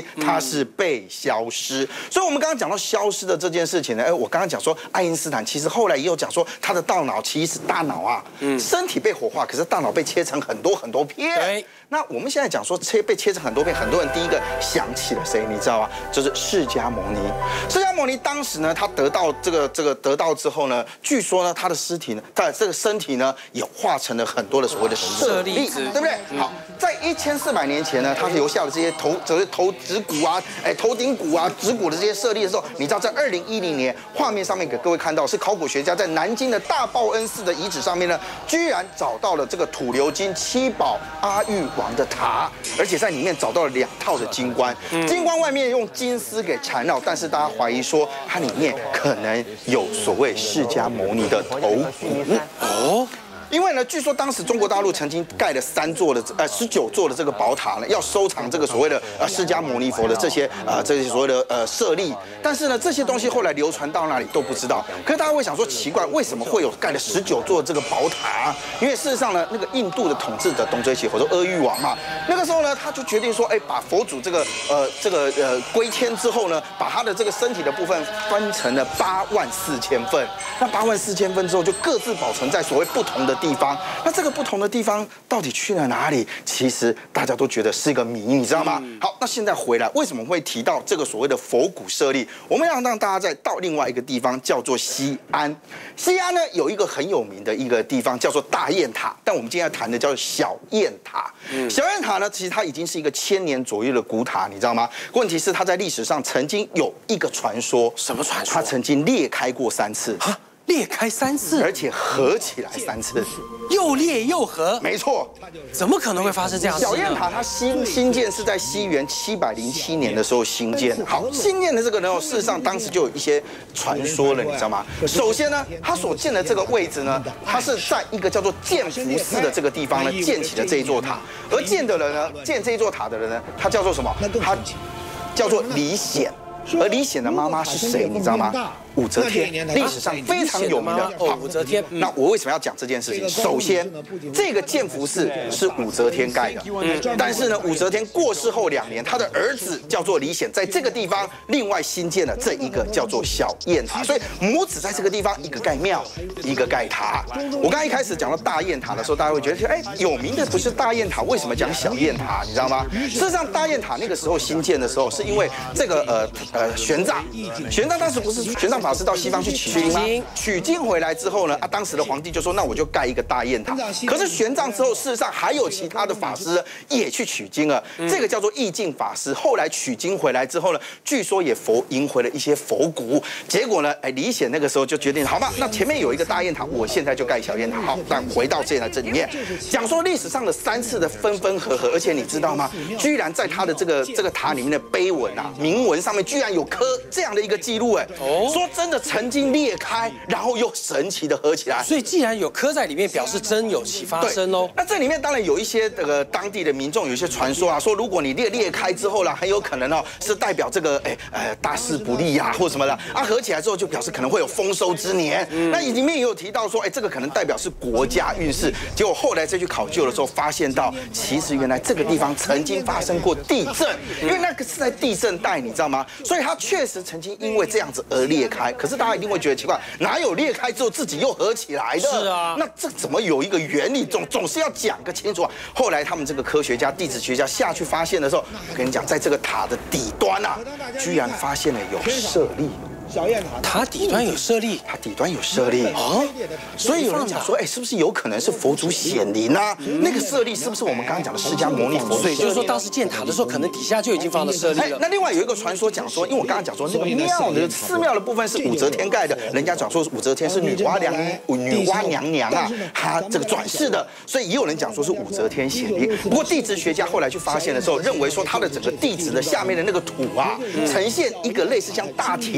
西？它是被消失。所以，我们刚刚讲到消失的这件事情呢，哎，我刚刚讲说，爱因斯坦其实后来也有讲说，他的大脑其实大脑啊，嗯，身体被活化，可是大脑被切成很多很多片。对。那我们现在讲说切被切成很多片，很多人第一个想起了谁，你知道吗？就是释迦牟尼。释迦牟尼当时呢，他得到这个这个得到之后呢，据说呢，他的尸体呢，他的这个身体呢，也化成了很多的所谓的舍利子，对不对？好，在一千四百年前呢，他留下了这些头，这些头指骨啊，哎，头顶骨啊，指骨的这些舍利的时候，你知道在二零一零年画面上面给各位看到，是考古学家在南京的大报恩寺的遗址上面呢，居然找到了这个土流金七宝阿育王的塔，而且在里面找到了两套的金冠，金冠外面用金丝给缠绕，但是大家怀疑说它里面可能有所谓释迦牟尼的头骨哦。因为呢，据说当时中国大陆曾经盖了三座的呃十九座的这个宝塔呢，要收藏这个所谓的呃释迦牟尼佛的这些呃这些所谓的呃舍利，但是呢这些东西后来流传到哪里都不知道。可是大家会想说奇怪，为什么会有盖了十九座这个宝塔？因为事实上呢，那个印度的统治者东追西或者阿育王嘛，那个时候呢他就决定说，哎，把佛祖这个呃这个呃归天之后呢，把他的这个身体的部分分成了八万四千份。那八万四千份之后，就各自保存在所谓不同的地方，那这个不同的地方到底去了哪里？其实大家都觉得是一个谜，你知道吗？好，那现在回来，为什么会提到这个所谓的佛骨舍利？我们要让大家再到另外一个地方，叫做西安。西安呢有一个很有名的一个地方叫做大雁塔，但我们今天要谈的叫做小雁塔。小雁塔呢，其实它已经是一个千年左右的古塔，你知道吗？问题是它在历史上曾经有一个传说， 什么传说？ 它曾经裂开过三次。 裂开三次， 而且合起来三次， 又裂又合， 没错。 怎么可能会发生这样的事？ 小雁塔它新新建是在西元七百零七年的时候新建。好，新建的这个呢，事实上当时就有一些传说了，你知道吗？首先呢，它所建的这个位置呢，它是在一个叫做建福寺的这个地方呢建起了这一座塔，而建的人呢，建这一座塔的人呢，他叫做什么？他叫做李显。而李显的妈妈是谁？你知道吗？武则天，历史上非常有名的哦，武则天。 那我为什么要讲这件事情？首先，这个建福寺是武则天盖的，嗯，但是呢，武则天过世后两年，她的儿子叫做李显，在这个地方另外新建了这一个叫做小雁塔，所以母子在这个地方一个盖庙，一个盖塔。我刚才一开始讲到大雁塔的时候，大家会觉得，哎，有名的不是大雁塔，为什么讲小雁塔？你知道吗？事实上，大雁塔那个时候新建的时候，是因为这个呃呃玄奘，玄奘当时不是玄奘法师到西方去取经吗？取经回来之后呢，啊，当时的皇帝就说，那我就盖一个大雁塔。可是玄奘之后，事实上还有其他的法师也去取经了，这个叫做义净法师。后来取经回来之后呢，据说也佛迎回了一些佛骨。结果呢，哎，李显那个时候就决定，好吧，那前面有一个大雁塔，我现在就盖小雁塔。好，但回到现在这里面，讲说历史上的三次的分分合合，而且你知道吗？居然在他的这个这个塔里面的碑文啊、铭文上面，居然有刻这样的一个记录，哎，说真的曾经裂开，然后又神奇的合起来。 所以既然有刻在里面，表示真有其发生哦。 那这里面当然有一些这个当地的民众有一些传说啊，说如果你裂裂开之后呢，很有可能哦是代表这个哎呃大事不利呀、啊，或什么的啊，合起来之后就表示可能会有丰收之年。嗯、那里面也有提到说，哎，这个可能代表是国家运势。结果后来再去考究的时候，发现到其实原来这个地方曾经发生过地震，因为那个是在地震带，你知道吗？所以它确实曾经因为这样子而裂开。可是大家一定会觉得奇怪，哪有裂开之后自己又合起来的？ 是啊， 那这怎么有一个原理？总总是要讲个清楚啊。后来他们这个科学家、地质学家下去发现的时候，我跟你讲，在这个塔的底端啊，居然发现了有舍利。 小雁塔塔底端有舍利， 它底端有舍利啊，所以有人讲说，哎，是不是有可能是佛祖显灵啊？那个舍利是不是我们刚刚讲的释迦牟尼佛？ 所以就是说，当时建塔的时候，可能底下就已经放了舍利了。 那另外有一个传说讲说，因为我刚刚讲说那个庙的寺庙的部分是武则天盖的，人家讲说武则天是女娲娘女娲娘娘啊，她这个转世的，所以也有人讲说是武则天显灵。不过地质学家后来去发现的时候，认为说它的整个地质的下面的那个土啊，呈现一个类似像大铁锅的一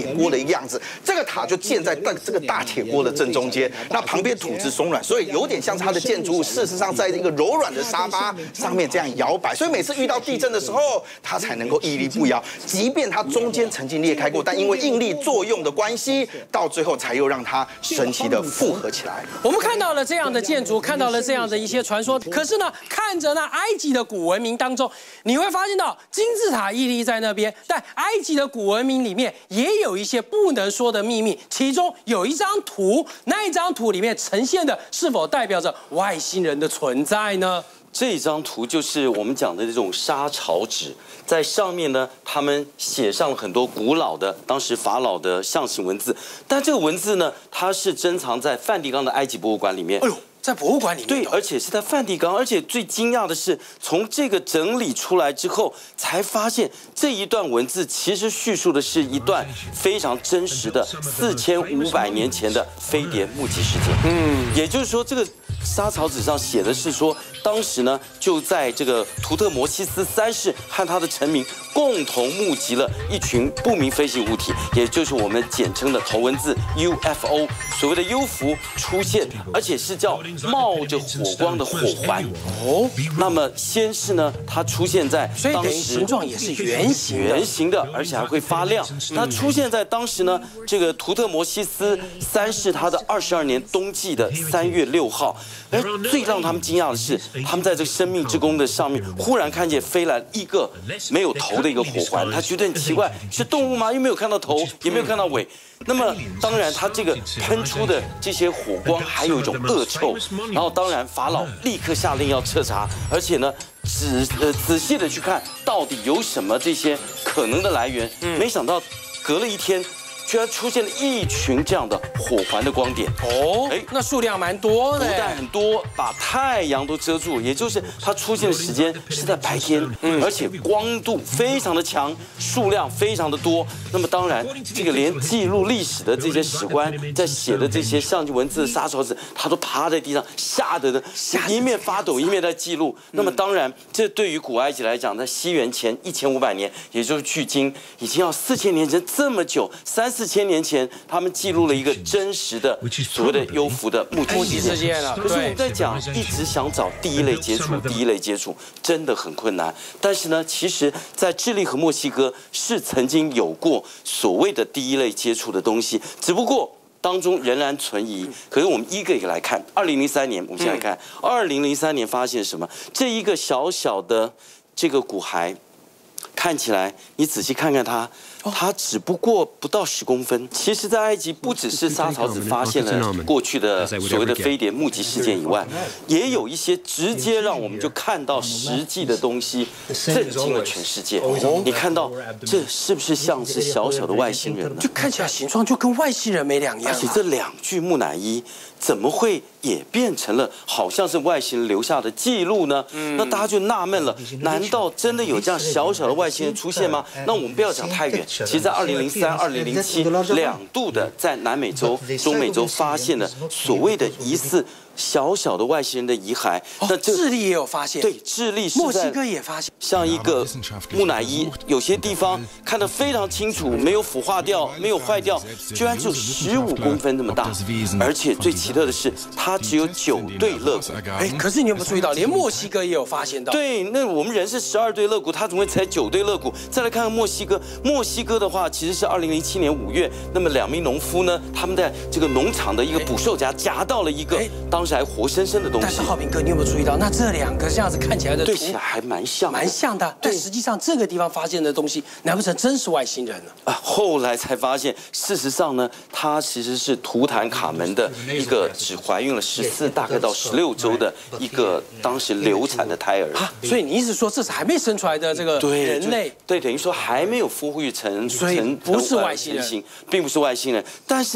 个样子。这个塔就建在这这个大铁锅的正中间，那旁边土质松软，所以有点像它的建筑物，事实上在一个柔软的沙发上面这样摇摆，所以每次遇到地震的时候，它才能够屹立不摇。即便它中间曾经裂开过，但因为应力作用的关系，到最后才又让它神奇的复合起来。 我们看到了这样的建筑，看到了这样的一些传说，可是呢，看着那埃及的古文明当中，你会发现到金字塔屹立在那边，但埃及的古文明里面也有一些不能说的秘密，其中有一张图，那一张图里面呈现的是否代表着外星人的存在呢？ 这张图就是我们讲的这种沙草纸，在上面呢，他们写上了很多古老的当时法老的象形文字，但这个文字呢，它是珍藏在梵蒂冈的埃及博物馆里面。哎呦， 在博物馆里面。 对，而且是在梵蒂冈，而且最惊讶的是，从这个整理出来之后，才发现这一段文字其实叙述的是一段非常真实的四千五百年前的飞碟目击事件。嗯，也就是说，这个沙草纸上写的是说，当时呢就在这个图特摩西斯三世和他的臣民共同目击了一群不明飞行物体，也就是我们简称的头文字 U F O， 所谓的幽浮出现，而且是叫冒着火光的火环。哦，那么先是呢，它出现在所以等于当时形状也是圆形的， 圆形的，而且还会发亮。它出现在当时呢，这个图特摩西斯三世他的二十二年冬季的三月六号。而最让他们惊讶的是，他们在这个生命之宫的上面，忽然看见飞来一个没有头的一个火环，他觉得很奇怪，是动物吗？又没有看到头，也没有看到尾。那么当然，它这个喷出的这些火光还有一种恶臭，然后当然法老立刻下令要彻查，而且呢，仔呃仔细的去看到底有什么这些可能的来源。没想到隔了一天，居然出现了一群这样的火环的光点。 哦，哎，那数量蛮多的， 不但很多，把太阳都遮住，也就是它出现的时间是在白天，嗯，而且光度非常的强，数量非常的多。那么当然，这个连记录历史的这些史官在写的这些象形文字、沙草纸，他都趴在地上，吓得的一面发抖，一面在记录。那么当然，这对于古埃及来讲，在西元前一千五百年，也就是距今已经要四千年前这么久，三四千年前，他们记录了一个真实的所谓的幽浮的目击事件了。可是我们在讲，一直想找第一类接触，第一类接触真的很困难。但是呢，其实，在智利和墨西哥是曾经有过所谓的第一类接触的东西，只不过当中仍然存疑。可是我们一个一个来看，二零零三年，我们先来看，二零零三年发现什么？这一个小小的这个骨骸，看起来你仔细看看它。它只不过不到十公分。其实，在埃及不只是沙草纸发现了过去的所谓的飞碟目击事件以外，也有一些直接让我们就看到实际的东西，震惊了全世界。你看到这是不是像是小小的外星人呢？ 就看起来形状就跟外星人没两样。 而且这两具木乃伊怎么会也变成了好像是外星人留下的记录呢？那大家就纳闷了，难道真的有这样小小的外星人出现吗？那我们不要讲太远。其实，在二零零三、二零零七两度的在南美洲、中美洲发现了所谓的疑似小小的外星人的遗骸。 那智利也有发现， 对，智利是墨西哥也发现， 像一个木乃伊，有些地方看得非常清楚，没有腐化掉，没有坏掉，居然只有十五公分那么大，而且最奇特的是，它只有九对肋骨。 哎，可是你有没有注意到，连墨西哥也有发现到？ 对，那我们人是十二对肋骨，它怎么会才九对肋骨？再来看看墨西哥，墨西哥的话，其实是二零零七年五月，那么两名农夫呢，他们在这个农场的一个捕兽夹夹到了一个当时还活生生的东西。 但是浩平哥，你有没有注意到，那这两个这样子看起来的图对起来还蛮像， 蛮像的。但实际上这个地方发现的东西，难不成真是外星人呢？ 啊，后来才发现，事实上呢，它其实是图坦卡门的一个只怀孕了十四大概到十六周的一个当时流产的胎儿。 啊，所以你意思说这是还没生出来的这个人类？ 对，等于说还没有孵育成， 所以不是外星人， 并不是外星人。但是呢，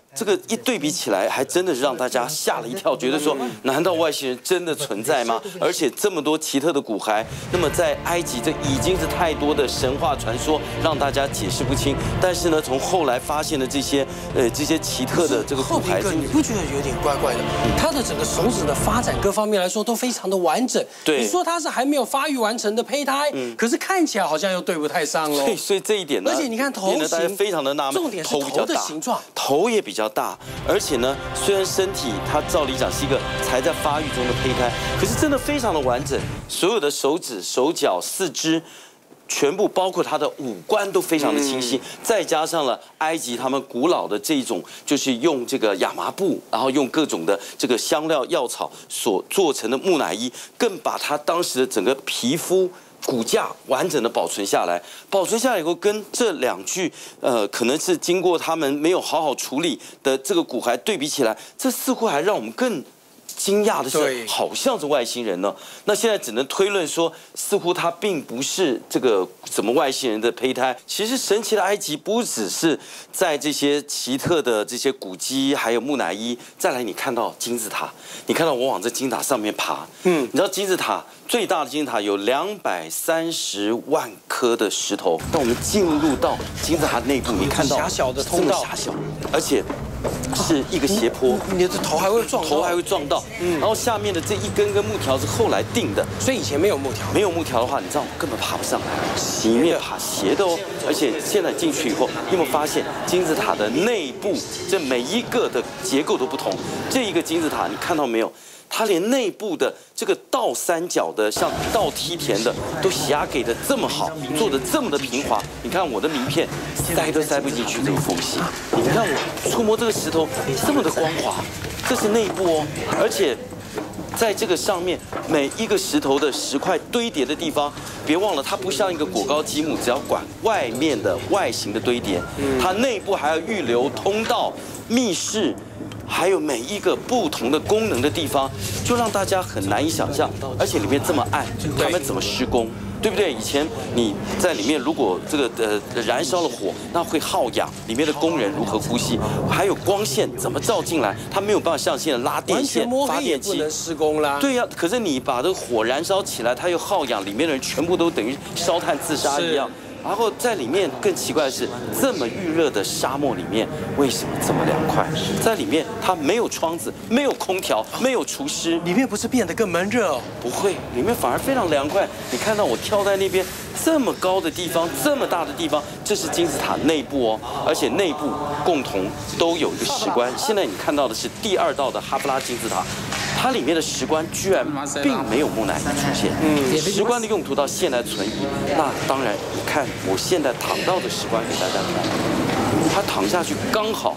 这个一对比起来，还真的是让大家吓了一跳，觉得说，难道外星人真的存在吗？而且这么多奇特的骨骸，那么在埃及这已经是太多的神话传说，让大家解释不清。但是呢，从后来发现的这些呃这些奇特的这个骨骸， 你不觉得有点怪怪的？它的整个手指的发展各方面来说都非常的完整。 对， 你说它是还没有发育完成的胚胎，嗯，可是看起来好像又对不太上喽。 对，所以这一点呢， 而且你看头型， 大家非常的纳闷， 重点是头的形状， 头也比较大，而且呢，虽然身体它照理讲是一个才在发育中的胚胎，可是真的非常的完整，所有的手指、手脚、四肢。全部包括它的五官都非常的清晰，嗯、再加上了埃及他们古老的这种，就是用这个亚麻布，然后用各种的这个香料药草所做成的木乃伊，更把它当时的整个皮肤。骨架完整的保存下来，保存下来以后，跟这两具呃，可能是经过他们没有好好处理的这个骨骸对比起来，这似乎还让我们更惊讶的是，好像是外星人呢。那现在只能推论说，似乎它并不是这个什么外星人的胚胎。其实神奇的埃及不只是在这些奇特的这些古迹，还有木乃伊。再来，你看到金字塔，你看到我往这金字塔上面爬，嗯，你知道金字塔最大的金字塔有两百三十万颗的石头。当我们进入到金字塔内部，你看到狭小的通道， 狭小，而且。是一个斜坡， 你的头还会撞到， 头还会撞到，嗯，然后下面的这一根根木条是后来定的， 所以以前没有木条， 没有木条的话，你知道根本爬不上来，斜面爬斜的哦，而且现在进去以后，你有没有发现金字塔的内部这每一个的结构都不同？这一个金字塔你看到没有？它连内部的这个倒三角的，像倒梯田的，都狭给的这么好，做的这么的平滑。你看我的名片塞都塞不进去这个缝隙。你看我触摸这个石头这么的光滑，这是内部哦。而且在这个上面每一个石头的石块堆叠的地方，别忘了它不像一个果膏积木，只要管外面的外形的堆叠，它内部还要预留通道、密室。还有每一个不同的功能的地方，就让大家很难以想象，而且里面这么暗，他们怎么施工，对不对？以前你在里面如果这个呃燃烧了火，那会耗氧，里面的工人如何呼吸？还有光线怎么照进来？它没有办法像现在拉电线、发电机， 不能施工啦。 对呀、啊，可是你把这个火燃烧起来，它又耗氧，里面的人全部都等于烧炭自杀一样。然后在里面更奇怪的是，这么预热的沙漠里面，为什么这么凉快？在里面它没有窗子，没有空调，没有厨师， 里面不是变得更闷热哦？ 不会，里面反而非常凉快。你看到我跳在那边这么高的地方，这么大的地方，这是金字塔内部哦，而且内部共同都有一个石棺。现在你看到的是第二道的哈夫拉金字塔。它里面的石棺居然并没有木乃伊出现，嗯，石棺的用途到现在存疑。那当然，你看我现在躺到的石棺给大家看，它躺下去刚好，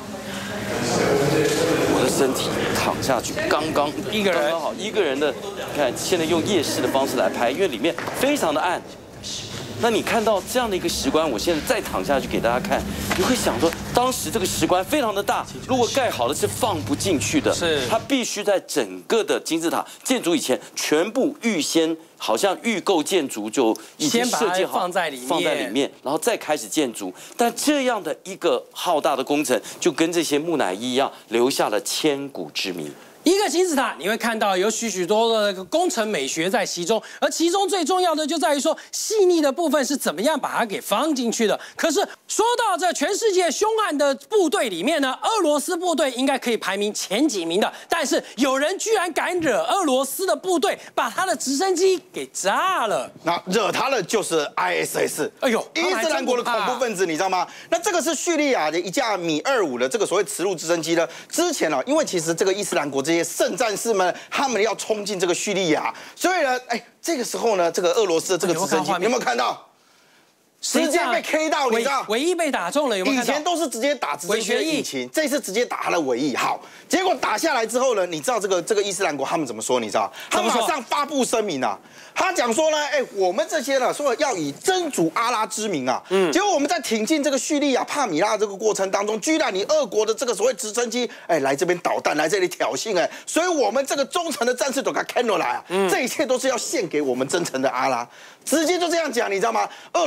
我的身体躺下去刚刚一个人刚刚好一个人的，你看现在用夜视的方式来拍，因为里面非常的暗。那你看到这样的一个石棺，我现在再躺下去给大家看，你会想说，当时这个石棺非常的大，如果盖好了是放不进去的， 是它必须在整个的金字塔建筑以前全部预先，好像预购建筑就已经设计好， 放在里面， 放在里面，然后再开始建筑。但这样的一个浩大的工程，就跟这些木乃伊一样，留下了千古之谜。 一个金字塔，你会看到有许许多多的工程美学在其中，而其中最重要的就在于说细腻的部分是怎么样把它给放进去的。可是说到这全世界凶悍的部队里面呢，俄罗斯部队应该可以排名前几名的，但是有人居然敢惹俄罗斯的部队，把他的直升机给炸了。 那惹他的就是 I S S， 哎呦， 伊斯兰国的恐怖分子，你知道吗？那这个是叙利亚的一架米二五的这个所谓雌鹿直升机呢。之前啊，因为其实这个伊斯兰国这些圣战士们，他们要冲进这个叙利亚，所以呢，哎，这个时候呢，这个俄罗斯的这个直升机，你有没有看到？直接被 K 到，你知道？ 尾翼被打中了，有没有看到？ 以前都是直接打直升机的引擎，这一次直接打它的尾翼。好，结果打下来之后呢，你知道这个这个伊斯兰国他们怎么说？你知道？他马上发布声明啊，他讲说呢，哎，我们这些呢，说要以真主阿拉之名啊，嗯，结果我们在挺进这个叙利亚帕米拉这个过程当中，居然你俄国的这个所谓直升机，哎，来这边导弹，来这里挑衅，哎，所以我们这个忠诚的战士都给他看落来啊，嗯，这一切都是要献给我们真诚的阿拉。直接就这样讲，你知道吗？俄罗斯那边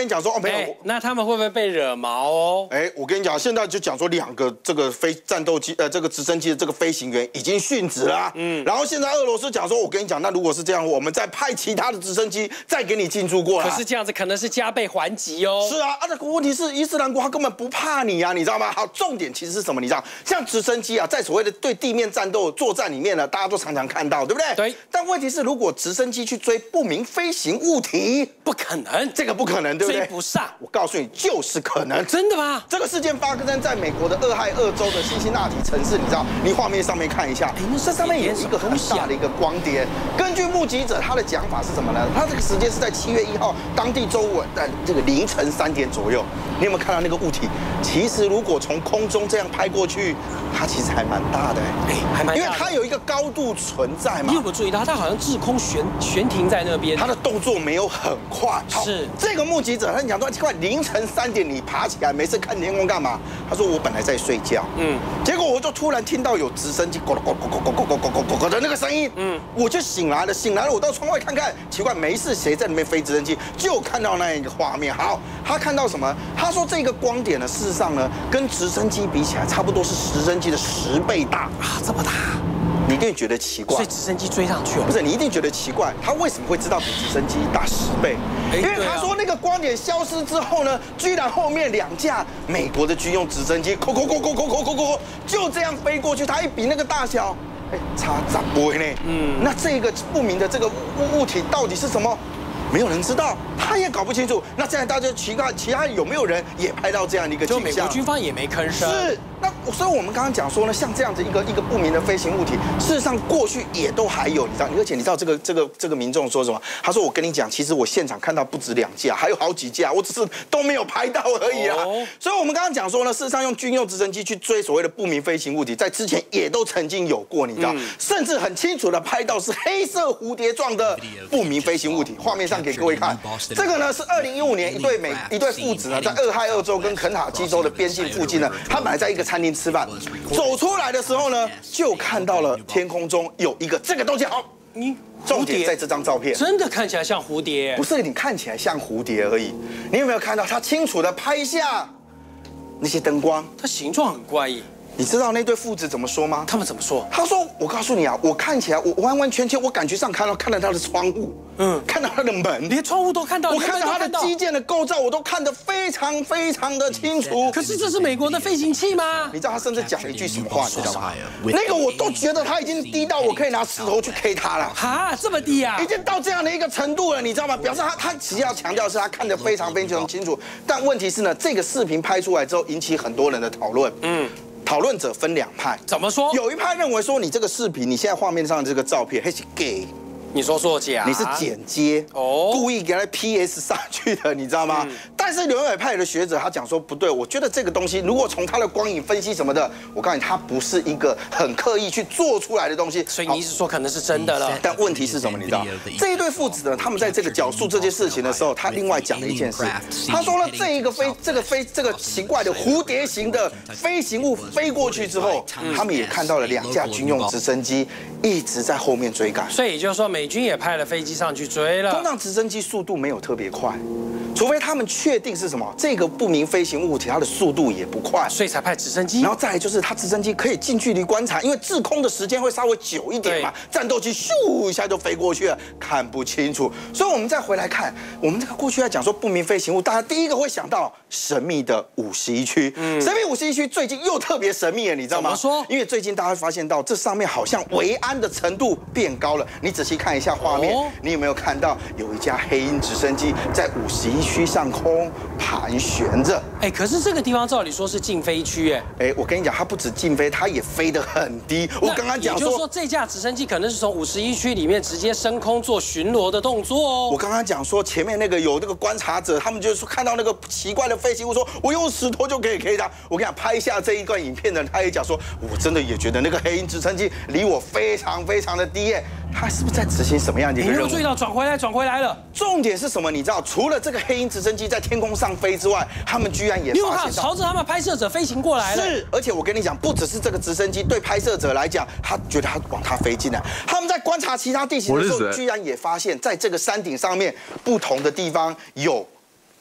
你讲说哦没有、欸， 那他们会不会被惹毛哦？ 哎、欸，我跟你讲，现在就讲说两个这个飞战斗机呃这个直升机的这个飞行员已经殉职了、啊，嗯，然后现在俄罗斯讲说，我跟你讲，那如果是这样，我们再派其他的直升机再给你进驻过来。 可是这样子可能是加倍还击哦。 是啊，啊，这个问题是伊斯兰国他根本不怕你啊，你知道吗？好，重点其实是什么？你知道，像直升机啊，在所谓的对地面战斗作战里面呢，大家都常常看到，对不对？ 对。 但问题是，如果直升机去追不明飞行物体， 不可能， 这个不可能，对不对？ 追不上。 我告诉你，就是可能。 真的吗？ 这个事件发生在美国的俄亥俄州的辛辛那提城市，你知道？你画面上面看一下，这上面有一个很大的一个光碟。根据目击者他的讲法是什么呢？他这个时间是在七月一号当地周五的这个凌晨三点左右。你有没有看到那个物体？其实如果从空中这样拍过去，它其实还蛮大的， 哎，还蛮大的， 因为它有一个高度存在嘛。 你有没有注意到，它好像滞空悬悬停在那边？ 它的动作没有很快。 是这个目击者，他讲说奇怪，凌晨三点你爬起来没事看天空干嘛？他说我本来在睡觉，嗯，结果我就突然听到有直升机咕噜咕噜咕噜咕噜咕噜咕噜咕噜的那个声音，嗯，我就醒来了，醒来了，我到窗外看看，奇怪，没事，谁在里面飞直升机？就看到那一个画面。好，他看到什么？他说这个光点呢，事实上呢，跟直升机比起来，差不多是直升机的十倍大啊，这么大。 你一定觉得奇怪， 所以直升机追上去了。 不是，你一定觉得奇怪，他为什么会知道比直升机大十倍？因为他说那个光点消失之后呢，居然后面两架美国的军用直升机，扣扣扣扣扣扣扣扣，就这样飞过去。他一比那个大小，哎，差十倍呢。嗯，那这个不明的这个物物体到底是什么？没有人知道，他也搞不清楚。那现在大家奇怪，其他有没有人也拍到这样的一个景象？ 就美国军方也没吭声。 是，那所以我们刚刚讲说呢，像这样子一个一个不明的飞行物体，事实上过去也都还有，你知道？而且你知道这个这个这个民众说什么？他说：“我跟你讲，其实我现场看到不止两架，还有好几架，我只是都没有拍到而已啊。哦”所以我们刚刚讲说呢，事实上用军用直升机去追所谓的不明飞行物体，在之前也都曾经有过，你知道？嗯、甚至很清楚的拍到是黑色蝴蝶状的不明飞行物体，画面上给各位看。这个呢是二零一五年一对美一对父子呢，在俄亥俄州跟肯塔基州的边境附近呢，他本来在一个餐厅吃饭，走出来的时候呢，就看到了天空中有一个这个东西。好，你重点在这张照片， 真的看起来像蝴蝶， 不是你看起来像蝴蝶而已。你有没有看到他清楚的拍下那些灯光？ 它形状很怪异。 你知道那对父子怎么说吗？ 他们怎么说？ 他说：“我告诉你啊，我看起来，我完完全全，我感觉上看到看到他的窗户，嗯，看到他的门， 连窗户都看到， 我看到他的基建的构造，我都看得非常非常的清楚。 可是这是美国的飞行器吗？ 你知道他甚至讲了一句什么话？你知道吗？那个我都觉得他已经低到我可以拿石头去 K 他了。 哈，这么低啊？ 已经到这样的一个程度了，你知道吗？表示他他其实要强调的是他看得非常非常清楚。但问题是呢，这个视频拍出来之后，引起很多人的讨论。嗯。讨论者分两派， 怎么说？ 有一派认为说，你这个视频，你现在画面上的这个照片，还是 gay， 你说作假， 你是剪接哦，故意给他 P S 上去的，你知道吗？嗯、但是留美派的学者他讲说不对，我觉得这个东西如果从他的光影分析什么的，我告诉你，它不是一个很刻意去做出来的东西。 所以你意思说可能是真的了？ 但问题是什么？你知道，这一对父子呢，他们在这个讲述这件事情的时候，他另外讲了一件事，他说呢，这一个飞这个飞这个奇怪的蝴蝶形的飞行物飞过去之后，他们也看到了两架军用直升机一直在后面追赶。 所以也就是说，美军也派了飞机上去追了。 通常直升机速度没有特别快，除非他们确定是什么这个不明飞行物体，它的速度也不快， 所以才派直升机。 然后再来就是它直升机可以近距离观察，因为滞空的时间会稍微久一点嘛，战斗机咻一下就飞过去了，看不清楚。所以我们再回来看，我们这个过去在讲说不明飞行物，大家第一个会想到神秘的五十一区。嗯，神秘五十一区最近又特别神秘了，你知道吗？ 怎么说？ 因为最近大家会发现到这上面好像维安的程度变高了。你仔细看一下画面，哦、你有没有看到有一架黑鹰直升机在五十一区上空盘旋着？ 哎，可是这个地方照理说是禁飞区，哎， 哎，我跟你讲，它不止禁飞，它也飞得很低。我刚刚讲说， 也就是说这架直升机可能是从五十一区里面直接升空做巡逻的动作哦。 我刚刚讲说前面那个有那个观察者，他们就是说看到那个奇怪的飞行物，说我用石头就可以 K 它。我跟你讲，拍下这一段影片的人，他也讲说，我真的也觉得那个黑鹰直升机离我非常非常的低耶。他是不是在执行什么样的一个任务？ 你没有注意到转回来，转回来了。 重点是什么？你知道，除了这个黑鹰直升机在天空上飞之外，他们居然也发现到朝着他们拍摄者飞行过来了。 是，而且我跟你讲，不只是这个直升机，对拍摄者来讲，他觉得他往他飞进来。他们在观察其他地形的时候，居然也发现，在这个山顶上面不同的地方有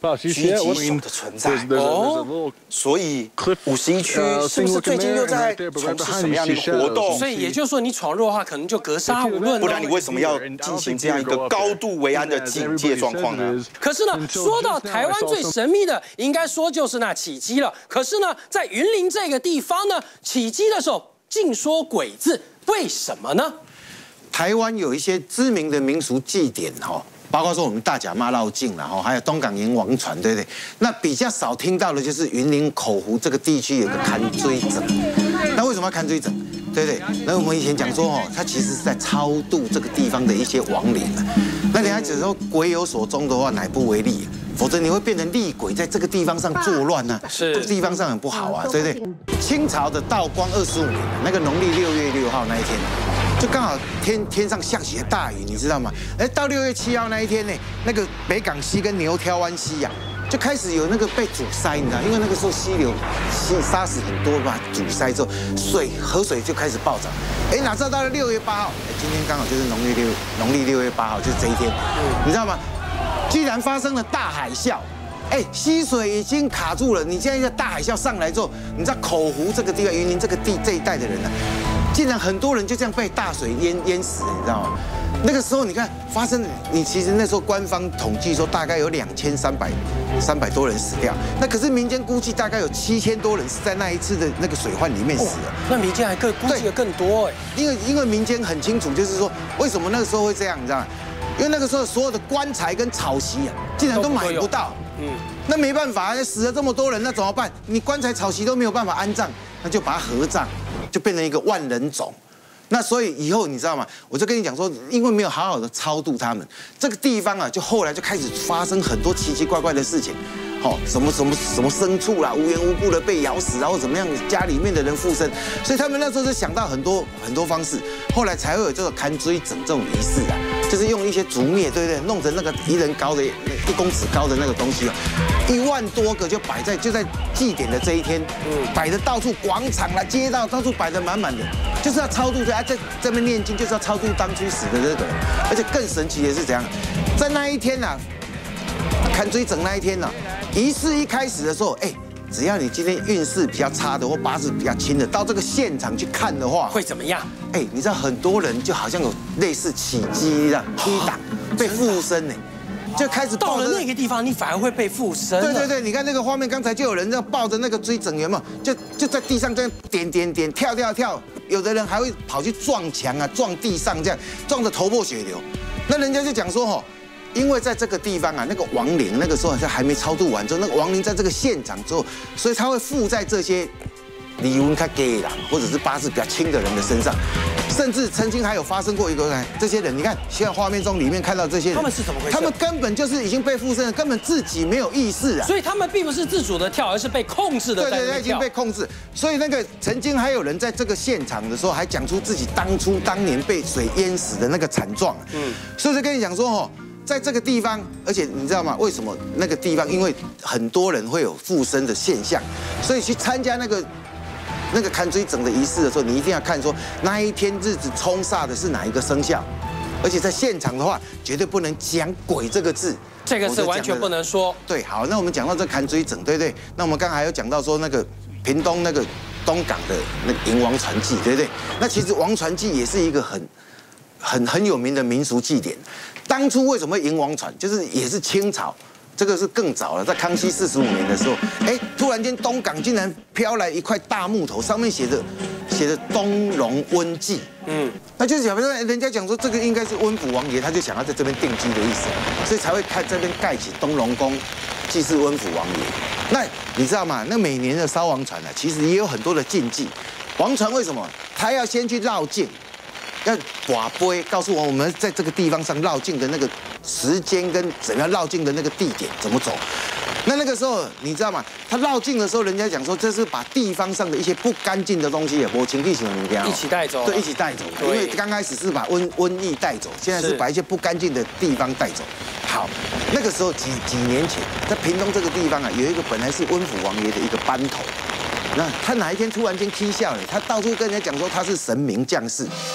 狙击手的存在哦，所以五十一区是不是最近又在从事什么样的活动？ 所以也就是说，你闯入的话，可能就格杀无论。 不然你为什么要进行这样一个高度维安的警戒状况呢？ 可是呢，说到台湾最神秘的，应该说就是那起机了。可是呢，在云林这个地方呢，起机的时候尽说鬼字，为什么呢？ 台湾有一些知名的民俗祭典哈。包括说我们大甲妈绕境啦，哈，还有东港迎王船，对不对？那比较少听到的就是云林口湖这个地区有个坎追整，那为什么要坎追整？对不对？那我们以前讲说，哦，它其实是在超度这个地方的一些亡灵啊。那人家只说鬼有所终的话，乃不为利，否则你会变成厉鬼在这个地方上作乱呢、啊。是，这个地方上很不好啊，对不对？清朝的道光二十五年，那个农历六月六号那一天。就刚好天天上下起了大雨，你知道吗？哎，到六月七号那一天呢，那个北港溪跟牛挑湾溪呀、啊，就开始有那个被阻塞，你知道，因为那个时候溪流溪沙石很多嘛，阻塞之后，水河水就开始暴涨。哎，哪知道到了六月八号，哎，今天刚好就是农历六农历六月八号，就是这一天，你知道吗？居然发生了大海啸。哎，溪水已经卡住了，你现在在大海啸上来之后，你知道口湖这个地方，云林这个地这一带的人呢、啊？竟然很多人就这样被大水淹淹死了，你知道吗？那个时候你看发生，你其实那时候官方统计说大概有两千三百三百多人死掉，那可是民间估计大概有七千多人是在那一次的那个水患里面死了。 那民间还更估计的更多哎， 因为因为民间很清楚，就是说为什么那个时候会这样，你知道吗？因为那个时候所有的棺材跟草席啊，竟然都买不到。嗯，那没办法，死了这么多人，那怎么办？你棺材草席都没有办法安葬，那就把它合葬。就变成一个万人冢，那所以以后你知道吗？我就跟你讲说，因为没有好好的超度他们，这个地方啊，就后来就开始发生很多奇奇怪怪的事情，哦，什么什么什么牲畜啦，无缘无故的被咬死，然后怎么样，家里面的人附身，所以他们那时候就想到很多很多方式，后来才会有这个坎追整这种仪式啊，就是用一些竹篾，对不对？弄成那个一人高的一公尺高的那个东西啊，一万多个就摆在就在祭典的这一天，嗯，摆的到处广场啦、街道到处摆的满满的，就是要超度这啊，在这边念经就是要超度当初死的这个人，而且更神奇的是怎样，在那一天呐、啊，坎追整那一天呐、啊，仪式一开始的时候，哎。只要你今天运势比较差的或八字比较轻的，到这个现场去看的话， 会怎么样？ 哎，你知道很多人就好像有类似起机一样，踢档被附身呢，就开始到了那个地方，你反而会被附身。 对对对，你看那个画面，刚才就有人在抱着那个追整员嘛，就就在地上这样点点点跳跳跳，有的人还会跑去撞墙啊，撞地上这样，撞得头破血流。那人家就讲说，吼。因为在这个地方啊，那个亡灵那个时候好像还没超度完之后，那个亡灵在这个现场之后，所以他会附在这些离温卡给啦，或者是八字比较轻的人的身上，甚至曾经还有发生过一个，这些人你看，现在画面中里面看到这些人， 他们是怎么回事？ 他们根本就是已经被附身了，根本自己没有意识啊。 所以他们并不是自主的跳，而是被控制的在那跳。 对对，已经被控制。所以那个曾经还有人在这个现场的时候，还讲出自己当初当年被水淹死的那个惨状。嗯，所以就跟你讲说，哦。在这个地方，而且你知道吗？为什么那个地方？因为很多人会有附身的现象，所以去参加那个那个坎追整的仪式的时候，你一定要看说那一天日子冲煞的是哪一个生肖，而且在现场的话，绝对不能讲鬼这个字， 这个是完全不能说。 对，好，那我们讲到这坎追整，对不对？那我们刚才还有讲到说那个屏东那个东港的那个迎王船祭，对不对？那其实王船祭也是一个很很很有名的民俗祭典。当初为什么会迎王船？就是也是清朝，这个是更早了，在康熙四十五年的时候，哎，突然间东港竟然飘来一块大木头，上面写着写着东龙温记，嗯，那就是想说人家讲说这个应该是温府王爷，他就想要在这边定居的意思，所以才会开这边盖起东龙宫，祭祀温府王爷。那你知道吗？那每年的烧王船啊，其实也有很多的禁忌。王船为什么？他要先去绕境。要把杯告诉我，我们在这个地方上绕境的那个时间跟怎么样绕境的那个地点怎么走。那那个时候你知道吗？他绕境的时候，人家讲说这是把地方上的一些不干净的东西也不清理什么物件一起带走， 对，一起带走。因为刚开始是把瘟瘟疫带走，现在是把一些不干净的地方带走。好，那个时候几几年前，在屏东这个地方啊，有一个本来是温府王爷的一个班头。那他哪一天突然间踢笑了，他到处跟人家讲说他是神明降世，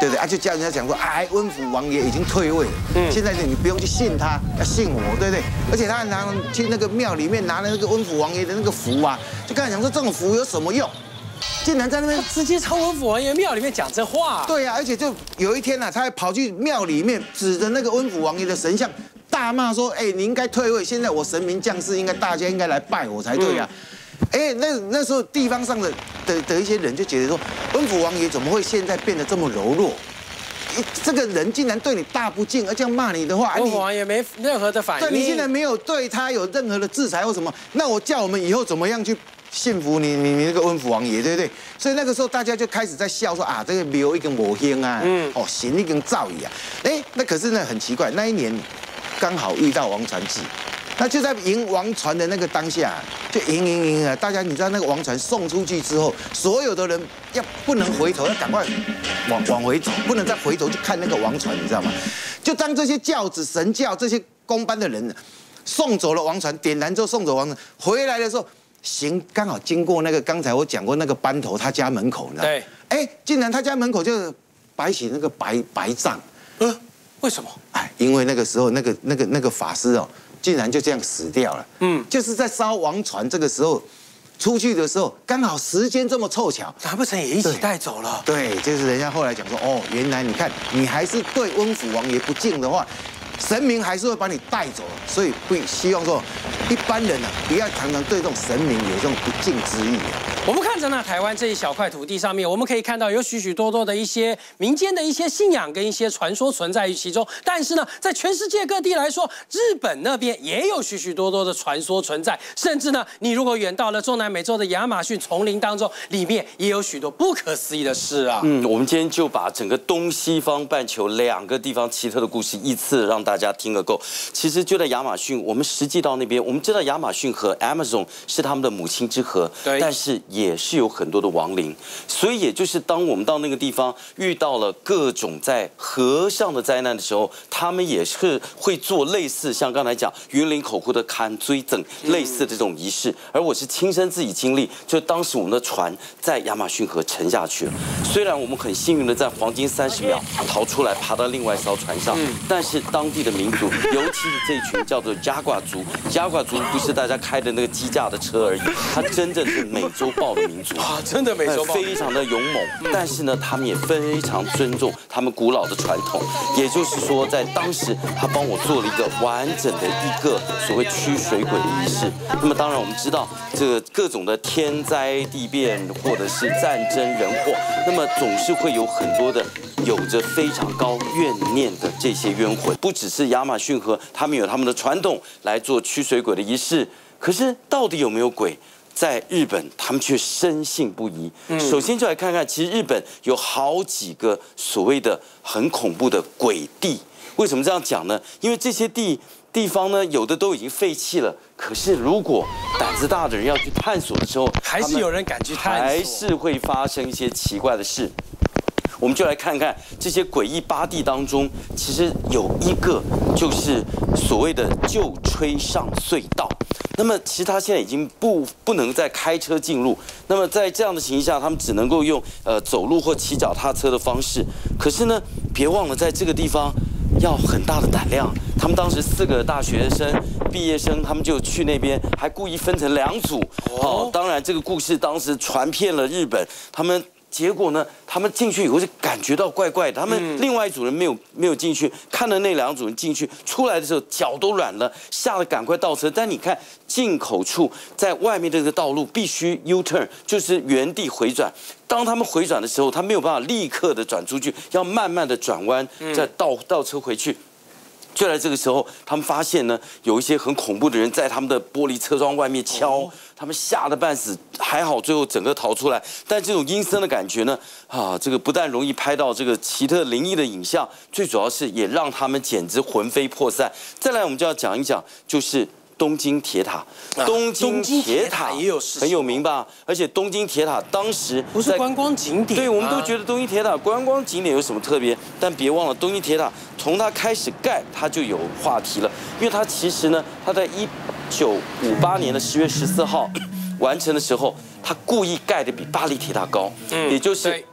对不对啊？就叫人家讲说，哎，温府王爷已经退位了，嗯，现在你不用去信他，要信我，对不对？而且他还拿去那个庙里面拿了那个温府王爷的那个符啊，就跟他讲说这种符有什么用？竟然在那边直接朝温府王爷庙里面讲这话。 对呀、啊，而且就有一天呢、啊，他还跑去庙里面指着那个温府王爷的神像大骂说：“哎，你应该退位，现在我神明降世，应该大家应该来拜我才对啊。嗯”哎，那那时候地方上的的的一些人就觉得说，温府王爷怎么会现在变得这么柔弱？这个人竟然对你大不敬，而这样骂你的话， 温府王爷没任何的反应。 对，你竟然没有对他有任何的制裁或什么，那我叫我们以后怎么样去？信服你你你那个温府王爷，对不对？所以那个时候大家就开始在笑说啊，这个庙一根魔星啊，嗯，哦，神一根灶椅啊，哎，那可是呢很奇怪，那一年刚好遇到王传祭，那就在迎王传的那个当下，就迎迎迎啊，大家你知道那个王传送出去之后，所有的人要不能回头，要赶快往往回走，不能再回头去看那个王传，你知道吗？就当这些教子神教这些公班的人送走了王传，点燃之后送走王传，回来的时候。行，刚好经过那个刚才我讲过那个班头他家门口，你知道？对。哎，竟然他家门口就摆起那个白白帐。 呃，为什么？ 哎，因为那个时候那个那个那个法师哦，竟然就这样死掉了。嗯，就是在烧王船这个时候出去的时候，刚好时间这么凑巧， 难不成也一起带走了？ 对，就是人家后来讲说，哦，原来你看你还是对温府王爷不敬的话。神明还是会把你带走，所以不希望说一般人啊，不要常常对这种神明有这种不敬之意啊。 我们看着呢，台湾这一小块土地上面，我们可以看到有许许多多的一些民间的一些信仰跟一些传说存在于其中。但是呢，在全世界各地来说，日本那边也有许许多多的传说存在。甚至呢，你如果远到了中南美洲的亚马逊丛林当中，里面也有许多不可思议的事啊。 嗯，我们今天就把整个东西方半球两个地方奇特的故事依次让大家听个够。其实就在亚马逊，我们实际到那边，我们知道亚马逊河 Amazon 是他们的母亲之河，对，但是也是有很多的亡灵，所以也就是当我们到那个地方遇到了各种在河上的灾难的时候，他们也是会做类似像刚才讲云林口湖的砍追等类似的这种仪式。而我是亲身自己经历，就当时我们的船在亚马逊河沉下去了，虽然我们很幸运的在黄金三十秒逃出来，爬到另外一艘船上，但是当地的民族，尤其是这一群叫做加瓜族，加瓜族不是大家开的那个机架的车而已，它真正是美洲豹的民族。 啊，真的美洲豹， 非常的勇猛，但是呢，他们也非常尊重他们古老的传统。也就是说，在当时，他帮我做了一个完整的一个所谓驱水鬼的仪式。那么，当然我们知道，这个各种的天灾地变或者是战争人祸，那么总是会有很多的有着非常高怨念的这些冤魂。不只是亚马逊河，他们有他们的传统来做驱水鬼的仪式。可是，到底有没有鬼？在日本，他们却深信不疑。首先就来看看，其实日本有好几个所谓的很恐怖的鬼地。为什么这样讲呢？因为这些地地方呢，有的都已经废弃了。可是如果胆子大的人要去探索的时候， 还是有人敢去探索， 还是会发生一些奇怪的事。我们就来看看这些诡异八地当中，其实有一个就是所谓的旧吹上隧道。那么其实他现在已经不不能再开车进入，那么在这样的情况下，他们只能够用呃走路或骑脚踏车的方式。可是呢，别忘了在这个地方要很大的胆量。他们当时四个大学生、毕业生，他们就去那边，还故意分成两组。哦，当然这个故事当时传遍了日本，他们。结果呢，他们进去以后就感觉到怪怪的。他们另外一组人没有没有进去，看到那两组人进去，出来的时候脚都软了，吓得赶快倒车。但你看进口处在外面这个道路必须 U turn， 就是原地回转。当他们回转的时候，他没有办法立刻的转出去，要慢慢的转弯，再倒倒车回去。就在这个时候，他们发现呢，有一些很恐怖的人在他们的玻璃车窗外面敲，他们吓得半死，还好最后整个逃出来。但这种阴森的感觉呢，啊，这个不但容易拍到这个奇特灵异的影像，最主要是也让他们简直魂飞魄散。再来，我们就要讲一讲，就是东京铁塔。东京铁塔也有很有名吧？而且东京铁塔当时不是观光景点， 对，我们都觉得东京铁塔观光景点有什么特别？但别忘了，东京铁塔从它开始盖，它就有话题了，因为它其实呢，它在一九五八年的十月十四号完成的时候，它故意盖的比巴黎铁塔高，嗯，也就是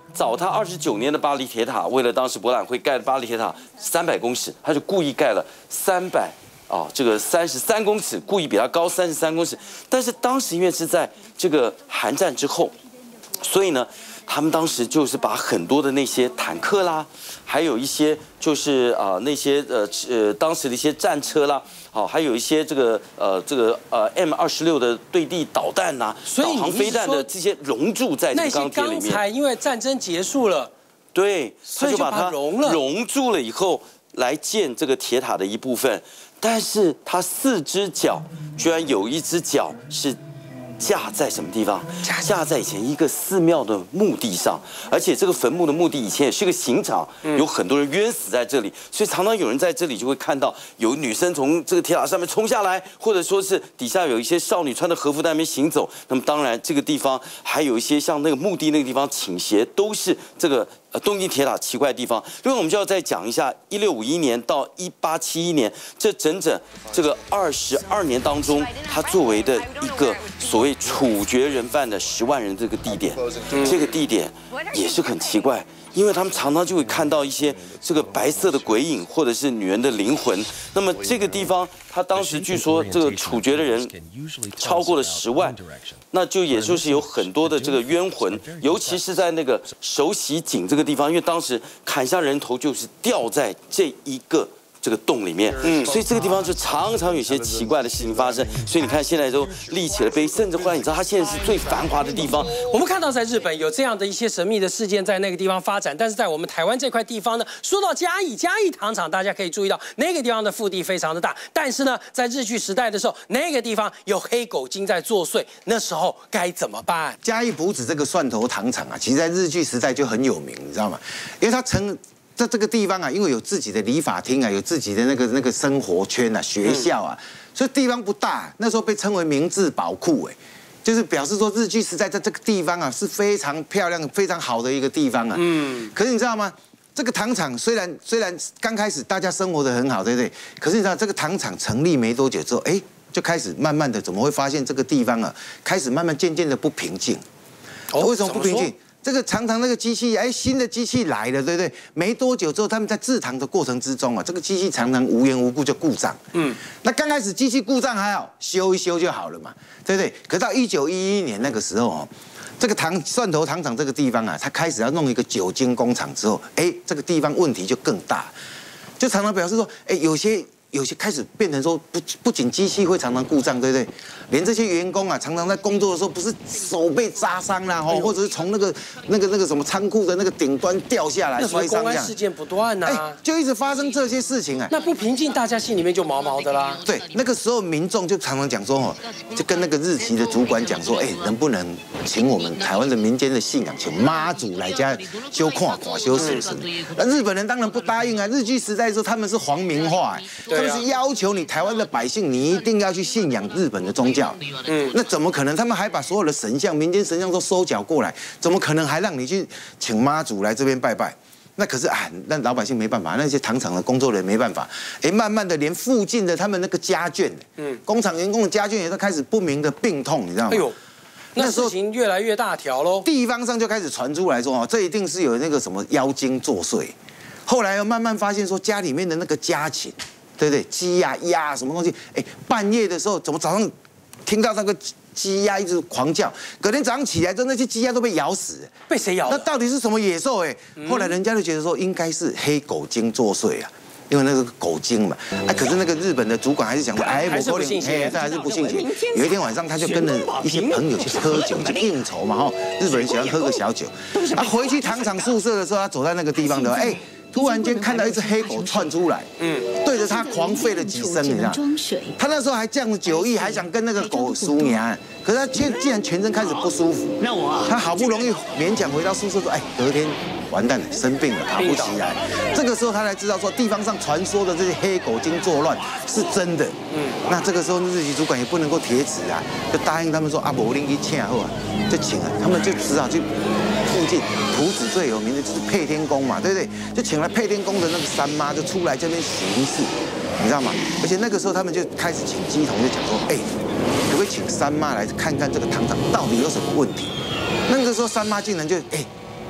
早他二十九年的巴黎铁塔，为了当时博览会盖的巴黎铁塔三百公尺，他就故意盖了三百啊，这个三十三公尺，故意比它高三十三公尺。但是当时因为是在这个韩战之后，所以呢，他们当时就是把很多的那些坦克啦，还有一些就是啊、呃、那些呃呃当时的一些战车啦。好，还有一些这个呃这个呃 M 二十六的对地导弹呐、 所以导航飞弹的这些熔铸在这个钢铁里面。 那些钢材因为战争结束了， 对，他就把它熔了， 熔铸了以后来建这个铁塔的一部分。但是它四只脚居然有一只脚是架在什么地方？架在以前一个寺庙的墓地上，而且这个坟墓的墓地以前也是个刑场，有很多人冤死在这里，所以常常有人在这里就会看到有女生从这个铁塔上面冲下来，或者说是底下有一些少女穿着和服在那边行走。那么当然这个地方还有一些像那个墓地那个地方倾斜，都是这个呃东京铁塔奇怪的地方。另外我们就要再讲一下一六五一年到一八七一年这整整这个二十二年当中，它作为的一个所谓处决人犯的十万人这个地点，这个地点也是很奇怪，因为他们常常就会看到一些这个白色的鬼影，或者是女人的灵魂。那么这个地方，他当时据说这个处决的人超过了十万，那就也就是有很多的这个冤魂，尤其是在那个手洗井这个地方，因为当时砍下人头就是掉在这一个这个洞里面，嗯，所以这个地方就常常有些奇怪的事情发生。所以你看现在都立起了碑，甚至后来你知道它现在是最繁华的地方。 我们看到在日本有这样的一些神秘的事件在那个地方发展，但是在我们台湾这块地方呢，说到嘉义，嘉义糖厂，大家可以注意到那个地方的腹地非常的大，但是呢，在日据时代的时候，那个地方有黑狗精在作祟，那时候该怎么办？ 嘉义埔子这个蒜头糖厂啊，其实在日据时代就很有名，你知道吗？因为它曾在这个地方啊，因为有自己的理发厅啊，有自己的那个那个生活圈啊、学校啊，所以地方不大。那时候被称为明治宝库，哎，就是表示说日据时代在这个地方啊是非常漂亮、非常好的一个地方啊。嗯。可是你知道吗？这个糖厂虽然虽然刚开始大家生活得很好，对不对？可是你知道这个糖厂成立没多久之后，哎，就开始慢慢的怎么会发现这个地方啊，开始慢慢渐渐的不平静。哦，为什么不平静？这个常常那个机器，哎，新的机器来了，对不对？没多久之后，他们在制糖的过程之中啊，这个机器常常无缘无故就故障。嗯，那刚开始机器故障还好，修一修就好了嘛，对不对？可到一九一一年那个时候哦，这个糖蒜头糖厂这个地方啊，它开始要弄一个酒精工厂之后，哎，这个地方问题就更大，就常常表示说，哎，有些。有些开始变成说不不仅机器会常常故障，对不对？连这些员工啊，常常在工作的时候，不是手被扎伤啦，吼，或者是从那个那个那个什么仓库的那个顶端掉下来摔伤这样。 事件不断呐、啊， 就一直发生这些事情啊。 那不平静，大家心里面就毛毛的啦。 对，那个时候民众就常常讲说，哦，就跟那个日籍的主管讲说，哎，能不能请我们台湾的民间的信仰，请妈祖来家修看看修神神？那日本人当然不答应啊。日据时代的时候，他们是皇民化、哎。他们是要求你台湾的百姓，你一定要去信仰日本的宗教。嗯，那怎么可能？他们还把所有的神像、民间神像都收缴过来，怎么可能还让你去请妈祖来这边拜拜？那可是啊，那老百姓没办法，那些糖厂的工作人员没办法。哎，慢慢的，连附近的他们那个家眷，嗯，工厂员工的家眷也都开始不明的病痛，你知道吗？哎呦， 那事情越来越大条喽。 地方上就开始传出来说，哦，这一定是有那个什么妖精作祟。后来又慢慢发现说，家里面的那个家禽。对不对？鸡呀、鸭啊，什么东西？哎，半夜的时候，怎么早上听到那个鸡鸭一直狂叫，隔天早上起来之后，那些鸡鸭都被咬死。 被谁咬？ 那到底是什么野兽？哎，后来人家就觉得说，应该是黑狗精作祟啊，因为那个狗精嘛。哎，可是那个日本的主管还是讲说，哎， 还是不信邪， 他还是不信邪。有一天晚上，他就跟了一些朋友去喝酒，去应酬嘛，哈。日本人喜欢喝个小酒。啊，回去糖厂宿舍的时候，他走在那个地方的，哎。突然间看到一只黑狗窜出来，嗯，对着他狂吠了几声，你知道？他那时候还犟着酒意，还想跟那个狗输娘，可是他竟竟然全身开始不舒服。他好不容易勉强回到宿舍说：“哎，隔天完蛋了，生病了，爬不起来。”这个时候他才知道说，地方上传说的这些黑狗精作乱是真的。嗯，那这个时候日籍主管也不能够铁齿啊，就答应他们说：“啊，我另一请后啊，就请了。”他们就只好去附近埔子最有名的就是配天宫嘛，对不对？就请了配天宫的那个三妈就出来这边行事，你知道吗？而且那个时候他们就开始请乩童，就讲说，哎，可不可以请三妈来看看这个糖厂到底有什么问题？那个时候三妈竟然就哎，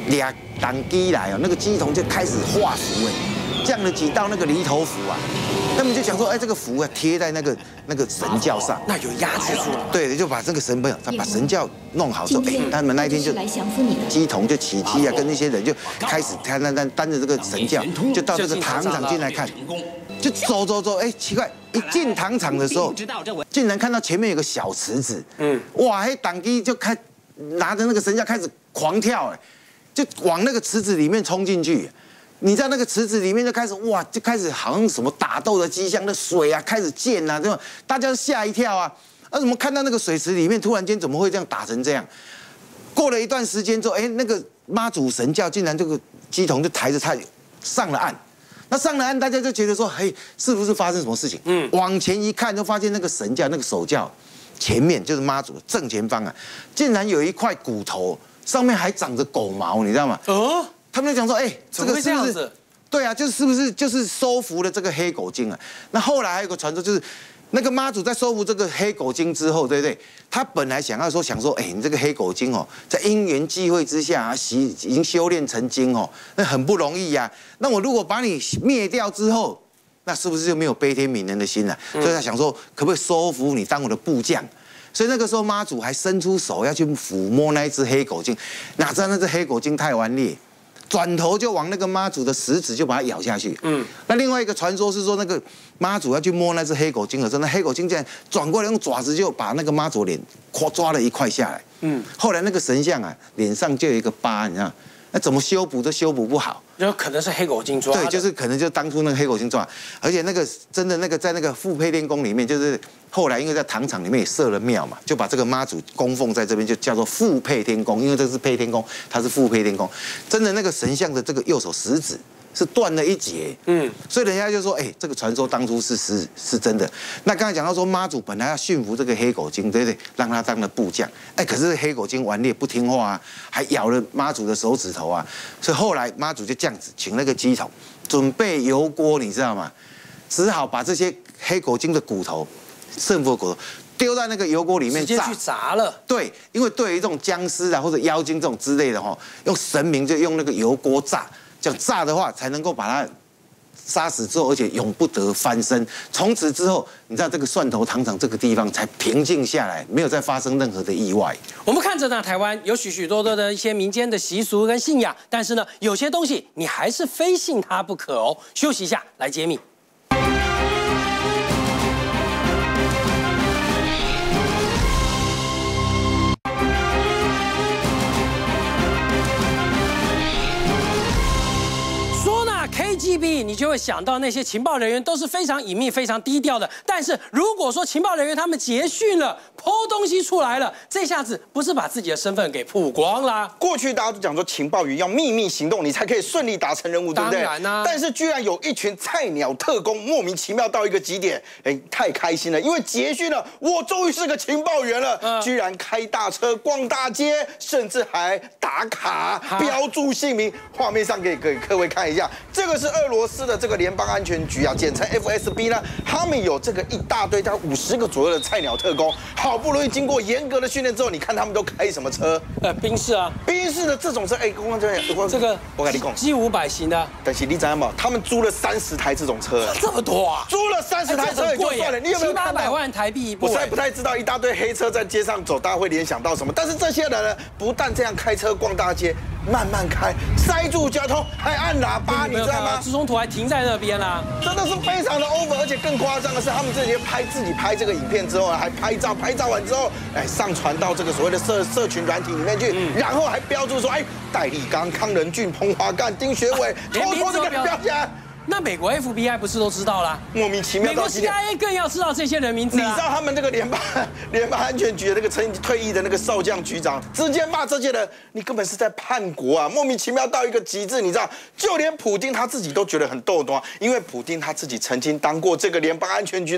俩当机来哦，那个机童就开始画符哎，降了几道那个离头符啊。他们就想说，哎，这个符啊贴在那个那个神教上， 那有压制住。 对，就把这个神朋友，他把神教弄好之后，哎，他们那一天就鸡童就起鸡啊，跟那些人就开始他那那担着这个神教，就到这个糖厂进来看，就走走走，哎，奇怪，一进糖厂的时候，竟然看到前面有个小池子，嗯，哇，嘿，党机就开拿着那个神教开始狂跳，哎，就往那个池子里面冲进去。你在那个池子里面就开始哇，就开始好像什么打斗的迹象，那水啊开始溅啊，这种大家吓一跳啊！啊，怎么看到那个水池里面突然间怎么会这样打成这样？过了一段时间之后，哎，那个妈祖神教竟然这个鸡童就抬着他上了岸。那上了岸，大家就觉得说，嘿，是不是发生什么事情？嗯，往前一看，就发现那个神教那个手教前面就是妈祖的正前方啊，竟然有一块骨头，上面还长着狗毛，你知道吗？哦。他们就讲说，哎、欸，这个是不是？对啊，就是是不是就是收服了这个黑狗精啊？那后来还有个传说，就是那个妈祖在收服这个黑狗精之后，对不对？他本来想要说想说，哎、欸，你这个黑狗精哦，在因缘际会之下啊，习已经修炼成精哦，那很不容易呀、啊。那我如果把你灭掉之后，那是不是就没有悲天悯人的心了、啊？嗯、所以他想说，可不可以收服你当我的部将？所以那个时候妈祖还伸出手要去抚摸那一只黑狗精，哪知道那只黑狗精太顽劣。转头就往那个妈祖的食指就把它咬下去。嗯，那另外一个传说是说，那个妈祖要去摸那只黑狗精的时候，那黑狗精竟然转过来用爪子就把那个妈祖脸抓了一块下来。嗯，后来那个神像啊，脸上就有一个疤，你知道，那怎么修补都修补不好。 有可能是黑狗精抓的。 对，就是可能就当初那个黑狗精抓，而且那个真的那个在那个富配天宫里面，就是后来因为在糖厂里面也设了庙嘛，就把这个妈祖供奉在这边，就叫做富配天宫，因为这是配天宫，它是富配天宫。真的那个神像的这个右手食指是断了一截，嗯，所以人家就说，哎、欸，这个传说当初是是是真的。那刚才讲到说妈祖本来要驯服这个黑狗精，对不对？让他当了部将，哎、欸，可是黑狗精顽劣不听话啊，还咬了妈祖的手指头啊，所以后来妈祖就这样子请那个鸡童准备油锅，你知道吗？只好把这些黑狗精的骨头、圣佛骨头丢在那个油锅里面直接去炸了。 对，因为对于这种僵尸啊或者妖精这种之类的哈，用神明就用那个油锅炸。这样炸的话，才能够把它杀死之后，而且永不得翻身。从此之后，你知道这个蒜头糖厂这个地方才平静下来，没有再发生任何的意外。 我们看着呢，台湾有许许多多的一些民间的习俗跟信仰，但是呢，有些东西你还是非信它不可哦。休息一下，来揭秘。K G B， 你就会想到那些情报人员都是非常隐秘、非常低调的。但是如果说情报人员他们结训了、剖东西出来了，这下子不是把自己的身份给曝光啦？ 过去大家都讲说情报员要秘密行动，你才可以顺利达成任务，对不对？ 当然啊。 但是居然有一群菜鸟特工莫名其妙到一个极点，哎，太开心了，因为结训了，我终于是个情报员了，嗯、居然开大车逛大街，甚至还打卡标注姓名。画面上给给各位看一下。这个是俄罗斯的这个联邦安全局啊，简称 F S B 呢，他们有这个一大堆，大概五十个左右的菜鸟特工，好不容易经过严格的训练之后，你看他们都开什么车？ 呃，宾士啊， 宾士的这种车，哎，公公这样， 这个我跟你讲 ，G 五百型的， 但是你知道吗？他们租了三十台这种车， 这么多啊！ 租了三十台车也就算了，你有没有看到？ 七八百万台币一部？ 我实在不太知道，一大堆黑车在街上走，大家会联想到什么？但是这些人呢，不但这样开车逛大街，慢慢开，塞住交通，还按喇叭，你知道吗？ 中途还停在那边啦， 真的是非常的 over， 而且更夸张的是，他们自己拍自己拍这个影片之后，还拍照，拍照完之后，哎，上传到这个所谓的社社群软体里面去，嗯、然后还标注说，哎，戴立刚、康仁俊、彭华干、丁学伟，偷偷的给标起来。 那美国 F B I 不是都知道啦？ 莫名其妙。 美国 C I A 更要知道这些人名字、啊。 你知道他们这个联邦联邦安全局的那个曾经退役的那个少将局长，直接骂这些人，你根本是在叛国啊！莫名其妙到一个极致，你知道，就连普丁他自己都觉得很逗懂，因为普丁他自己曾经当过这个联邦安全局的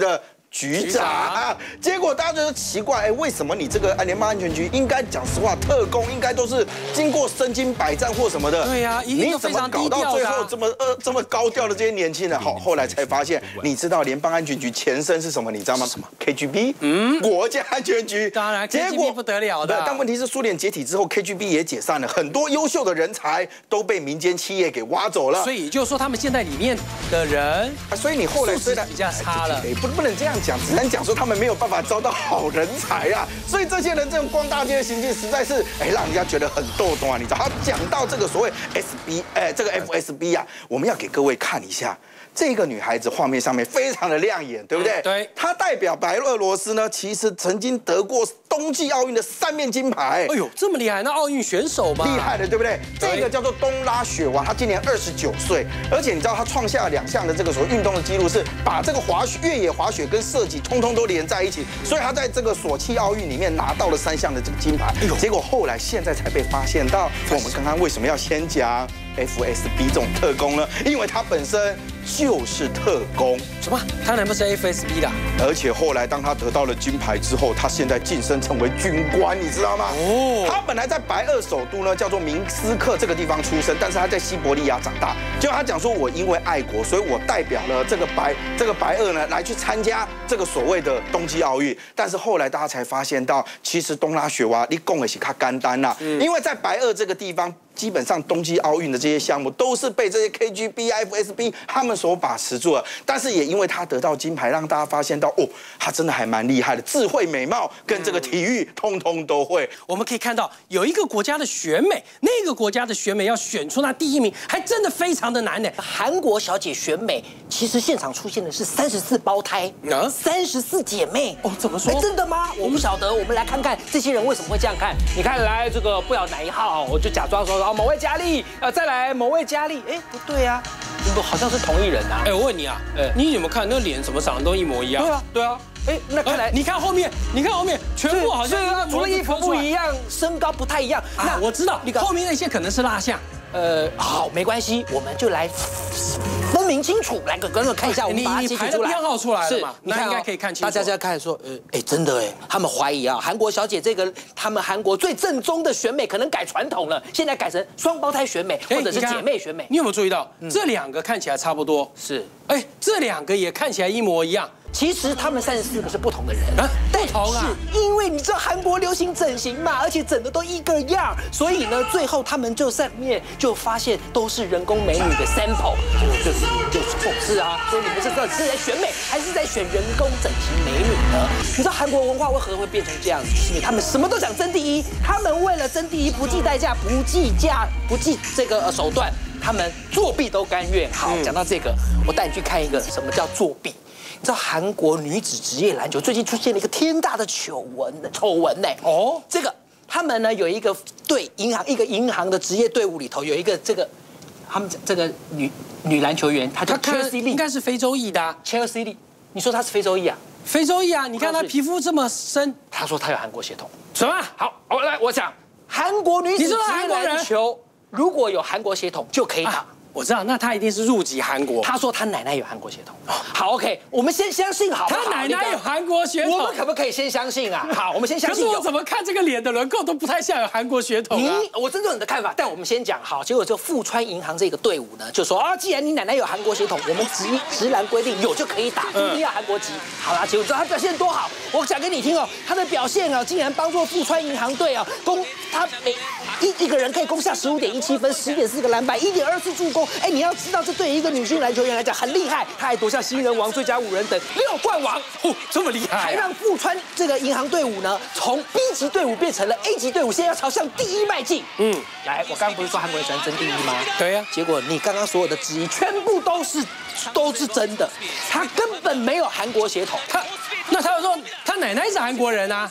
局长，结果大家觉得奇怪，哎，为什么你这个联邦安全局应该讲实话，特工应该都是经过身经百战或什么的？ 对呀， 你怎么搞到最后这么呃这么高调的这些年轻人？好，后来才发现，你知道联邦安全局前身是什么？你知道吗？什么 ？K G B， 嗯，国家安全局。 当然，结果不得了的。 但问题是，苏联解体之后 ，K G B 也解散了，很多优秀的人才都被民间企业给挖走了。 所以也就是说，他们现在里面的人， 所以你后来虽然比较差了， 不不能这样讲，只能讲说他们没有办法招到好人才啊。所以这些人这种逛大街的行径，实在是哎让人家觉得很逗懂啊。你知道，他讲到这个所谓 S B， 哎，这个 F S B 啊，我们要给各位看一下。这个女孩子画面上面非常的亮眼，对不对？ 对， 她代表白俄罗斯呢，其实曾经得过冬季奥运的三面金牌。 哎呦，这么厉害！那奥运选手嘛， 厉害的，对不对？这个叫做东拉雪娃，她今年二十九岁，而且你知道她创下两项的这个所谓运动的记录，是把这个滑雪、越野滑雪跟射击通通都连在一起，所以她在这个索契奥运里面拿到了三项的这个金牌。哎呦，结果后来现在才被发现到，我们刚刚为什么要先讲 F S B 这种特工呢？因为它本身就是特工。 什么？他难不是 F S B 的？ 而且后来当他得到了金牌之后，他现在晋升成为军官，你知道吗？哦。他本来在白俄首都呢，叫做明斯克这个地方出生，但是他在西伯利亚长大。结果他讲说，我因为爱国，所以我代表了这个白这个白俄呢，来去参加这个所谓的冬季奥运。但是后来大家才发现到，其实东拉雪娃你讲的是他干单呐，因为在白俄这个地方。基本上冬季奥运的这些项目都是被这些 K G B、F S B 他们所把持住了，但是也因为他得到金牌，让大家发现到哦，他真的还蛮厉害的，智慧、美貌跟这个体育通通都会。 我们可以看到有一个国家的选美，那个国家的选美要选出那第一名，还真的非常的难呢。 韩国小姐选美，其实现场出现的是三十四胞胎，三十四姐妹。 哦，怎么说？ 真的吗？我不晓得，我们来看看这些人为什么会这样看。你看，来这个不晓哪一号，我就假装说。某位佳丽，呃，再来某位佳丽，哎，不对啊，不好像是同一人啊。 哎，我问你啊，哎，你有没有看那脸怎么长得都一模一样？ 对啊，对啊。哎，那看来你看后面，你看后面，全部好像啊，除了衣服不一样，身高不太一样。 那我知道，后面那些可能是蜡像。 呃，好，没关系，我们就来分明清楚，来给观众看一下，我们把它截取出来。 编号出来了嘛？那应该可以看清楚。 大家在看说，呃，哎，真的哎，他们怀疑啊，韩国小姐这个他们韩国最正宗的选美可能改传统了，现在改成双胞胎选美或者是姐妹选美。 你有没有注意到这两个看起来差不多？ 是， 哎，这两个也看起来一模一样。 其实他们三十四个是不同的人啊，不同啊， 因为你知道韩国流行整形嘛，而且整的都一个样，所以呢，最后他们就上面就发现都是人工美女的 sample， 就是就是讽刺啊，说你们这到底是在选美还是在选人工整形美女呢？你知道韩国文化为何会变成这样子？就是因为他们什么都想争第一，他们为了争第一不计代价，不计价，不计这个手段，他们作弊都甘愿。好，讲到这个，我带你去看一个什么叫作弊。你知道韩国女子职业篮球最近出现了一个天大的丑闻丑闻呢？哦，这个他们呢有一个队银行一个银行的职业队伍里头有一个这个他们这个女女篮球员，她叫 Chelsea Lee， 应该是非洲裔的 Chelsea Lee。你说她是非洲裔啊？ 非洲裔啊！你看她皮肤这么深， 她说她有韩国血统。 什么？ 好，我来我讲韩国女子职业篮球，如果有韩国血统就可以打。 我知道，那他一定是入籍韩国。 他说他奶奶有韩国血统。好 ，OK， 我们先相信好不好？ 他奶奶有韩国血统， 我们可不可以先相信啊？好，我们先相信。 可是我怎么看这个脸的轮廓都不太像有韩国血统啊？ 你，我尊重你的看法，但我们先讲好。结果就富川银行这个队伍呢，就说啊，既然你奶奶有韩国血统，我们直直男规定有就可以打，不一定要韩国籍。好啦，结果知道他表现多好，我讲给你听哦，他的表现啊，竟然帮助富川银行队啊攻，他每一一个人可以攻下十五点一七分，十点四个篮板，一点二次助攻。哎，你要知道。这对于一个女性篮球员来讲很厉害，她还夺下新人王、最佳五人等六冠王， 哦，这么厉害、啊！ 还让富川这个银行队伍呢，从 B 级队伍变成了 A 级队伍，现在要朝向第一迈进。嗯，来，我刚刚不是说韩国人喜欢争第一吗？ 对呀、啊。 结果你刚刚所有的质疑全部都是都是真的，他根本没有韩国血统。 他那他说他奶奶是韩国人啊。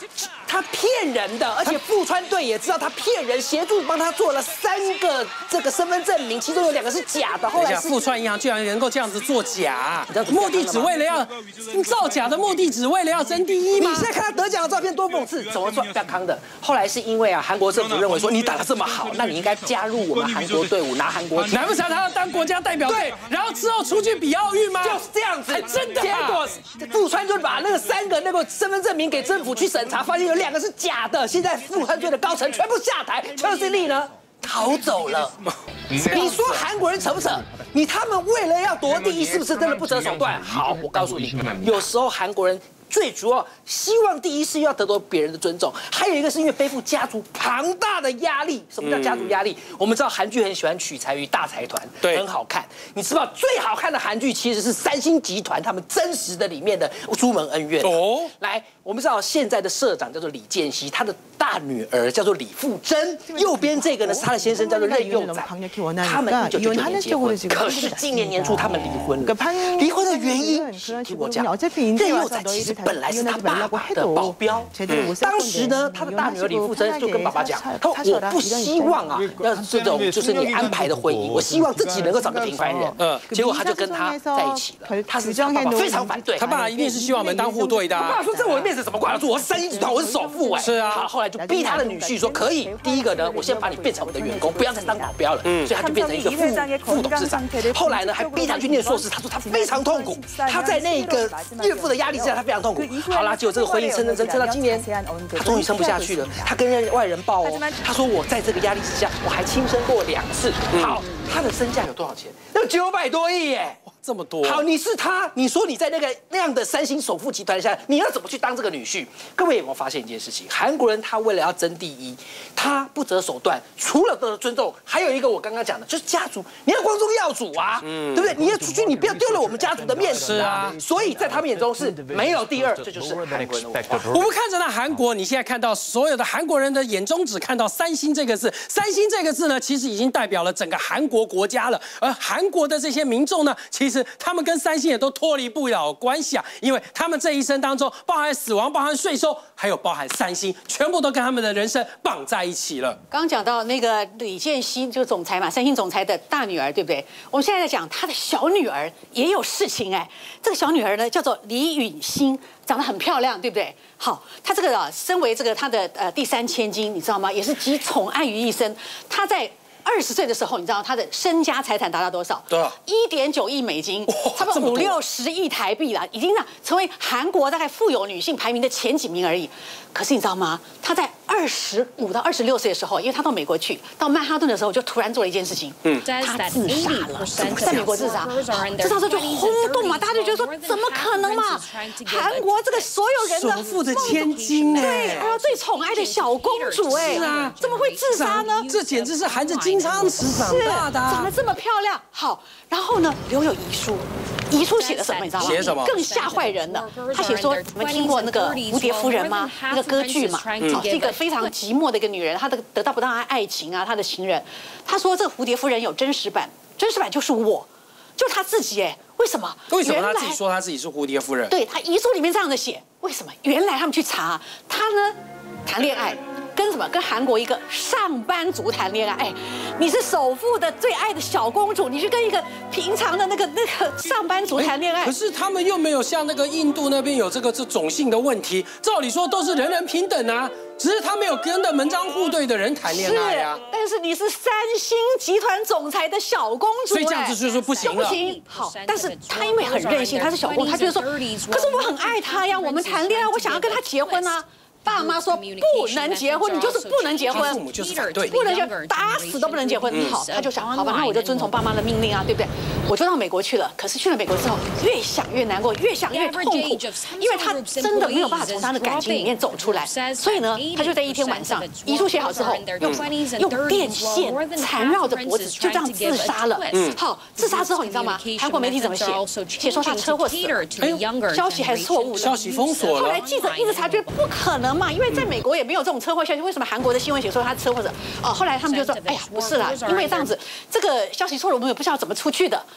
他骗人的，而且富川队也知道他骗人，协助帮他做了三个这个身份证明，其中有两个是假的。后来富川银行居然能够这样子作假，目的只为了要造假的目的，只为了要争第一吗？ 你现在看他得奖的照片多讽刺，怎么做不要康的？后来是因为啊，韩国政府认为说你打得这么好，那你应该加入我们韩国队伍，拿韩国籍。 难不成他要当国家代表队，然后之后出去比奥运吗？ 就是这样子， 真的。 结果富川就把那个三个那个身份证明给政府去审查，发现有两个是假的。现在富川队的高层全部下台，邱世立呢逃走了。你说韩国人扯不扯？你他们为了要夺第一，是不是真的不择手段？好，我告诉你，有时候韩国人。最主要希望第一是要得到别人的尊重，还有一个是因为背负家族庞大的压力。什么叫家族压力？嗯、我们知道韩剧很喜欢取材于大财团，对，很好看。你知道最好看的韩剧其实是三星集团他们真实的里面的朱门恩怨。哦，来，我们知道现在的社长叫做李健熙，他的大女儿叫做李富珍，右边这个呢是他的先生叫做任佑宰，他们一九九九年结婚，可是今年年初他们离婚了。离婚的原因，听我讲，任佑宰其实。本来是他爸爸的保镖，嗯、当时呢，他的大女儿李富珍就跟爸爸讲，他说我不希望啊，要这种就是你安排的婚姻，我希望自己能够找个平凡人。嗯，结果他就跟他在一起了。他是他爸爸非常反对， 他爸爸一定是希望我们当户对的、啊。 他爸爸说在我的面子怎么挂得住？我是三星集团，我是首富哎。 是啊。 好，后来就逼他的女婿说可以，第一个呢，我先把你变成我的员工，不要再当保镖了。嗯，所以他就变成一个副副董事长。后来呢，还逼他去念硕士，他说他非常痛苦，他在那个岳父的压力之下，他非常痛苦。好啦，就。这个婚姻撑撑撑撑到今年，他终于撑不下去了。他跟外人报哦，他说我在这个压力之下，我还轻生过两次。好，他的身价有多少钱？有九百多亿耶！ 这么多。 好，你是他，你说你在那个那样的三星首富集团下，你要怎么去当这个女婿？各位有没有发现一件事情？韩国人他为了要争第一，他不择手段，除了得尊重，还有一个我刚刚讲的，就是家族，你要光宗耀祖啊，嗯，对不对？你要出去，你不要丢了我们家族的面子啊。所以在他们眼中是没有第二，这就是韩国人的文化。 我们看着那韩国，你现在看到所有的韩国人的眼中只看到三星这个字，三星这个字呢，其实已经代表了整个韩国国家了。而韩国的这些民众呢，其实他们跟三星也都脱离不了关系啊，因为他们这一生当中，包含死亡、包含税收，还有包含三星，全部都跟他们的人生绑在一起了。 刚刚讲到那个李健熙，就总裁嘛，三星总裁的大女儿，对不对？我们现在在讲他的小女儿也有事情哎，这个小女儿呢叫做李允欣。长得很漂亮，对不对？好，她这个啊，身为这个她的呃第三千金，你知道吗？也是集宠爱于一身。她在二十岁的时候，你知道她的身家财产达到多少？ 多少？ 一点九亿美金，差不多五六十亿台币啦，已经呢成为韩国大概富有女性排名的前几名而已。可是你知道吗？她在二十五到二十六岁的时候，因为她到美国去，到曼哈顿的时候，就突然做了一件事情，嗯，她自杀了。在美国自杀，自杀之后就轰动嘛，大家就觉得说，怎么可能嘛？韩国这个所有人的首富的千金哎， 对，还有最宠爱的小公主哎，是啊，怎么会自杀呢？ 这简直是含着金汤匙长大的， 长得这么漂亮。好，然后呢，留有遗书。遗书写了什么？你知道吗？ 写什么？ 更吓坏人了。他写说：“你们听过那个蝴蝶夫人吗？那个歌剧嘛，好，是一个非常寂寞的一个女人，她的得到不到她爱情啊，她的情人。他说这个蝴蝶夫人有真实版，真实版就是我，就是她自己哎。为什么？ 为什么她自己说她自己是蝴蝶夫人？ 对，她遗书里面这样的写。为什么？原来他们去查，她呢谈恋爱。”跟什么？跟韩国一个上班族谈恋爱。哎，你是首富的最爱的小公主，你去跟一个平常的那个那个上班族谈恋爱。 可是他们又没有像那个印度那边有这个这种性的问题，照理说都是人人平等啊。只是他没有跟着门当户对的人谈恋爱啊。 但是你是三星集团总裁的小公主， 所以这样子就是不行了。 不行。好，但是他因为很任性，他是小公主，他觉得说，可是我很爱他呀，我们谈恋爱，我想要跟他结婚啊。爸妈说不能结婚，你就是不能结婚， 父母就是反对， 不能结，打死都不能结婚。好，他就想，好吧，那我就遵从爸妈的命令啊，对不对？我就到美国去了。可是去了美国之后，越想越难过，越想越痛苦，因为他真的没有办法从他的感情里面走出来。所以呢，他就在一天晚上，遗书写好之后，用用电线缠绕着脖子，就这样自杀了。嗯，好，自杀之后你知道吗？韩国媒体怎么写？写说他车祸死了，哎，消息还是错误的， 消息封锁了。 后来记者一直查，觉得不可能。嘛，因为在美国也没有这种车祸消息，为什么韩国的新闻写说他车祸的？哦，后来他们就说，哎呀，不是啦，因为这样子，这个消息错了，我们也不知道怎么出去的。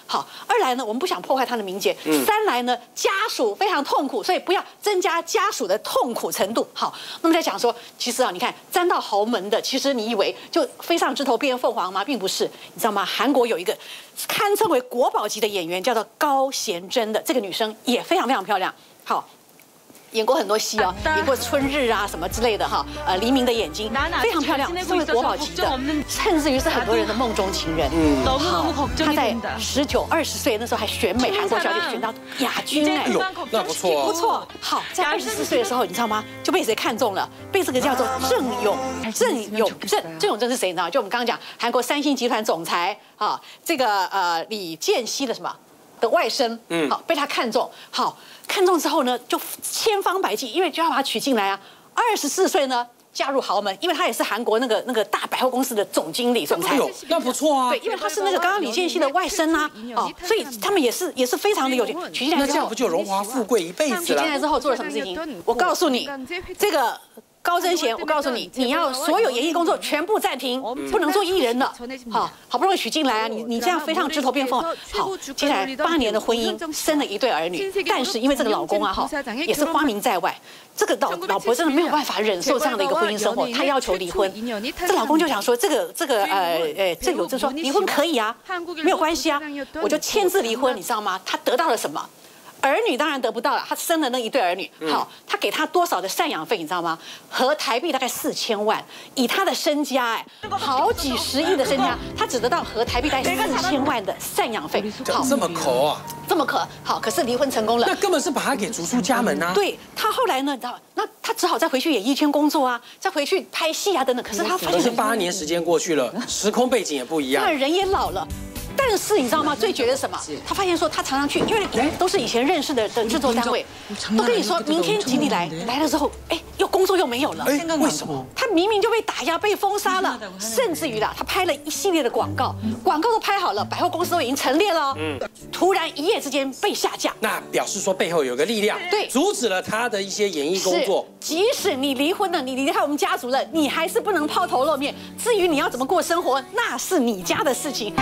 好，二来呢，我们不想破坏他的名节； 嗯三来呢，家属非常痛苦，所以不要增加家属的痛苦程度。好，那么在讲说，其实啊，你看沾到豪门的，其实你以为就飞上枝头变凤凰吗？并不是，你知道吗？韩国有一个堪称为国宝级的演员，叫做高贤珍的，这个女生也非常非常漂亮。好。演过很多戏哦，演过《春日》啊什么之类的哈，呃，《黎明的眼睛》非常漂亮，是为国宝级的，甚至于是很多人的梦中情人。嗯，好，她在十九、二十岁那时候还选美韩国小姐，选到亚军哎， 那不错， 不错。好，在二十四岁的时候，你知道吗？就被谁看中了？被这个叫做郑永郑永郑郑永正是谁呢？就我们刚刚讲韩国三星集团总裁啊，这个呃李健熙的什么？的外甥，嗯，好，被他看中，好，看中之后呢，就千方百计，因为就要把他娶进来啊。二十四岁呢，嫁入豪门，因为他也是韩国那个那个大百货公司的总经理、总裁， 那不错啊。 对，因为他是那个刚刚李健熙的外甥啊，哦，所以他们也是也是非常的有钱。娶进来之后， 那这样不就荣华富贵一辈子了？ 娶进来之后做了什么事情？我告诉你，这个。高贞贤，我告诉你，你要所有演艺工作全部暂停，不能做艺人了。好，好不容易娶进来啊，你你这样飞上枝头变凤凰。好，接下来八年的婚姻，生了一对儿女，但是因为这个老公啊，哈，也是花名在外，这个老老婆真的没有办法忍受这样的一个婚姻生活，她要求离婚。这老公就想说，这个这个呃呃，这有就说离婚可以啊，没有关系啊，我就签字离婚，你知道吗？他得到了什么？儿女当然得不到了，他生了那一对儿女，好，他给他多少的赡养费，你知道吗？合台币大概四千万，以他的身家，哎，好几十亿的身家，他只得到合台币大概四千万的赡养费。 好，这么抠啊， 这么可好，可是离婚成功了， 那根本是把他给逐出家门啊。 对他后来呢，你知道，那他只好再回去演艺圈工作啊，再回去拍戏啊等等。可是他发现， 可是八年时间过去了，时空背景也不一样， 那人也老了。但是你知道吗？最绝的是什么？他发现说他常常去，因为都是以前认识的的制作单位，都跟你说明天请你来，来了之后，哎，又工作又没有了。 哎，为什么？ 他明明就被打压、被封杀了，甚至于啦，他拍了一系列的广告，广告都拍好了，百货公司都已经陈列了，嗯，突然一夜之间被下架， 那表示说背后有个力量， 对， 阻止了他的一些演艺工作。 即使你离婚了，你离开我们家族了，你还是不能抛头露面。至于你要怎么过生活，那是你家的事情。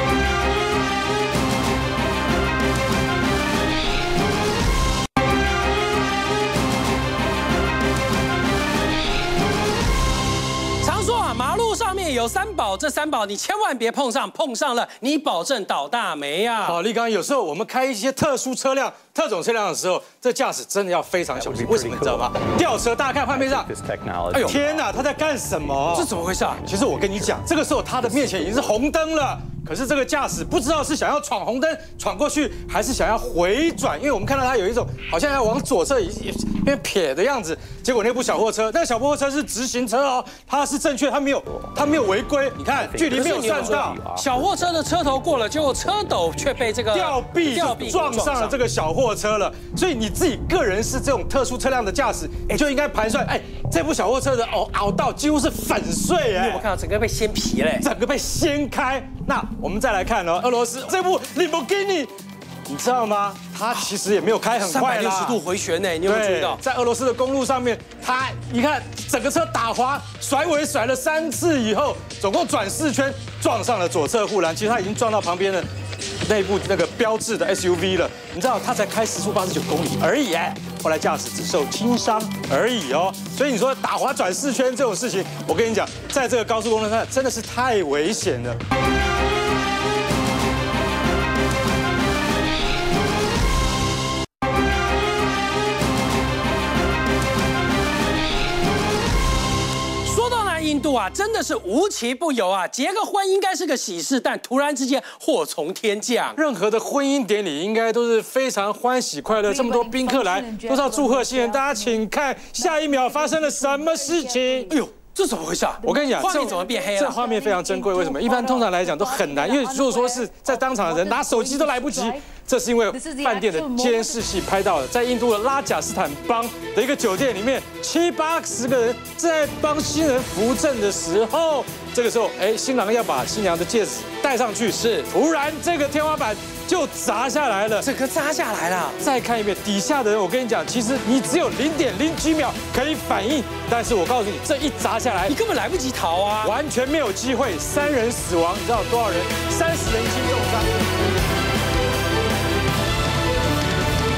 马路上面有三宝，这三宝你千万别碰上，碰上了你保证倒大霉啊！ 好，立刚，有时候我们开一些特殊车辆、特种车辆的时候，这驾驶真的要非常小心。为什么你知道吗？吊车，大家看画面上，哎呦天哪，他在干什么？ 这怎么回事啊？ 其实我跟你讲，这个时候他的面前已经是红灯了。可是这个驾驶不知道是想要闯红灯闯过去，还是想要回转，因为我们看到他有一种好像要往左侧一边撇的样子。结果那部小货车，那个小货车是直行车哦，它是正确，它没有它没有违规。你看距离没有算到， 小货车的车头过了，结果车斗却被这个吊臂吊臂撞上了这个小货车了。所以你自己个人是这种特殊车辆的驾驶，你就应该盘算，哎，这部小货车的哦凹道几乎是粉碎哎， 你有没有看到整个被掀皮嘞？ 整个被掀开。那我们再来看哦，俄罗斯这部林博基尼，你知道吗？它其实也没有开很快啦， 三百六十度回旋呢，你有没有注意到？ 在俄罗斯的公路上面，它你看整个车打滑，甩尾甩了三次以后，总共转四圈，撞上了左侧护栏。其实它已经撞到旁边的那部那个标志的 S U V 了。你知道它才开时速八十九公里而已哎，后来驾驶只受轻伤而已哦。所以你说打滑转四圈这种事情，我跟你讲，在这个高速公路上真的是太危险了。 印度啊，真的是无奇不有啊！结个婚应该是个喜事，但突然之间祸从天降。 任何的婚姻典礼应该都是非常欢喜快乐，这么多宾客来都是要祝贺新人。大家请看下一秒发生了什么事情？ 哎呦！这怎么回事啊？ 我跟你讲， 画面怎么变黑了？ 这画面非常珍贵，为什么？一般通常来讲都很难，因为如果说是在当场的人拿手机都来不及，这是因为饭店的监视器拍到了，在印度的拉贾斯坦邦的一个酒店里面，七八十个人在帮新人扶正的时候，这个时候，哎，新郎要把新娘的戒指戴上去，是突然这个天花板就砸下来了， 整个砸下来了。 再看一遍底下的人，我跟你讲，其实你只有零点零几秒可以反应，但是我告诉你，这一砸下来， 你根本来不及逃啊， 完全没有机会，三人死亡，你知道多少人？三十人轻重伤。